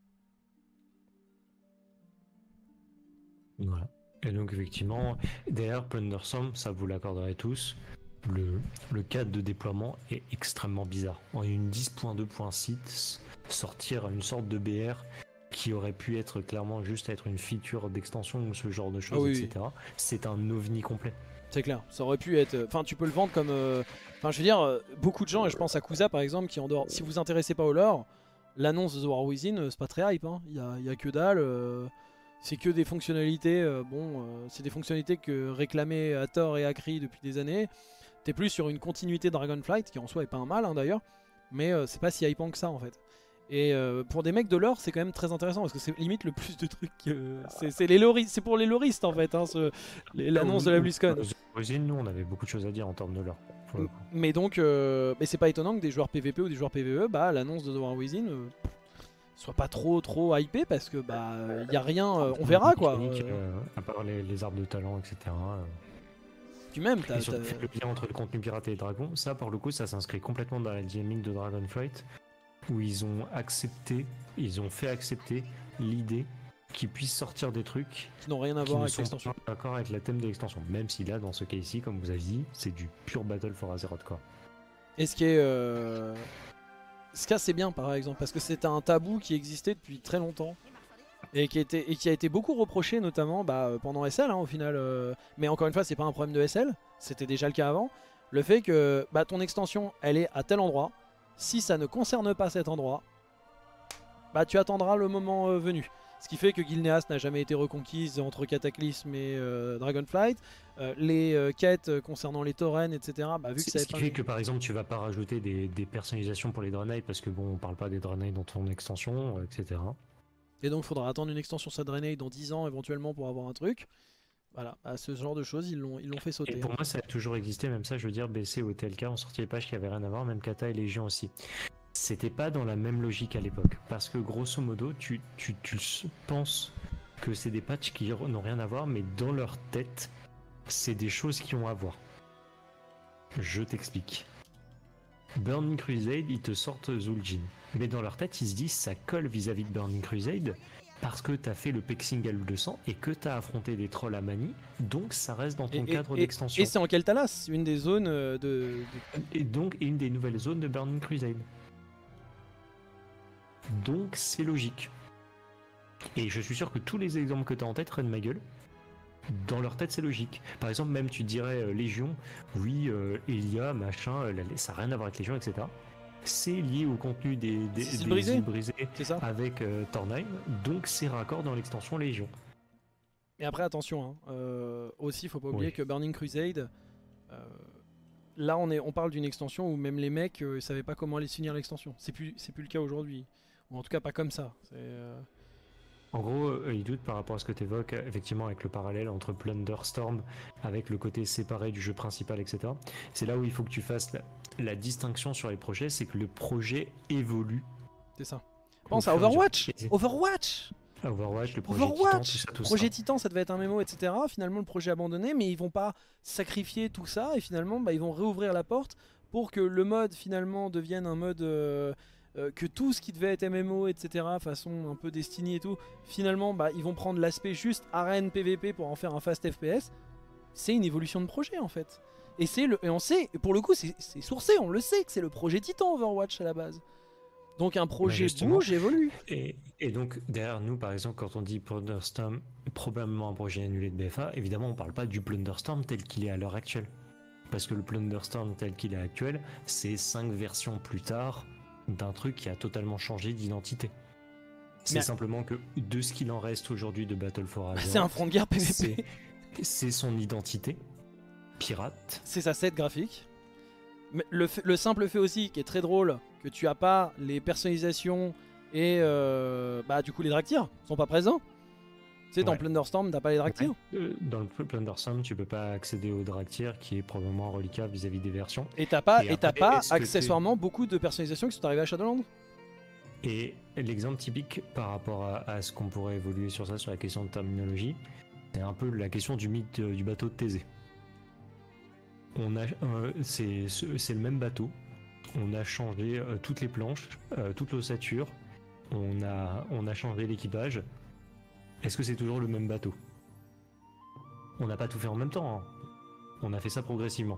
Voilà. Et donc effectivement, derrière Plunderstorm, ça vous l'accorderez tous, le cadre de déploiement est extrêmement bizarre. En une 10.2.6, sortir une sorte de BR qui aurait pu être clairement juste être une feature d'extension ou ce genre de choses, oui, etc. C'est un ovni complet. C'est clair, ça aurait pu être... Enfin, tu peux le vendre comme... Enfin, je veux dire, beaucoup de gens, et je pense à Kusa par exemple, qui en dehors... Si vous vous intéressez pas au lore, l'annonce de The War Within, c'est pas très hype. Hein. Il y a que dalle. C'est que des fonctionnalités... c'est des fonctionnalités que réclamaient à tort et à cri depuis des années. T'es plus sur une continuité de Dragonflight, qui en soi est pas un mal hein, d'ailleurs. Mais c'est pas si hypant que ça en fait. Et pour des mecs de lore, c'est quand même très intéressant parce que c'est limite le plus de trucs. C'est pour les loristes en fait, hein, l'annonce de la BlizzCon. Nous, on avait beaucoup de choses à dire en termes de lore. Mais donc, mais c'est pas étonnant que des joueurs PVP ou des joueurs PVE, l'annonce de The War Within soit pas trop hypé parce que y a rien, on verra quoi. À part les arbres de talent, etc. Puis même, et surtout, le lien entre le contenu piraté et Dragon, ça pour le coup, ça s'inscrit complètement dans la dynamique de Dragonflight, où ils ont fait accepter l'idée qu'ils puissent sortir des trucs qui n'ont rien à voir avec l'extension. Pas d'accord avec le thème de l'extension, même si là, dans ce cas ici, comme vous avez dit, c'est du pur Battle for Azeroth quoi. Et ce qui est, ce cas c'est bien par exemple parce que c'est un tabou qui existait depuis très longtemps. Et qui a été beaucoup reproché notamment pendant SL hein, au final. Mais encore une fois c'est pas un problème de SL, c'était déjà le cas avant. Le fait que ton extension elle est à tel endroit, si ça ne concerne pas cet endroit, tu attendras le moment venu. Ce qui fait que Gilneas n'a jamais été reconquise entre Cataclysme et Dragonflight. Les quêtes concernant les taurennes, etc. Vu que ça ce qui fait que par exemple tu vas pas rajouter des personnalisations pour les Draenei parce que bon on parle pas des Draenei dans ton extension, etc. Et donc il faudra attendre une extension de Draenei dans 10 ans éventuellement pour avoir un truc. Voilà, ce genre de choses ils l'ont fait sauter. Et pour moi ça a toujours existé, même ça je veux dire BC ou TLK ont sorti des pages qui avaient rien à voir, même Kata et Légion aussi. C'était pas dans la même logique à l'époque, parce que grosso modo tu penses que c'est des patchs qui n'ont rien à voir, mais dans leur tête c'est des choses qui ont à voir. Je t'explique. Burning Crusade, ils te sortent Zul'jin. Mais dans leur tête, ils se disent ça colle vis-à-vis de Burning Crusade parce que t'as fait le Pexing à l'U200 et que t'as affronté des trolls à Mani, donc ça reste dans ton cadre d'extension. Et c'est en Keltalas, une des zones Et donc une des nouvelles zones de Burning Crusade. Donc c'est logique. Et je suis sûr que tous les exemples que t'as en tête prennent ma gueule. Dans leur tête, c'est logique. Par exemple, même tu dirais Légion, oui, Elia, machin, ça n'a rien à voir avec Légion, etc. C'est lié au contenu des îles brisées avec Tornheim, donc c'est raccord dans l'extension Légion. Et après, attention, aussi, faut pas oublier que Burning Crusade, là on parle d'une extension où même les mecs savaient pas comment aller finir l'extension. C'est plus le cas aujourd'hui, ou en tout cas pas comme ça. En gros, il doute par rapport à ce que tu évoques, effectivement, avec le parallèle entre Plunderstorm, avec le côté séparé du jeu principal, etc. C'est là où il faut que tu fasses la distinction sur les projets, c'est que le projet évolue. C'est ça. Pense à Overwatch. Overwatch, le projet Titan, tout ça. Projet Titan, ça devait être un MMO, etc. Finalement, le projet abandonné, mais ils vont pas sacrifier tout ça, et finalement, ils vont réouvrir la porte pour que le mode, finalement, devienne un mode... que tout ce qui devait être MMO, etc., façon un peu Destiny et tout, finalement, ils vont prendre l'aspect juste arène PVP pour en faire un fast FPS. C'est une évolution de projet, en fait. Et on sait, et pour le coup, c'est sourcé, on le sait que c'est le projet Titan Overwatch à la base. Donc un projet bouge, évolue. Et donc, derrière nous, par exemple, quand on dit Plunderstorm, probablement un projet annulé de BFA, évidemment, on parle pas du Plunderstorm tel qu'il est à l'heure actuelle. Parce que le Plunderstorm tel qu'il est actuel, c'est 5 versions plus tard d'un truc qui a totalement changé d'identité. C'est simplement que de ce qu'il en reste aujourd'hui de Battle for Azeroth, c'est un front de guerre PVP. C'est son identité pirate. C'est sa set graphique. Mais le simple fait aussi, qui est très drôle, que tu as pas les personnalisations et du coup les Draktyr sont pas présents. Tu sais, dans Plunderstorm, t'as pas les Draktyr. Dans le Plunderstorm, tu peux pas accéder aux Draktyr, qui est probablement reliquat vis-à-vis des versions. Et t'as pas accessoirement beaucoup de personnalisations qui sont arrivées à Shadowland. Et l'exemple typique par rapport à ce qu'on pourrait évoluer sur ça, sur la question de terminologie, c'est un peu la question du mythe du bateau de Thésée. C'est le même bateau. on a changé toutes les planches, toute l'ossature, on a changé l'équipage. Est-ce que c'est toujours le même bateau? On n'a pas tout fait en même temps, hein. On a fait ça progressivement.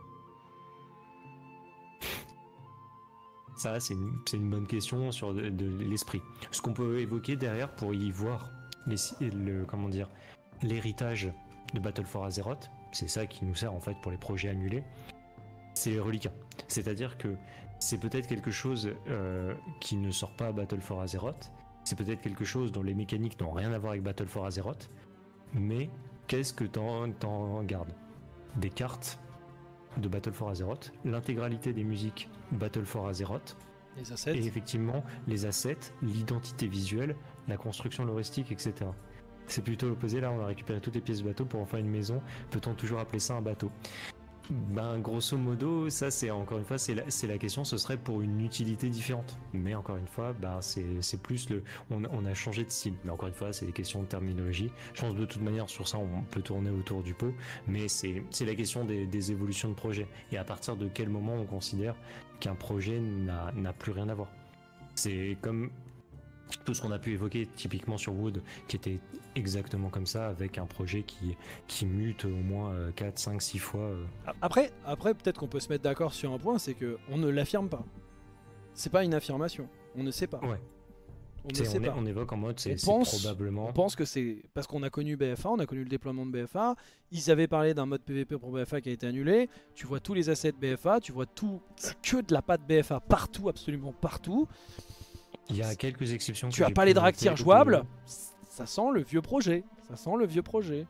Ça, c'est une bonne question sur de l'esprit. Ce qu'on peut évoquer derrière pour y voir comment dire, l'héritage de Battle for Azeroth, c'est ça qui nous sert en fait pour les projets annulés, c'est les reliquats. C'est-à-dire que c'est peut-être quelque chose qui ne sort pas à Battle for Azeroth, c'est peut-être quelque chose dont les mécaniques n'ont rien à voir avec Battle for Azeroth, mais qu'est-ce que t'en gardes? Des cartes de Battle for Azeroth, l'intégralité des musiques Battle for Azeroth, Les assets. et effectivement les assets, l'identité visuelle, la construction logistique, etc. C'est plutôt l'opposé, là on a récupéré toutes les pièces de bateau pour en faire une maison, peut-on toujours appeler ça un bateau? Ben grosso modo, ça c'est encore une fois, c'est la question, ce serait pour une utilité différente. Mais encore une fois, ben, c'est plus on a changé de style. Mais encore une fois, c'est des questions de terminologie. Je pense de toute manière sur ça, on peut tourner autour du pot. Mais c'est la question des évolutions de projet. Et à partir de quel moment on considère qu'un projet n'a plus rien à voir. C'est comme tout ce qu'on a pu évoquer typiquement sur Wood, qui était exactement comme ça, avec un projet qui mute au moins 4, 5, 6 fois. Après peut-être qu'on peut se mettre d'accord sur un point, c'est que on ne l'affirme pas. C'est pas une affirmation. On ne sait pas. Ouais. On ne sait pas. On évoque en mode c'est probablement. On pense que c'est parce qu'on a connu BFA, on a connu le déploiement de BFA. Ils avaient parlé d'un mode PVP pour BFA qui a été annulé. Tu vois tous les assets BFA, tu vois tout. C'est que de la patte BFA partout, absolument partout. Il y a quelques exceptions. Tu as pas les dractirs jouables. Ça sent le vieux projet. Ça sent le vieux projet.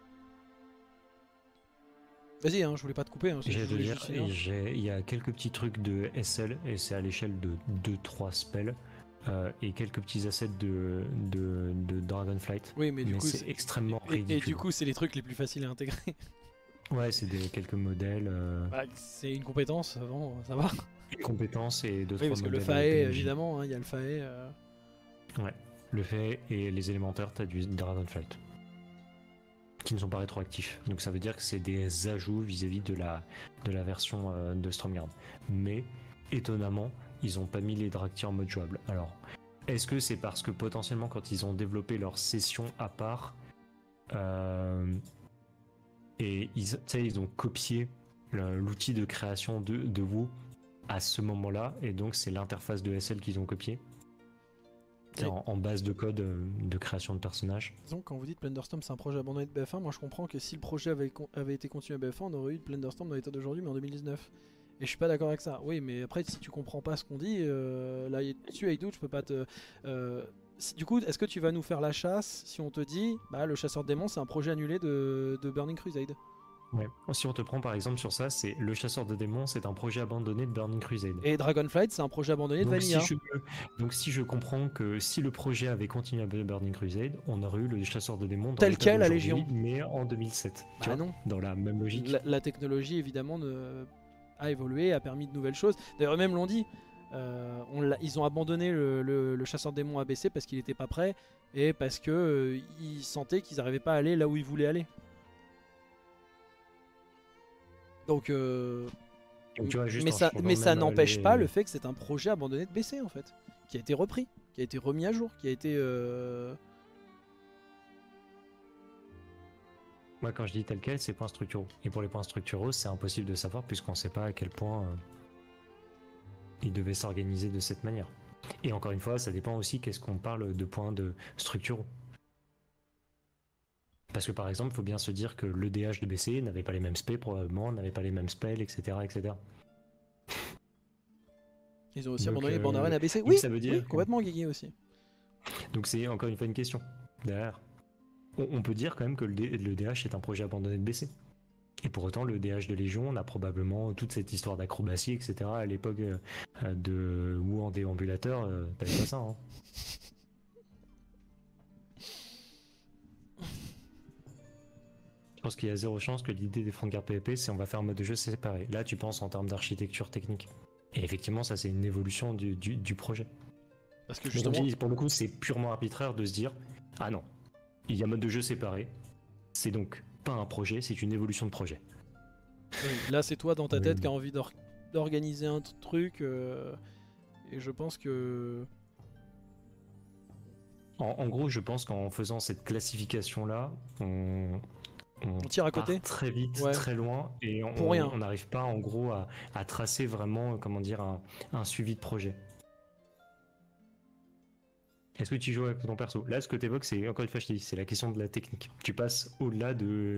Vas-y, hein, je voulais pas te couper. Hein, il y a quelques petits trucs de SL et c'est à l'échelle de 2-3 spells. Et quelques petits assets de Dragonflight. Oui, mais du coup, c'est extrêmement ridicule. Et du coup, c'est les trucs les plus faciles à intégrer. Ouais, c'est quelques modèles. Bah, c'est une compétence, bon, ça va. Une compétence et deux, oui, parce que le FAE, évidemment, il y a le FAE. Ouais, le FAE et les élémentaires, t'as du Dragonflight. Qui ne sont pas rétroactifs. Donc ça veut dire que c'est des ajouts vis-à-vis de la version de Stormguard. Mais, étonnamment, ils n'ont pas mis les Dractyrs en mode jouable. Alors, est-ce que c'est parce que potentiellement quand ils ont développé leur session à part, et ils ont copié l'outil de création de WoW à ce moment-là, et donc c'est l'interface de SL qu'ils ont copié en base de code de création de personnages. Donc quand vous dites Plunderstorm c'est un projet abandonné de BF1, moi je comprends que si le projet avait été continué à BF1, on aurait eu de Plunderstorm dans l'état d'aujourd'hui, mais en 2019. Et je suis pas d'accord avec ça. Oui, mais après, si tu comprends pas ce qu'on dit, là, dessus, avec doute, je peux pas te. Du coup, est-ce que tu vas nous faire la chasse si on te dit, bah, le chasseur de démons, c'est un projet annulé de Burning Crusade? Ouais. Si on te prend par exemple sur ça, c'est le chasseur de démons, c'est un projet abandonné de Burning Crusade. Et Dragonflight, c'est un projet abandonné de Vanilla. Donc si je comprends que si le projet avait continué à Burning Crusade, on aurait eu le chasseur de démons tel quel à Légion, mais en 2007. Bah non. Dans la même logique. La technologie, évidemment, a évolué, a permis de nouvelles choses. D'ailleurs, eux-mêmes l'ont dit. Ils ont abandonné le chasseur de démons ABC parce qu'il n'était pas prêt et parce que ils sentaient qu'ils n'arrivaient pas à aller là où ils voulaient aller. Donc, tu vois, juste mais ça n'empêche pas le fait que c'est un projet abandonné de BC en fait, qui a été repris, qui a été remis à jour, qui a été. Moi, quand je dis tel quel, c'est points structuraux. Et pour les points structuraux, c'est impossible de savoir puisqu'on ne sait pas à quel point ils devaient s'organiser de cette manière. Et encore une fois, ça dépend aussi qu'est-ce qu'on parle de points de structuraux. Parce que par exemple, il faut bien se dire que le DH de BC n'avait pas les mêmes spells, probablement, n'avait pas les mêmes spells, etc. etc. Ils ont aussi abandonné Bandarène à BC. Oui, ça veut dire complètement Guigui aussi. Donc c'est encore une fois une question. Derrière, on peut dire quand même que le DH est un projet abandonné de BC. Et pour autant, le DH de Légion, on a probablement toute cette histoire d'acrobatie, etc. À l'époque de WoW en déambulateur, t'avais pas ça, hein. Je pense qu'il y a zéro chance que l'idée des Frontguard PvP, c'est on va faire un mode de jeu séparé. Là, tu penses en termes d'architecture technique. Et effectivement, ça, c'est une évolution du projet. Parce que justement, pour le coup, c'est purement arbitraire de se dire ah non, il y a mode de jeu séparé. C'est donc pas un projet, c'est une évolution de projet. Oui, là, c'est toi dans ta tête qui a envie d'organiser un truc et je pense que En gros, je pense qu'en faisant cette classification-là, on tire à part côté. très vite, Ouais. très loin, et Pour rien. on n'arrive pas en gros à tracer vraiment, comment dire, un suivi de projet. Est-ce que tu joues avec ton perso? Là, ce que tu évoques, c'est, encore une fois, je te dis, c'est la question de la technique. Tu passes au-delà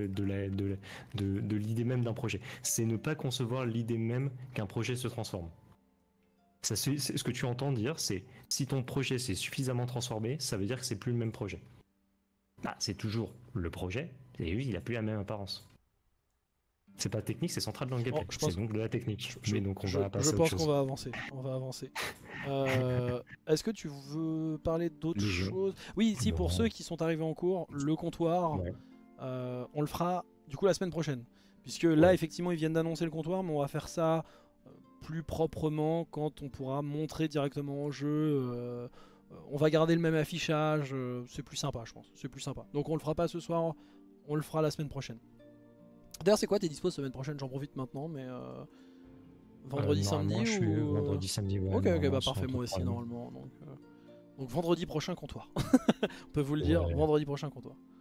de l'idée même d'un projet. C'est ne pas concevoir l'idée même qu'un projet se transforme. Ça, ce que tu entends dire, c'est si ton projet s'est suffisamment transformé, ça veut dire que c'est plus le même projet. Ah, c'est toujours le projet, et oui, il n'a plus la même apparence. C'est pas technique, c'est central dans le gameplay. je pense- C'est donc de la technique. Je, Mais donc on je- va je passer à autre pense qu'on chose. va avancer. On va avancer. Est-ce que tu veux parler d'autres Les jeux. choses? Oui, si, pour Non. ceux qui sont arrivés en cours, le comptoir, Ouais. on le fera du coup la semaine prochaine. Puisque là, Ouais. effectivement, ils viennent d'annoncer le comptoir, mais on va faire ça plus proprement quand on pourra montrer directement en jeu. On va garder le même affichage. C'est plus sympa, je pense. C'est plus sympa. Donc on le fera pas ce soir, on le fera la semaine prochaine. D'ailleurs, c'est quoi tes dispos semaine prochaine? J'en profite maintenant, mais vendredi, samedi Normalement, je suis ou vendredi, samedi. Ouais, Ok, normalement, bah sans parfait, trop moi de aussi problème. normalement. Donc vendredi prochain comptoir. On peut vous le dire, Ouais. vendredi prochain comptoir.